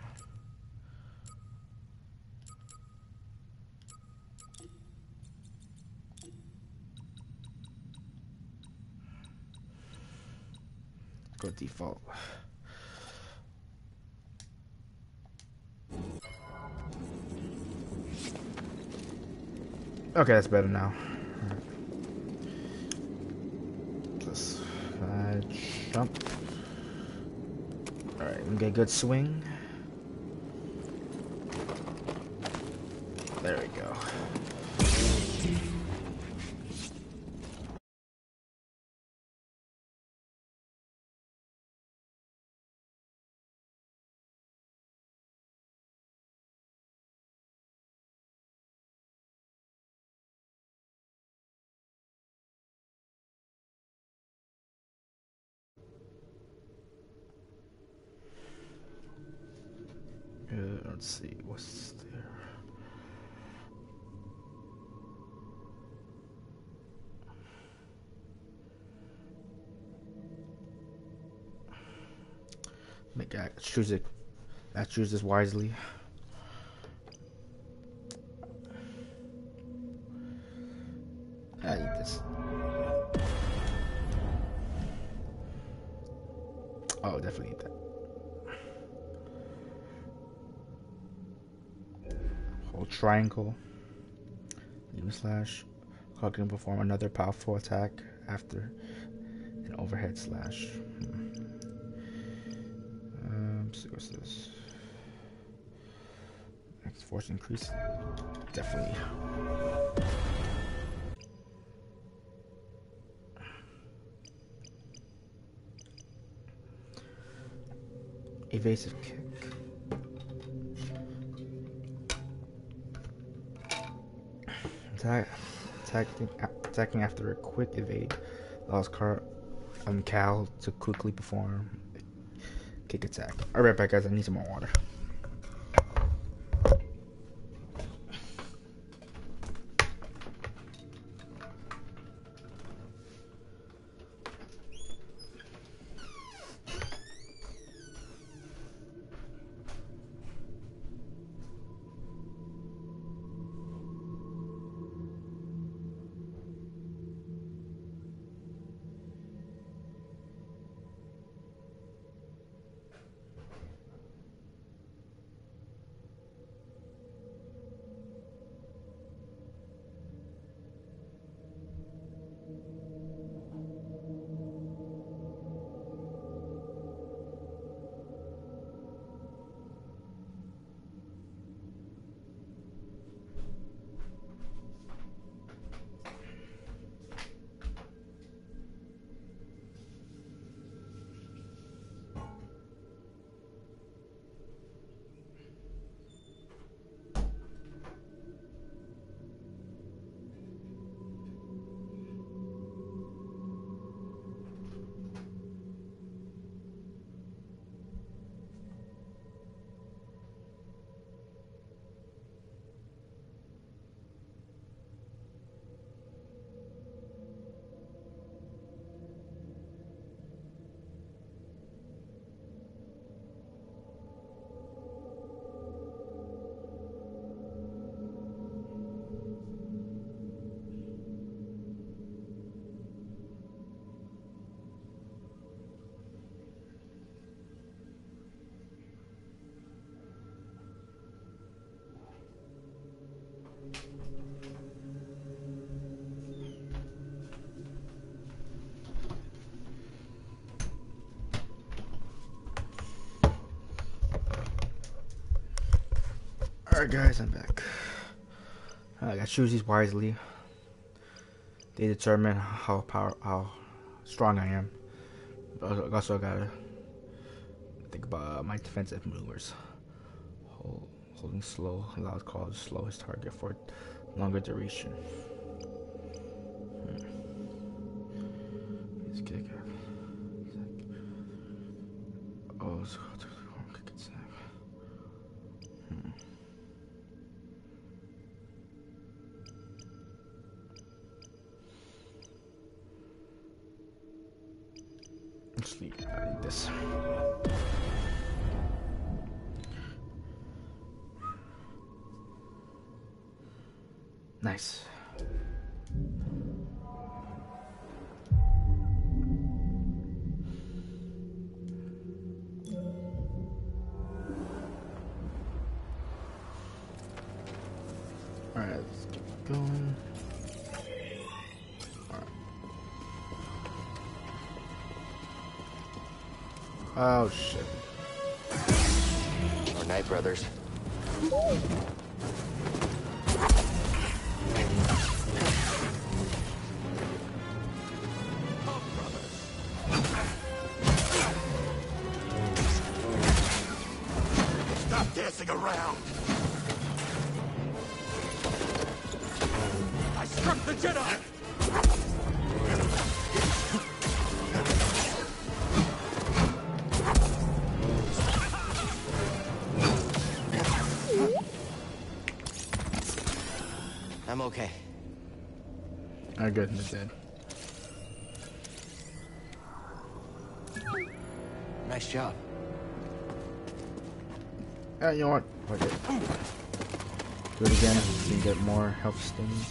Go default. Okay, that's better now. Just jump. Alright, we get a good swing. There we go. Let's see what's there. Make I choose it. I choose this wisely. I eat this. Oh, definitely eat that. Hold triangle. Even slash. Clock can perform another powerful attack after an overhead slash. See what's this? Max force increase. Definitely. Evasive kick. Attacking after a quick evade allows Cal to quickly perform a kick attack. Alright, back guys, I need some more water. Alright guys, I'm back. I gotta choose these wisely. They determine how strong I am. But also I gotta think about my defensive maneuvers. Holding slow allows Carl to slow his target for longer duration. His kick. Oh, so kick attack. Sleep. I need this. Nice. Alright, let's keep going. Oh shit. Our Knight brothers. around. I struck the Jedi! I'm okay. Oh, good. He's dead. Nice job. You know what? Fuck it. Do it again so you get more health stones.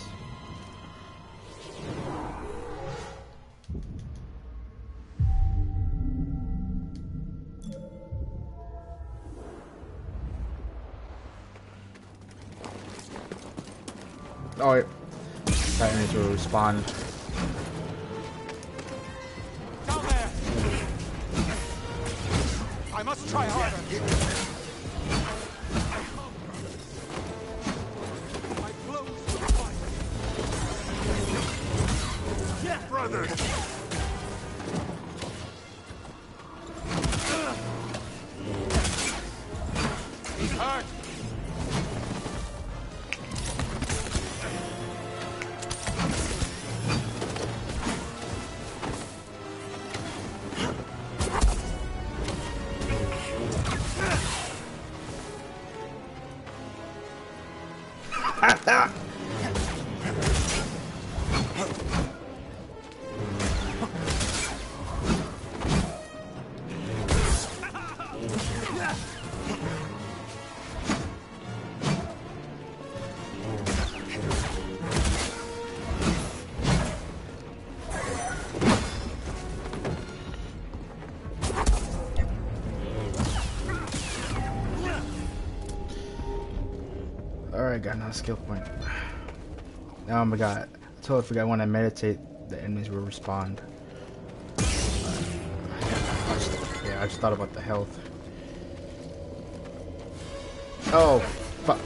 Oh, wait. Titans will respawn. Down there! I must try harder. My blows will fight. Yeah, brother! He's hurt! Alright, got another skill point. Oh my god. I totally forgot when I meditate, the enemies will respond. I just thought about the health. Oh, fuck.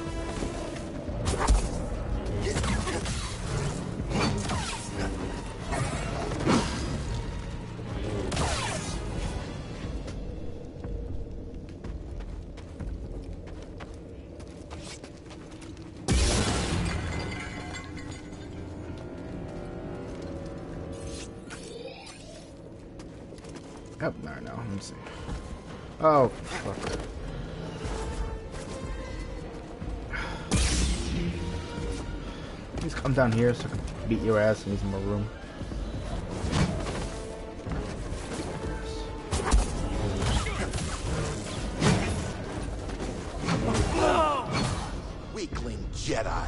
Oh, no, let me see. Oh, fuck. Please come down here so I can beat your ass and use more room. Weakling Jedi.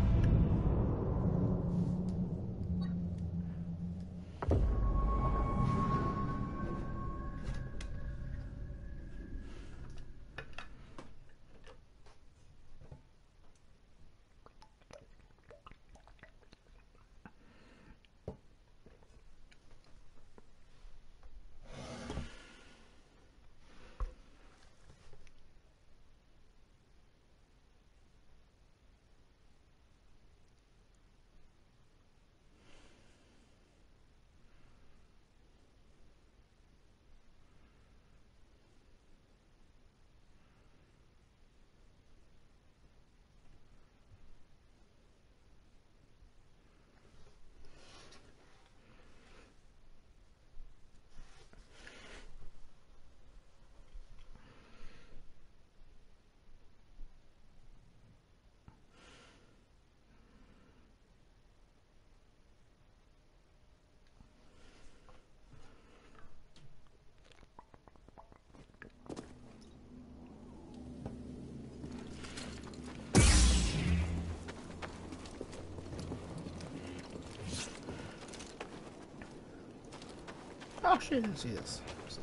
Oh shit, I didn't see this.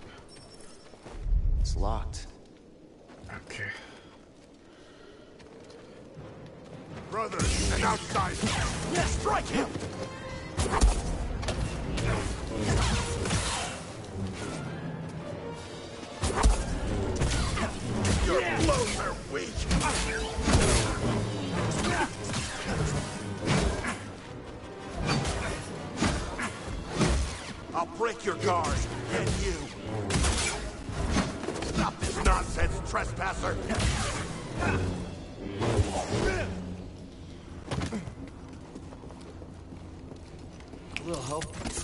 It's locked. Okay. Brothers, and outside. Yes, strike him! Your blows are weak. I'll break your guard, and you. Stop this nonsense, trespasser! A little help.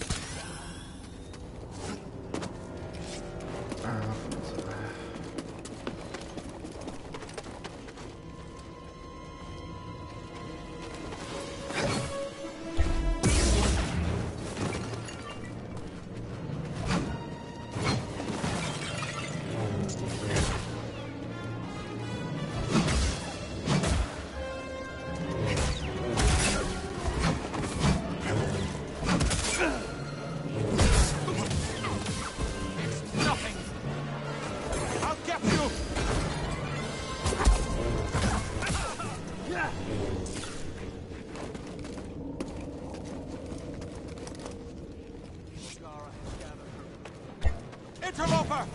Interloper!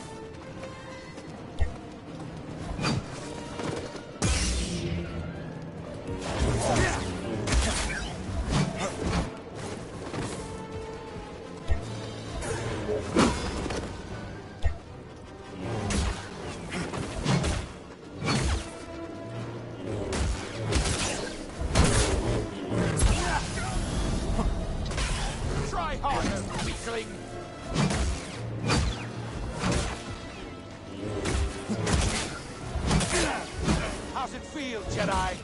Try harder, weakling! How's it feel, Jedi?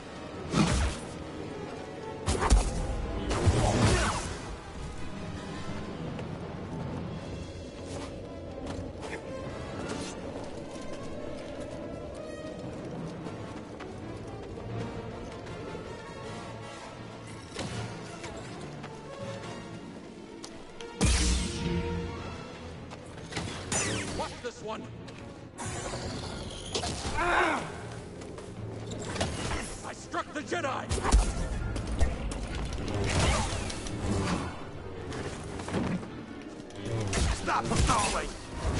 Watch this one! Ah! I struck the Jedi! Stop stalling!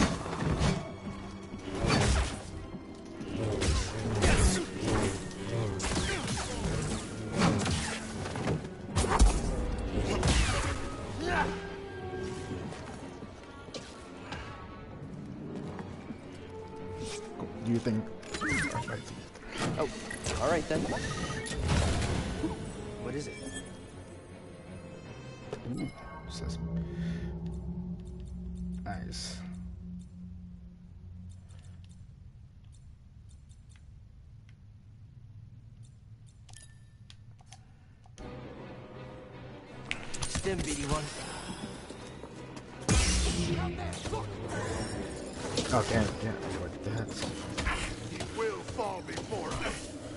Do you think? Oh, all right then. What is it? Ooh, nice. Stim, BD1. Oh, can't avoid that. He will fall before us.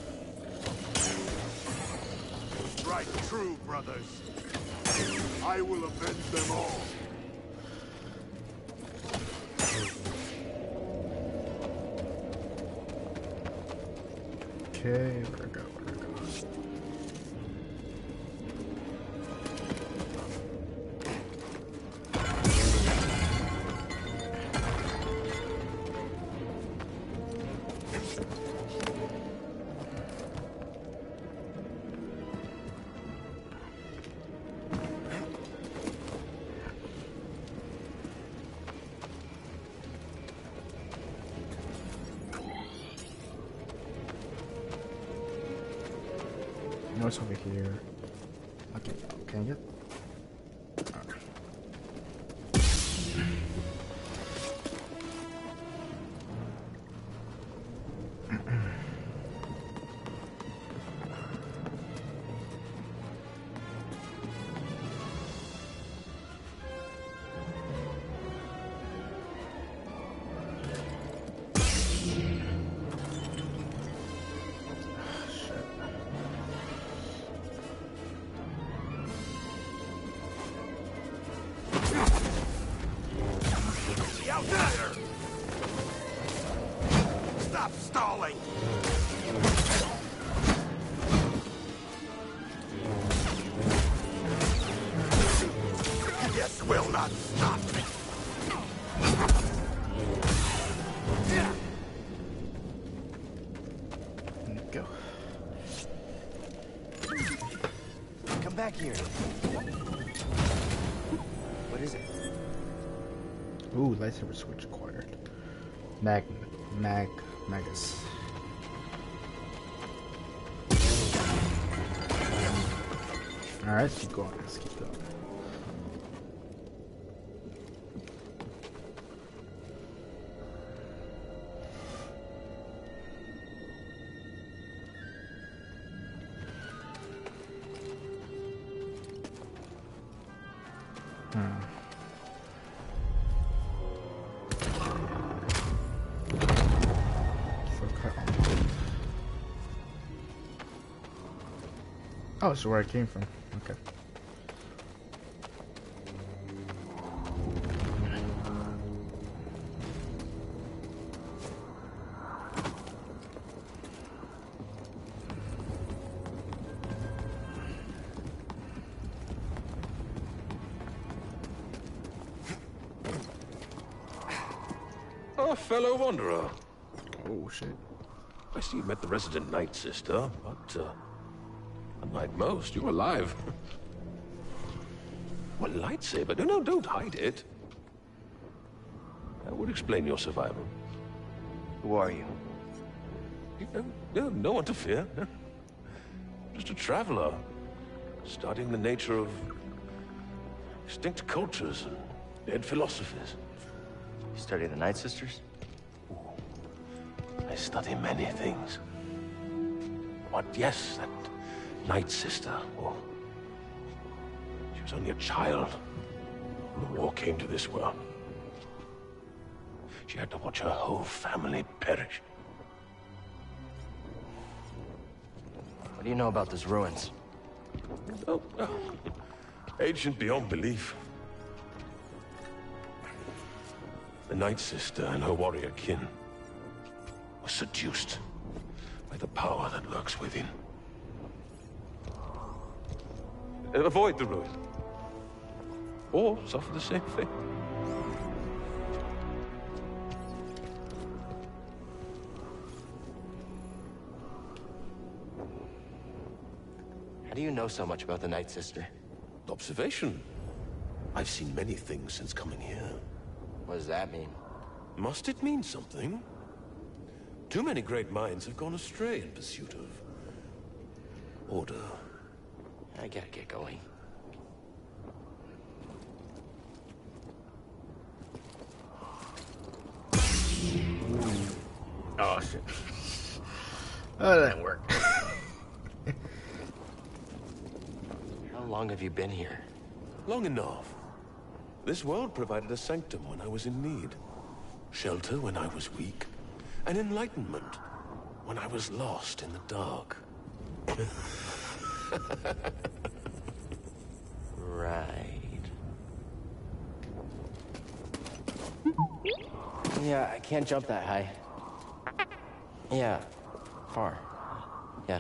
Strike true, brothers. I will avenge them all. Okay, where'd it go? No, it's over here. Okay, can I get? Out there! Stop stalling! This will not stop me! Go. Come back here. What is it? Ooh, lightsaber switch acquired. Magus. Alright, let's keep going. Let's keep going. Oh, this is where I came from. Okay. Oh, fellow wanderer. Oh, shit. I see you met the resident Night Sister, but, unlike most, you're alive. What lightsaber? No, don't hide it. That would explain your survival. Who are you? No one to fear. Just a traveler, studying the nature of extinct cultures and dead philosophies. You study the Night Sisters? I study many things. But yes, that Night Sister, oh, she was only a child when the war came to this world. She had to watch her whole family perish. What do you know about these ruins? Oh, ancient beyond belief. The Night Sister and her warrior kin were seduced by the power that lurks within. Avoid the ruin, or suffer the same fate. How do you know so much about the Night Sister? Observation. I've seen many things since coming here. What does that mean? Must it mean something? Too many great minds have gone astray in pursuit of order. I gotta get going. Oh, shit. Oh, that didn't work. How long have you been here? Long enough. This world provided a sanctum when I was in need, shelter when I was weak, and enlightenment when I was lost in the dark. Right. Yeah, I can't jump that high. Yeah, far. Yeah.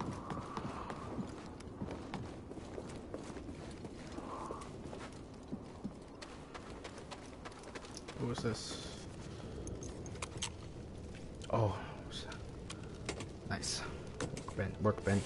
What was this? Oh, nice. Workbench.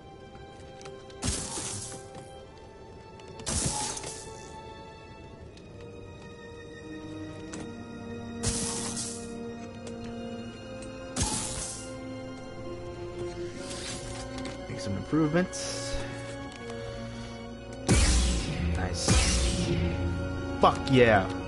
Make some improvements. Nice. Fuck yeah.